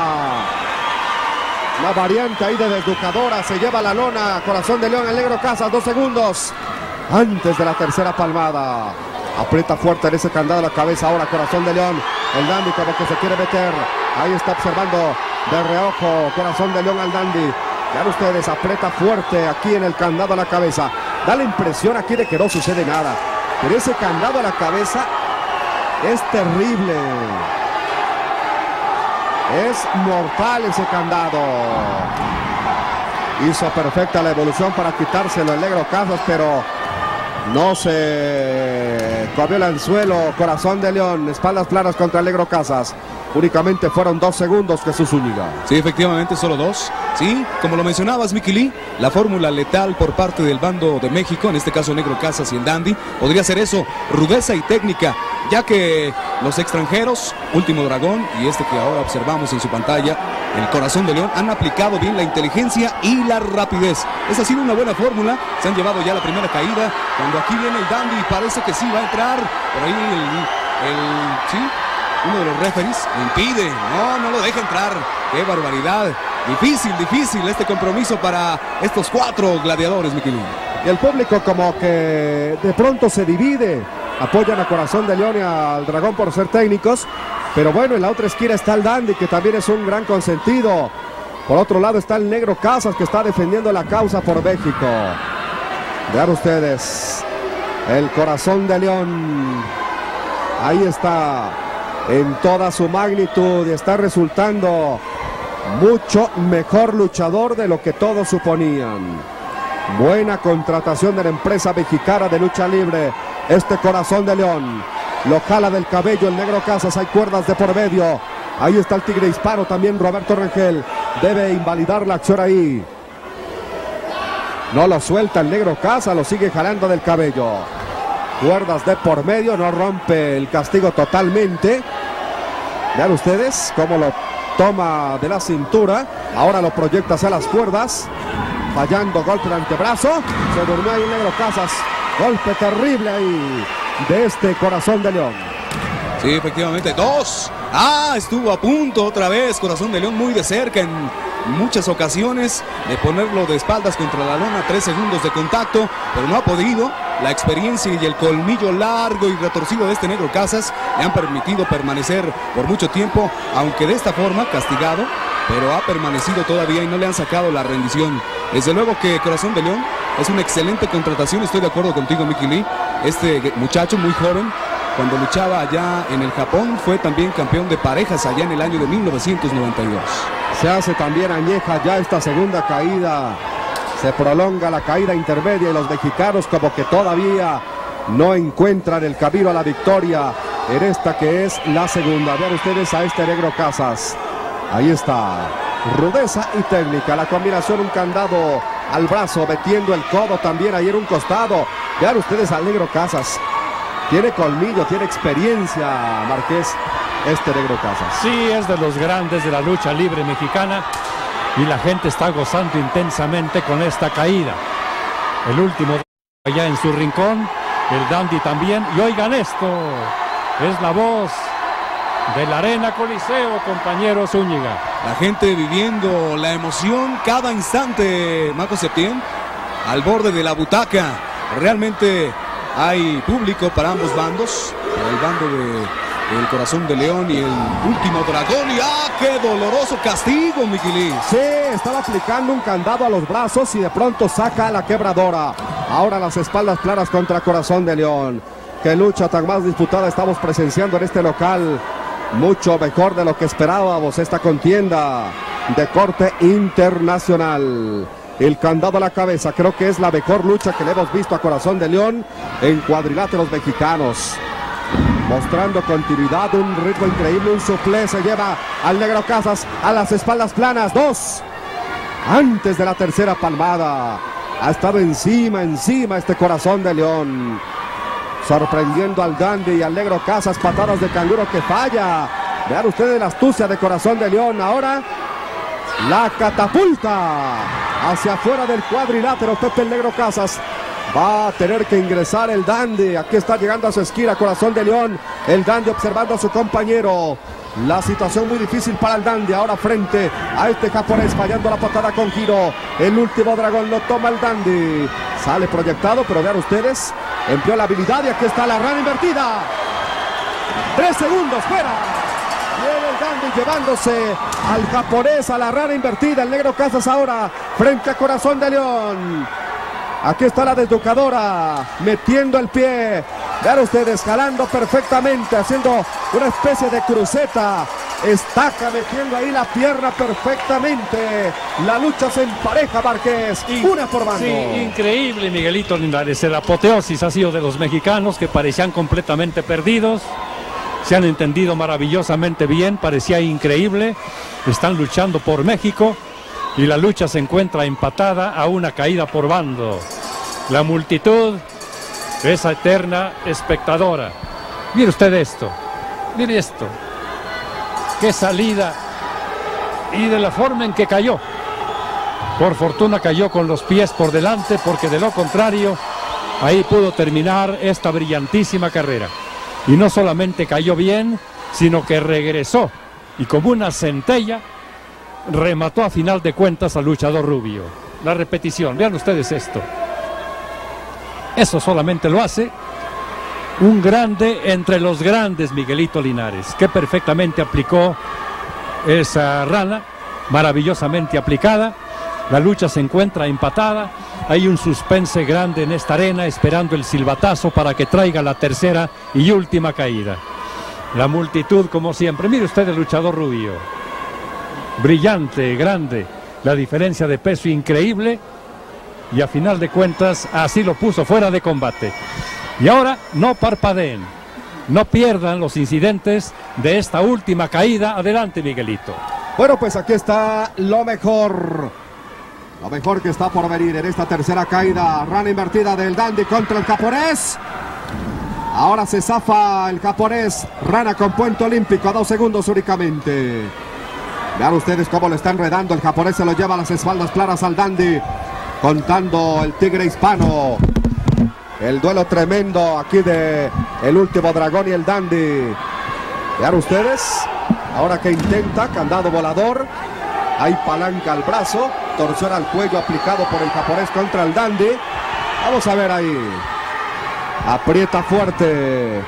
Speaker 2: La variante ahí de desducadora. Se lleva la lona. Corazón de León, el Negro Casas. Dos segundos antes de la tercera palmada. Aprieta fuerte en ese candado la cabeza ahora Corazón de León. El dandy como que se quiere meter. Ahí está observando de reojo Corazón de León al dandy. Ya ustedes, aprieta fuerte aquí en el candado a la cabeza. Da la impresión aquí de que no sucede nada. Pero ese candado a la cabeza es terrible. Es mortal ese candado. Hizo perfecta la evolución para quitárselo el Negro Casas, pero no se comió el anzuelo Corazón de León. Espaldas planas contra el Negro Casas. Únicamente fueron dos segundos, Jesús Zúñiga.
Speaker 11: Sí, efectivamente, solo dos. Sí, como lo mencionabas, Mickey Lee, la fórmula letal por parte del bando de México, en este caso Negro Casas y el dandy, podría ser eso, rudeza y técnica, ya que los extranjeros, Último Dragón y este que ahora observamos en su pantalla, el Corazón de León, han aplicado bien la inteligencia y la rapidez. Esa ha sido una buena fórmula. Se han llevado ya la primera caída. Cuando aquí viene el dandy, parece que sí va a entrar. Por ahí el, el sí, uno de los referees impide. No, no lo deja entrar. ¡Qué barbaridad! Difícil, difícil este compromiso para estos cuatro gladiadores, Mickey Lee.
Speaker 2: Y el público como que de pronto se divide. Apoyan a Corazón de León y al Dragón por ser técnicos. Pero bueno, en la otra esquina está el dandy, que también es un gran consentido. Por otro lado está el Negro Casas, que está defendiendo la causa por México. Vean ustedes, el Corazón de León. Ahí está, en toda su magnitud, y está resultando mucho mejor luchador de lo que todos suponían. Buena contratación de la empresa mexicana de lucha libre. Este Corazón de León lo jala del cabello el Negro Casas. Hay cuerdas de por medio. Ahí está el Tigre Hispano también, Roberto Rangel. Debe invalidar la acción ahí. No lo suelta el Negro Casas, lo sigue jalando del cabello. Cuerdas de por medio, no rompe el castigo totalmente. Vean ustedes cómo lo toma de la cintura. Ahora lo proyecta hacia las cuerdas. Fallando, golpe de antebrazo. Se durmió ahí el Negro Casas. Golpe terrible ahí de este Corazón de León.
Speaker 11: Sí, efectivamente, dos. Ah, estuvo a punto otra vez Corazón de León, muy de cerca en muchas ocasiones de ponerlo de espaldas contra la lona. Tres segundos de contacto, pero no ha podido. La experiencia y el colmillo largo y retorcido de este Negro Casas le han permitido permanecer por mucho tiempo, aunque de esta forma castigado, pero ha permanecido todavía y no le han sacado la rendición. Desde luego que Corazón de León es una excelente contratación, estoy de acuerdo contigo, Mickey Lee. Este muchacho muy joven, cuando luchaba allá en el Japón, fue también campeón de parejas allá en el año de mil novecientos noventa y dos.
Speaker 2: Se hace también añeja ya esta segunda caída. Se prolonga la caída intermedia y los mexicanos como que todavía no encuentran el camino a la victoria en esta que es la segunda. Vean ustedes a este Negro Casas. Ahí está. Rudeza y técnica. La combinación, un candado al brazo, metiendo el codo también ahí en un costado. Vean ustedes al Negro Casas. Tiene colmillo, tiene experiencia, Marqués, este Negro Casas.
Speaker 15: Sí, es de los grandes de la lucha libre mexicana y la gente está gozando intensamente con esta caída. El último allá en su rincón, el dandy también. Y oigan esto, es la voz de la Arena Coliseo, compañero Zúñiga.
Speaker 11: La gente viviendo la emoción cada instante, Marco Septién, al borde de la butaca. Realmente hay público para ambos bandos. Para el bando de el corazón de león y el último dragón. Y ¡ah, qué doloroso castigo, Miquilí!
Speaker 2: Sí, estaba aplicando un candado a los brazos y de pronto saca la quebradora. Ahora las espaldas claras contra corazón de león. Qué lucha tan más disputada estamos presenciando en este local. Mucho mejor de lo que esperábamos esta contienda de corte internacional. El candado a la cabeza, creo que es la mejor lucha que le hemos visto a corazón de león en cuadriláteros mexicanos. Mostrando continuidad, un ritmo increíble, un suplé, se lleva al negro Casas a las espaldas planas, dos. Antes de la tercera palmada, ha estado encima, encima este corazón de león. Sorprendiendo al dandy y al negro Casas, patadas de canguro que falla. Vean ustedes la astucia de corazón de león, ahora la catapulta hacia afuera del cuadrilátero. Pepe el negro Casas va a tener que ingresar el dandy. Aquí está llegando a su esquina corazón de león. El dandy observando a su compañero. La situación muy difícil para el dandy. Ahora frente a este japonés, fallando la patada con giro. El último dragón lo toma el dandy. Sale proyectado, pero vean ustedes, empleó la habilidad y aquí está la rana invertida. Tres segundos fuera. Viene el dandy llevándose al japonés, a la rana invertida. El negro Casas ahora frente a corazón de león. Aquí está la desducadora, metiendo el pie. Vean ustedes, jalando perfectamente, haciendo una especie de cruceta. Estaca metiendo ahí la pierna perfectamente. La lucha se empareja, Márquez, una por bando.
Speaker 15: Sí, increíble, Miguelito Linares. La apoteosis ha sido de los mexicanos, que parecían completamente perdidos. Se han entendido maravillosamente bien, parecía increíble. Están luchando por México. Y la lucha se encuentra empatada a una caída por bando. La multitud es eterna espectadora. Mire usted esto, mire esto. Qué salida y de la forma en que cayó. Por fortuna cayó con los pies por delante, porque de lo contrario, ahí pudo terminar esta brillantísima carrera. Y no solamente cayó bien, sino que regresó y como una centella remató a final de cuentas al luchador rubio. La repetición, vean ustedes esto. Eso solamente lo hace un grande entre los grandes, Miguelito Linares, que perfectamente aplicó esa rana, maravillosamente aplicada. La lucha se encuentra empatada. Hay un suspense grande en esta arena, esperando el silbatazo para que traiga la tercera y última caída. La multitud, como siempre. Mire usted el luchador rubio. Brillante, grande, la diferencia de peso increíble, y a final de cuentas así lo puso fuera de combate. Y ahora no parpadeen, no pierdan los incidentes de esta última caída. Adelante, Miguelito.
Speaker 2: Bueno, pues aquí está lo mejor, lo mejor que está por venir en esta tercera caída. Rana invertida del dandy contra el japonés. Ahora se zafa el japonés. Rana con puente olímpico a dos segundos únicamente. Vean ustedes cómo lo está enredando. El japonés se lo lleva a las espaldas claras al dandy. Contando el tigre hispano. El duelo tremendo aquí de el último dragón y el dandy. Vean ustedes. Ahora que intenta candado volador. Hay palanca al brazo. Torsión al cuello aplicado por el japonés contra el dandy. Vamos a ver ahí. Aprieta fuerte.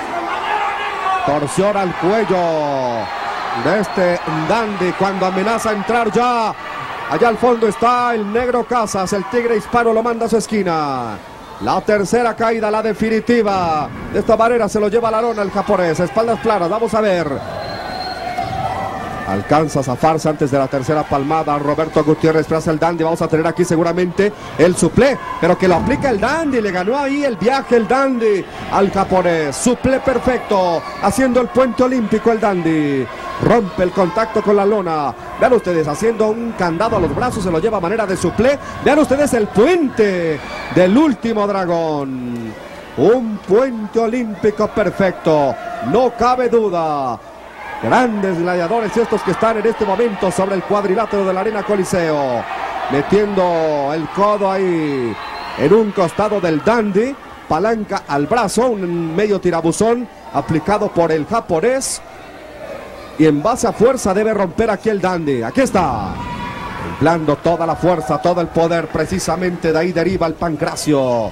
Speaker 2: Torsión al cuello de este dandy cuando amenaza entrar ya. Allá al fondo está el negro Casas. El tigre hispano lo manda a su esquina. La tercera caída, la definitiva. De esta manera se lo lleva a la lona el japonés. Espaldas planas, vamos a ver. Alcanza a zafarse antes de la tercera palmada. Roberto Gutiérrez tras el dandy. Vamos a tener aquí seguramente el suplé, pero que lo aplica el dandy. Le ganó ahí el viaje el dandy al japonés. Suplé perfecto, haciendo el puente olímpico el dandy. Rompe el contacto con la lona. Vean ustedes, haciendo un candado a los brazos, se lo lleva a manera de suplé. Vean ustedes el puente del último dragón. Un puente olímpico perfecto, no cabe duda. Grandes gladiadores estos que están en este momento sobre el cuadrilátero de la Arena Coliseo. Metiendo el codo ahí en un costado del dandy. Palanca al brazo, un medio tirabuzón aplicado por el japonés. Y en base a fuerza debe romper aquí el dandy. Aquí está. Empleando toda la fuerza, todo el poder. Precisamente de ahí deriva el pancracio.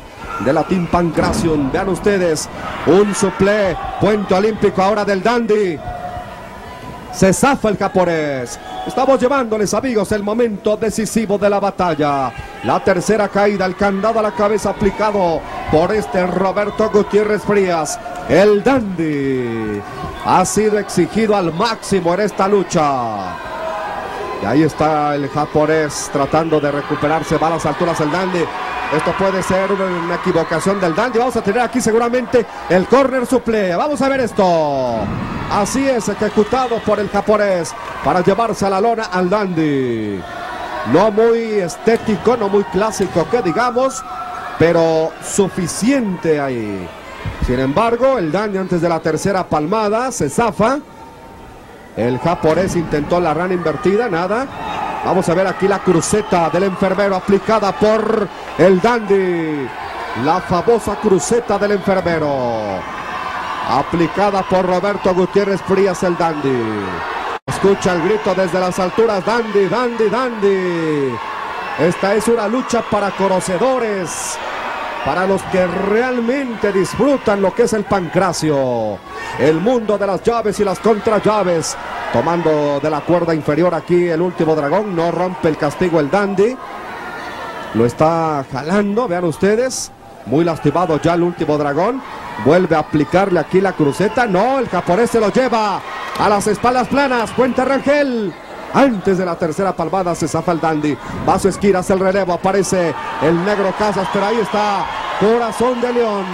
Speaker 9: de la Team Pancration. Vean ustedes, un suplé, puente olímpico ahora del Dandy. Se zafa el japonés. Estamos llevándoles, amigos, el momento decisivo de la batalla. La tercera caída, el candado a la cabeza aplicado por este Roberto Gutiérrez Frías. El Dandy ha sido exigido al máximo en esta lucha. Y ahí está el japonés tratando de recuperarse. Va a las alturas el Dandy. Esto puede ser una equivocación del Dandy. Vamos a tener aquí seguramente el corner suple. Vamos a ver esto. Así es, ejecutado por el japonés para llevarse a la lona al Dandy. No muy estético, no muy clásico que digamos, pero suficiente ahí. Sin embargo, el Dandy antes de la tercera palmada se zafa. El japonés intentó la rana invertida, nada. Vamos a ver aquí la cruceta del enfermero aplicada por el Dandy. La famosa cruceta del enfermero. Aplicada por Roberto Gutiérrez Frías, el Dandy. Escucha el grito desde las alturas. Dandy, Dandy, Dandy. Esta es una lucha para conocedores. Para los que realmente disfrutan lo que es el pancracio. El mundo de las llaves y las contrallaves. Tomando de la cuerda inferior aquí el último dragón. No rompe el castigo el Dandy. Lo está jalando, vean ustedes. Muy lastimado ya el último dragón. Vuelve a aplicarle aquí la cruceta. No, el japonés se lo lleva a las espaldas planas. Puente Rangel. Antes de la tercera palmada se zafa el Dandy. Va a su esquina, hace el relevo. Aparece el Negro Casas, pero ahí está Corazón de León.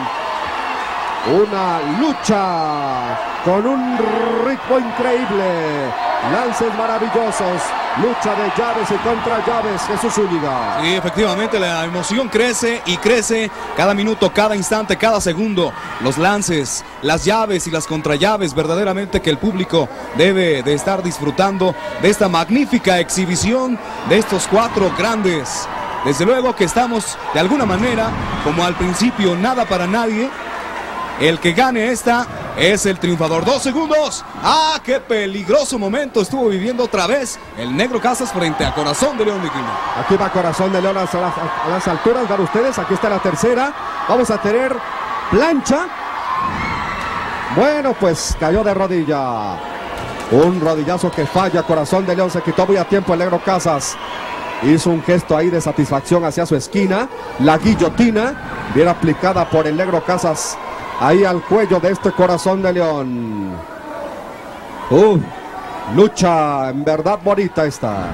Speaker 9: Una lucha con un ritmo increíble. Lances maravillosos. Lucha de llaves y contra llaves. Jesús Zúñiga.
Speaker 11: Sí, efectivamente, la emoción crece y crece cada minuto, cada instante, cada segundo. Los lances, las llaves y las contrallaves, verdaderamente que el público debe de estar disfrutando de esta magnífica exhibición de estos cuatro grandes. Desde luego que estamos de alguna manera, como al principio, nada para nadie. El que gane esta es el triunfador. Dos segundos. ¡Ah, qué peligroso momento estuvo viviendo otra vez el Negro Casas frente a Corazón de León!
Speaker 9: Aquí va Corazón de León a las, a las alturas. Van ustedes, aquí está la tercera. Vamos a tener plancha. Bueno, pues cayó de rodilla. Un rodillazo que falla. Corazón de León se quitó muy a tiempo el Negro Casas. Hizo un gesto ahí de satisfacción hacia su esquina. La guillotina, bien aplicada por el Negro Casas. Ahí al cuello de este Corazón de León. Uh, lucha en verdad bonita esta.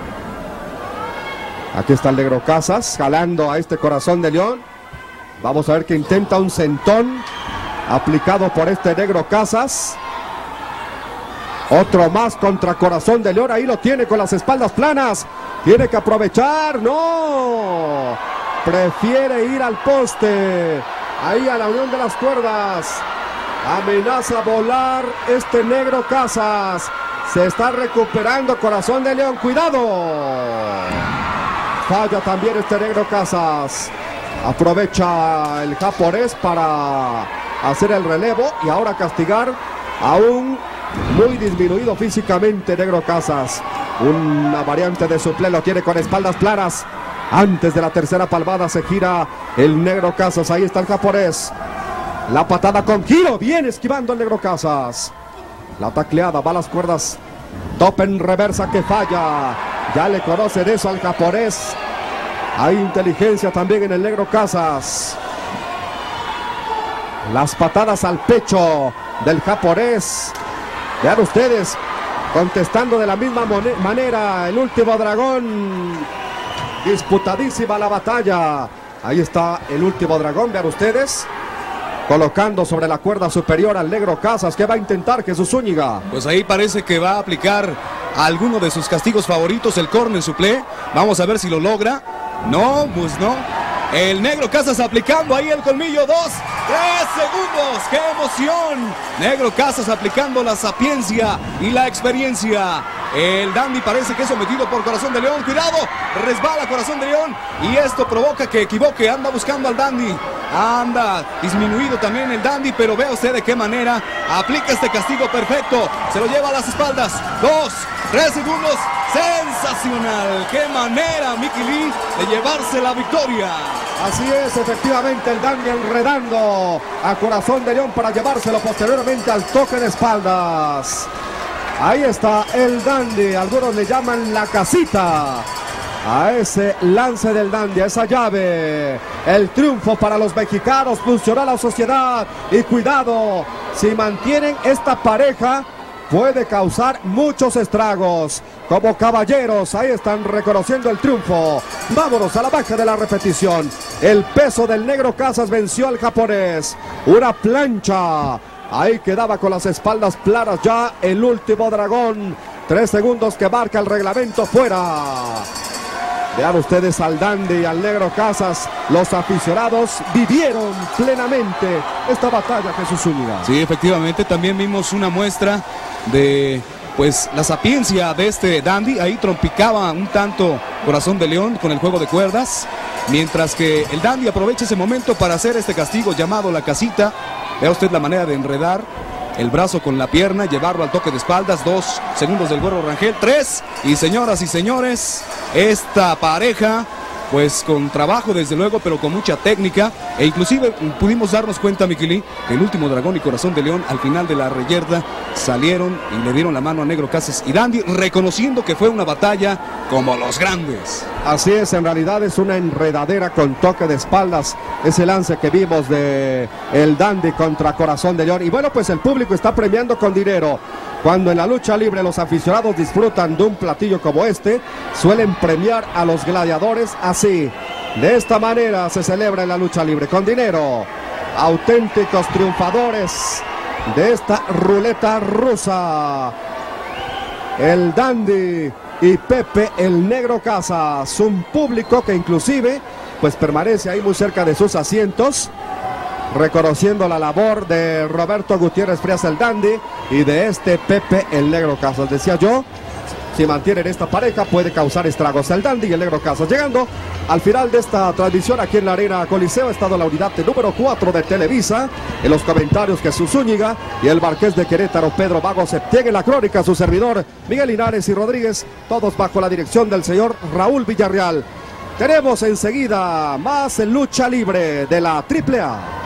Speaker 9: Aquí está el Negro Casas jalando a este Corazón de León. Vamos a ver que intenta un sentón aplicado por este Negro Casas. Otro más contra Corazón de León. Ahí lo tiene con las espaldas planas. Tiene que aprovechar. No. Prefiere ir al poste. Ahí a la unión de las cuerdas. Amenaza volar este Negro Casas. Se está recuperando Corazón de León. Cuidado. Falla también este Negro Casas. Aprovecha el japonés para hacer el relevo. Y ahora castigar a un muy disminuido físicamente Negro Casas. Una variante de suple lo tiene con espaldas planas. Antes de la tercera palmada se gira el Negro Casas. Ahí está el japonés. La patada con giro. Bien esquivando el Negro Casas. La tacleada va a las cuerdas. Tope en reversa que falla. Ya le conocen eso al japonés. Hay inteligencia también en el Negro Casas. Las patadas al pecho del japonés. Vean ustedes. Contestando de la misma manera el último dragón. Disputadísima la batalla. Ahí está el último dragón, vean ustedes. Colocando sobre la cuerda superior al Negro Casas. ¿Qué va a intentar Jesús Zúñiga?
Speaker 11: Pues ahí parece que va a aplicar alguno de sus castigos favoritos, el corner suple. Vamos a ver si lo logra. No, pues no. El Negro Casas aplicando ahí el colmillo. Dos, tres segundos. ¡Qué emoción! Negro Casas aplicando la sapiencia y la experiencia. El Dandy parece que es sometido por Corazón de León. Cuidado, resbala Corazón de León. Y esto provoca que equivoque. Anda buscando al Dandy. Anda disminuido también el Dandy. Pero vea usted de qué manera aplica este castigo perfecto. Se lo lleva a las espaldas. Dos, tres segundos. Sensacional. Qué manera, Mickey Lee, de llevarse la victoria.
Speaker 9: Así es, efectivamente, el Dandy enredando a Corazón de León para llevárselo posteriormente al toque de espaldas. Ahí está el Dandy, algunos le llaman la casita a ese lance del Dandy, a esa llave. El triunfo para los mexicanos, funcionó la sociedad y cuidado, si mantienen esta pareja puede causar muchos estragos. Como caballeros, ahí están reconociendo el triunfo. Vámonos a la baja de la repetición. El peso del Negro Casas venció al japonés. Una plancha. Ahí quedaba con las espaldas planas ya el último dragón. Tres segundos que marca el reglamento fuera. Vean ustedes al Dandy y al Negro Casas. Los aficionados vivieron plenamente esta batalla, Jesús Zúñiga.
Speaker 11: Sí, efectivamente, también vimos una muestra de pues la sapiencia de este Dandy. Ahí trompicaba un tanto Corazón de León con el juego de cuerdas, mientras que el Dandy aprovecha ese momento para hacer este castigo llamado la casita. Vea usted la manera de enredar el brazo con la pierna, llevarlo al toque de espaldas. Dos segundos del Güero Rangel, tres. Y señoras y señores, esta pareja pues con trabajo desde luego, pero con mucha técnica, e inclusive pudimos darnos cuenta, Miquelí, que el último Dragón y Corazón de León al final de la reyerda salieron y le dieron la mano a Negro Casas y Dandy, reconociendo que fue una batalla como los grandes.
Speaker 9: Así es, en realidad es una enredadera con toque de espaldas, ese lance que vimos de el Dandy contra Corazón de León. Y bueno, pues el público está premiando con dinero. Cuando en la lucha libre los aficionados disfrutan de un platillo como este, suelen premiar a los gladiadores así. De esta manera se celebra en la lucha libre, con dinero. Auténticos triunfadores de esta ruleta rusa. El Dandy y Pepe el Negro Casas. Un público que inclusive pues permanece ahí muy cerca de sus asientos, reconociendo la labor de Roberto Gutiérrez Frías el Dandy y de este Pepe el Negro Casas. Decía yo, si mantienen esta pareja puede causar estragos. El Dandy y el Negro Casas. Llegando al final de esta transmisión aquí en la Arena Coliseo, ha estado la unidad de número cuatro de Televisa. En los comentarios Jesús Zúñiga y el Marqués de Querétaro Pedro Vago Septién. En la crónica su servidor Miguel Linares y Rodríguez, todos bajo la dirección del señor Raúl Villarreal. Tenemos enseguida más en lucha libre de la triple A.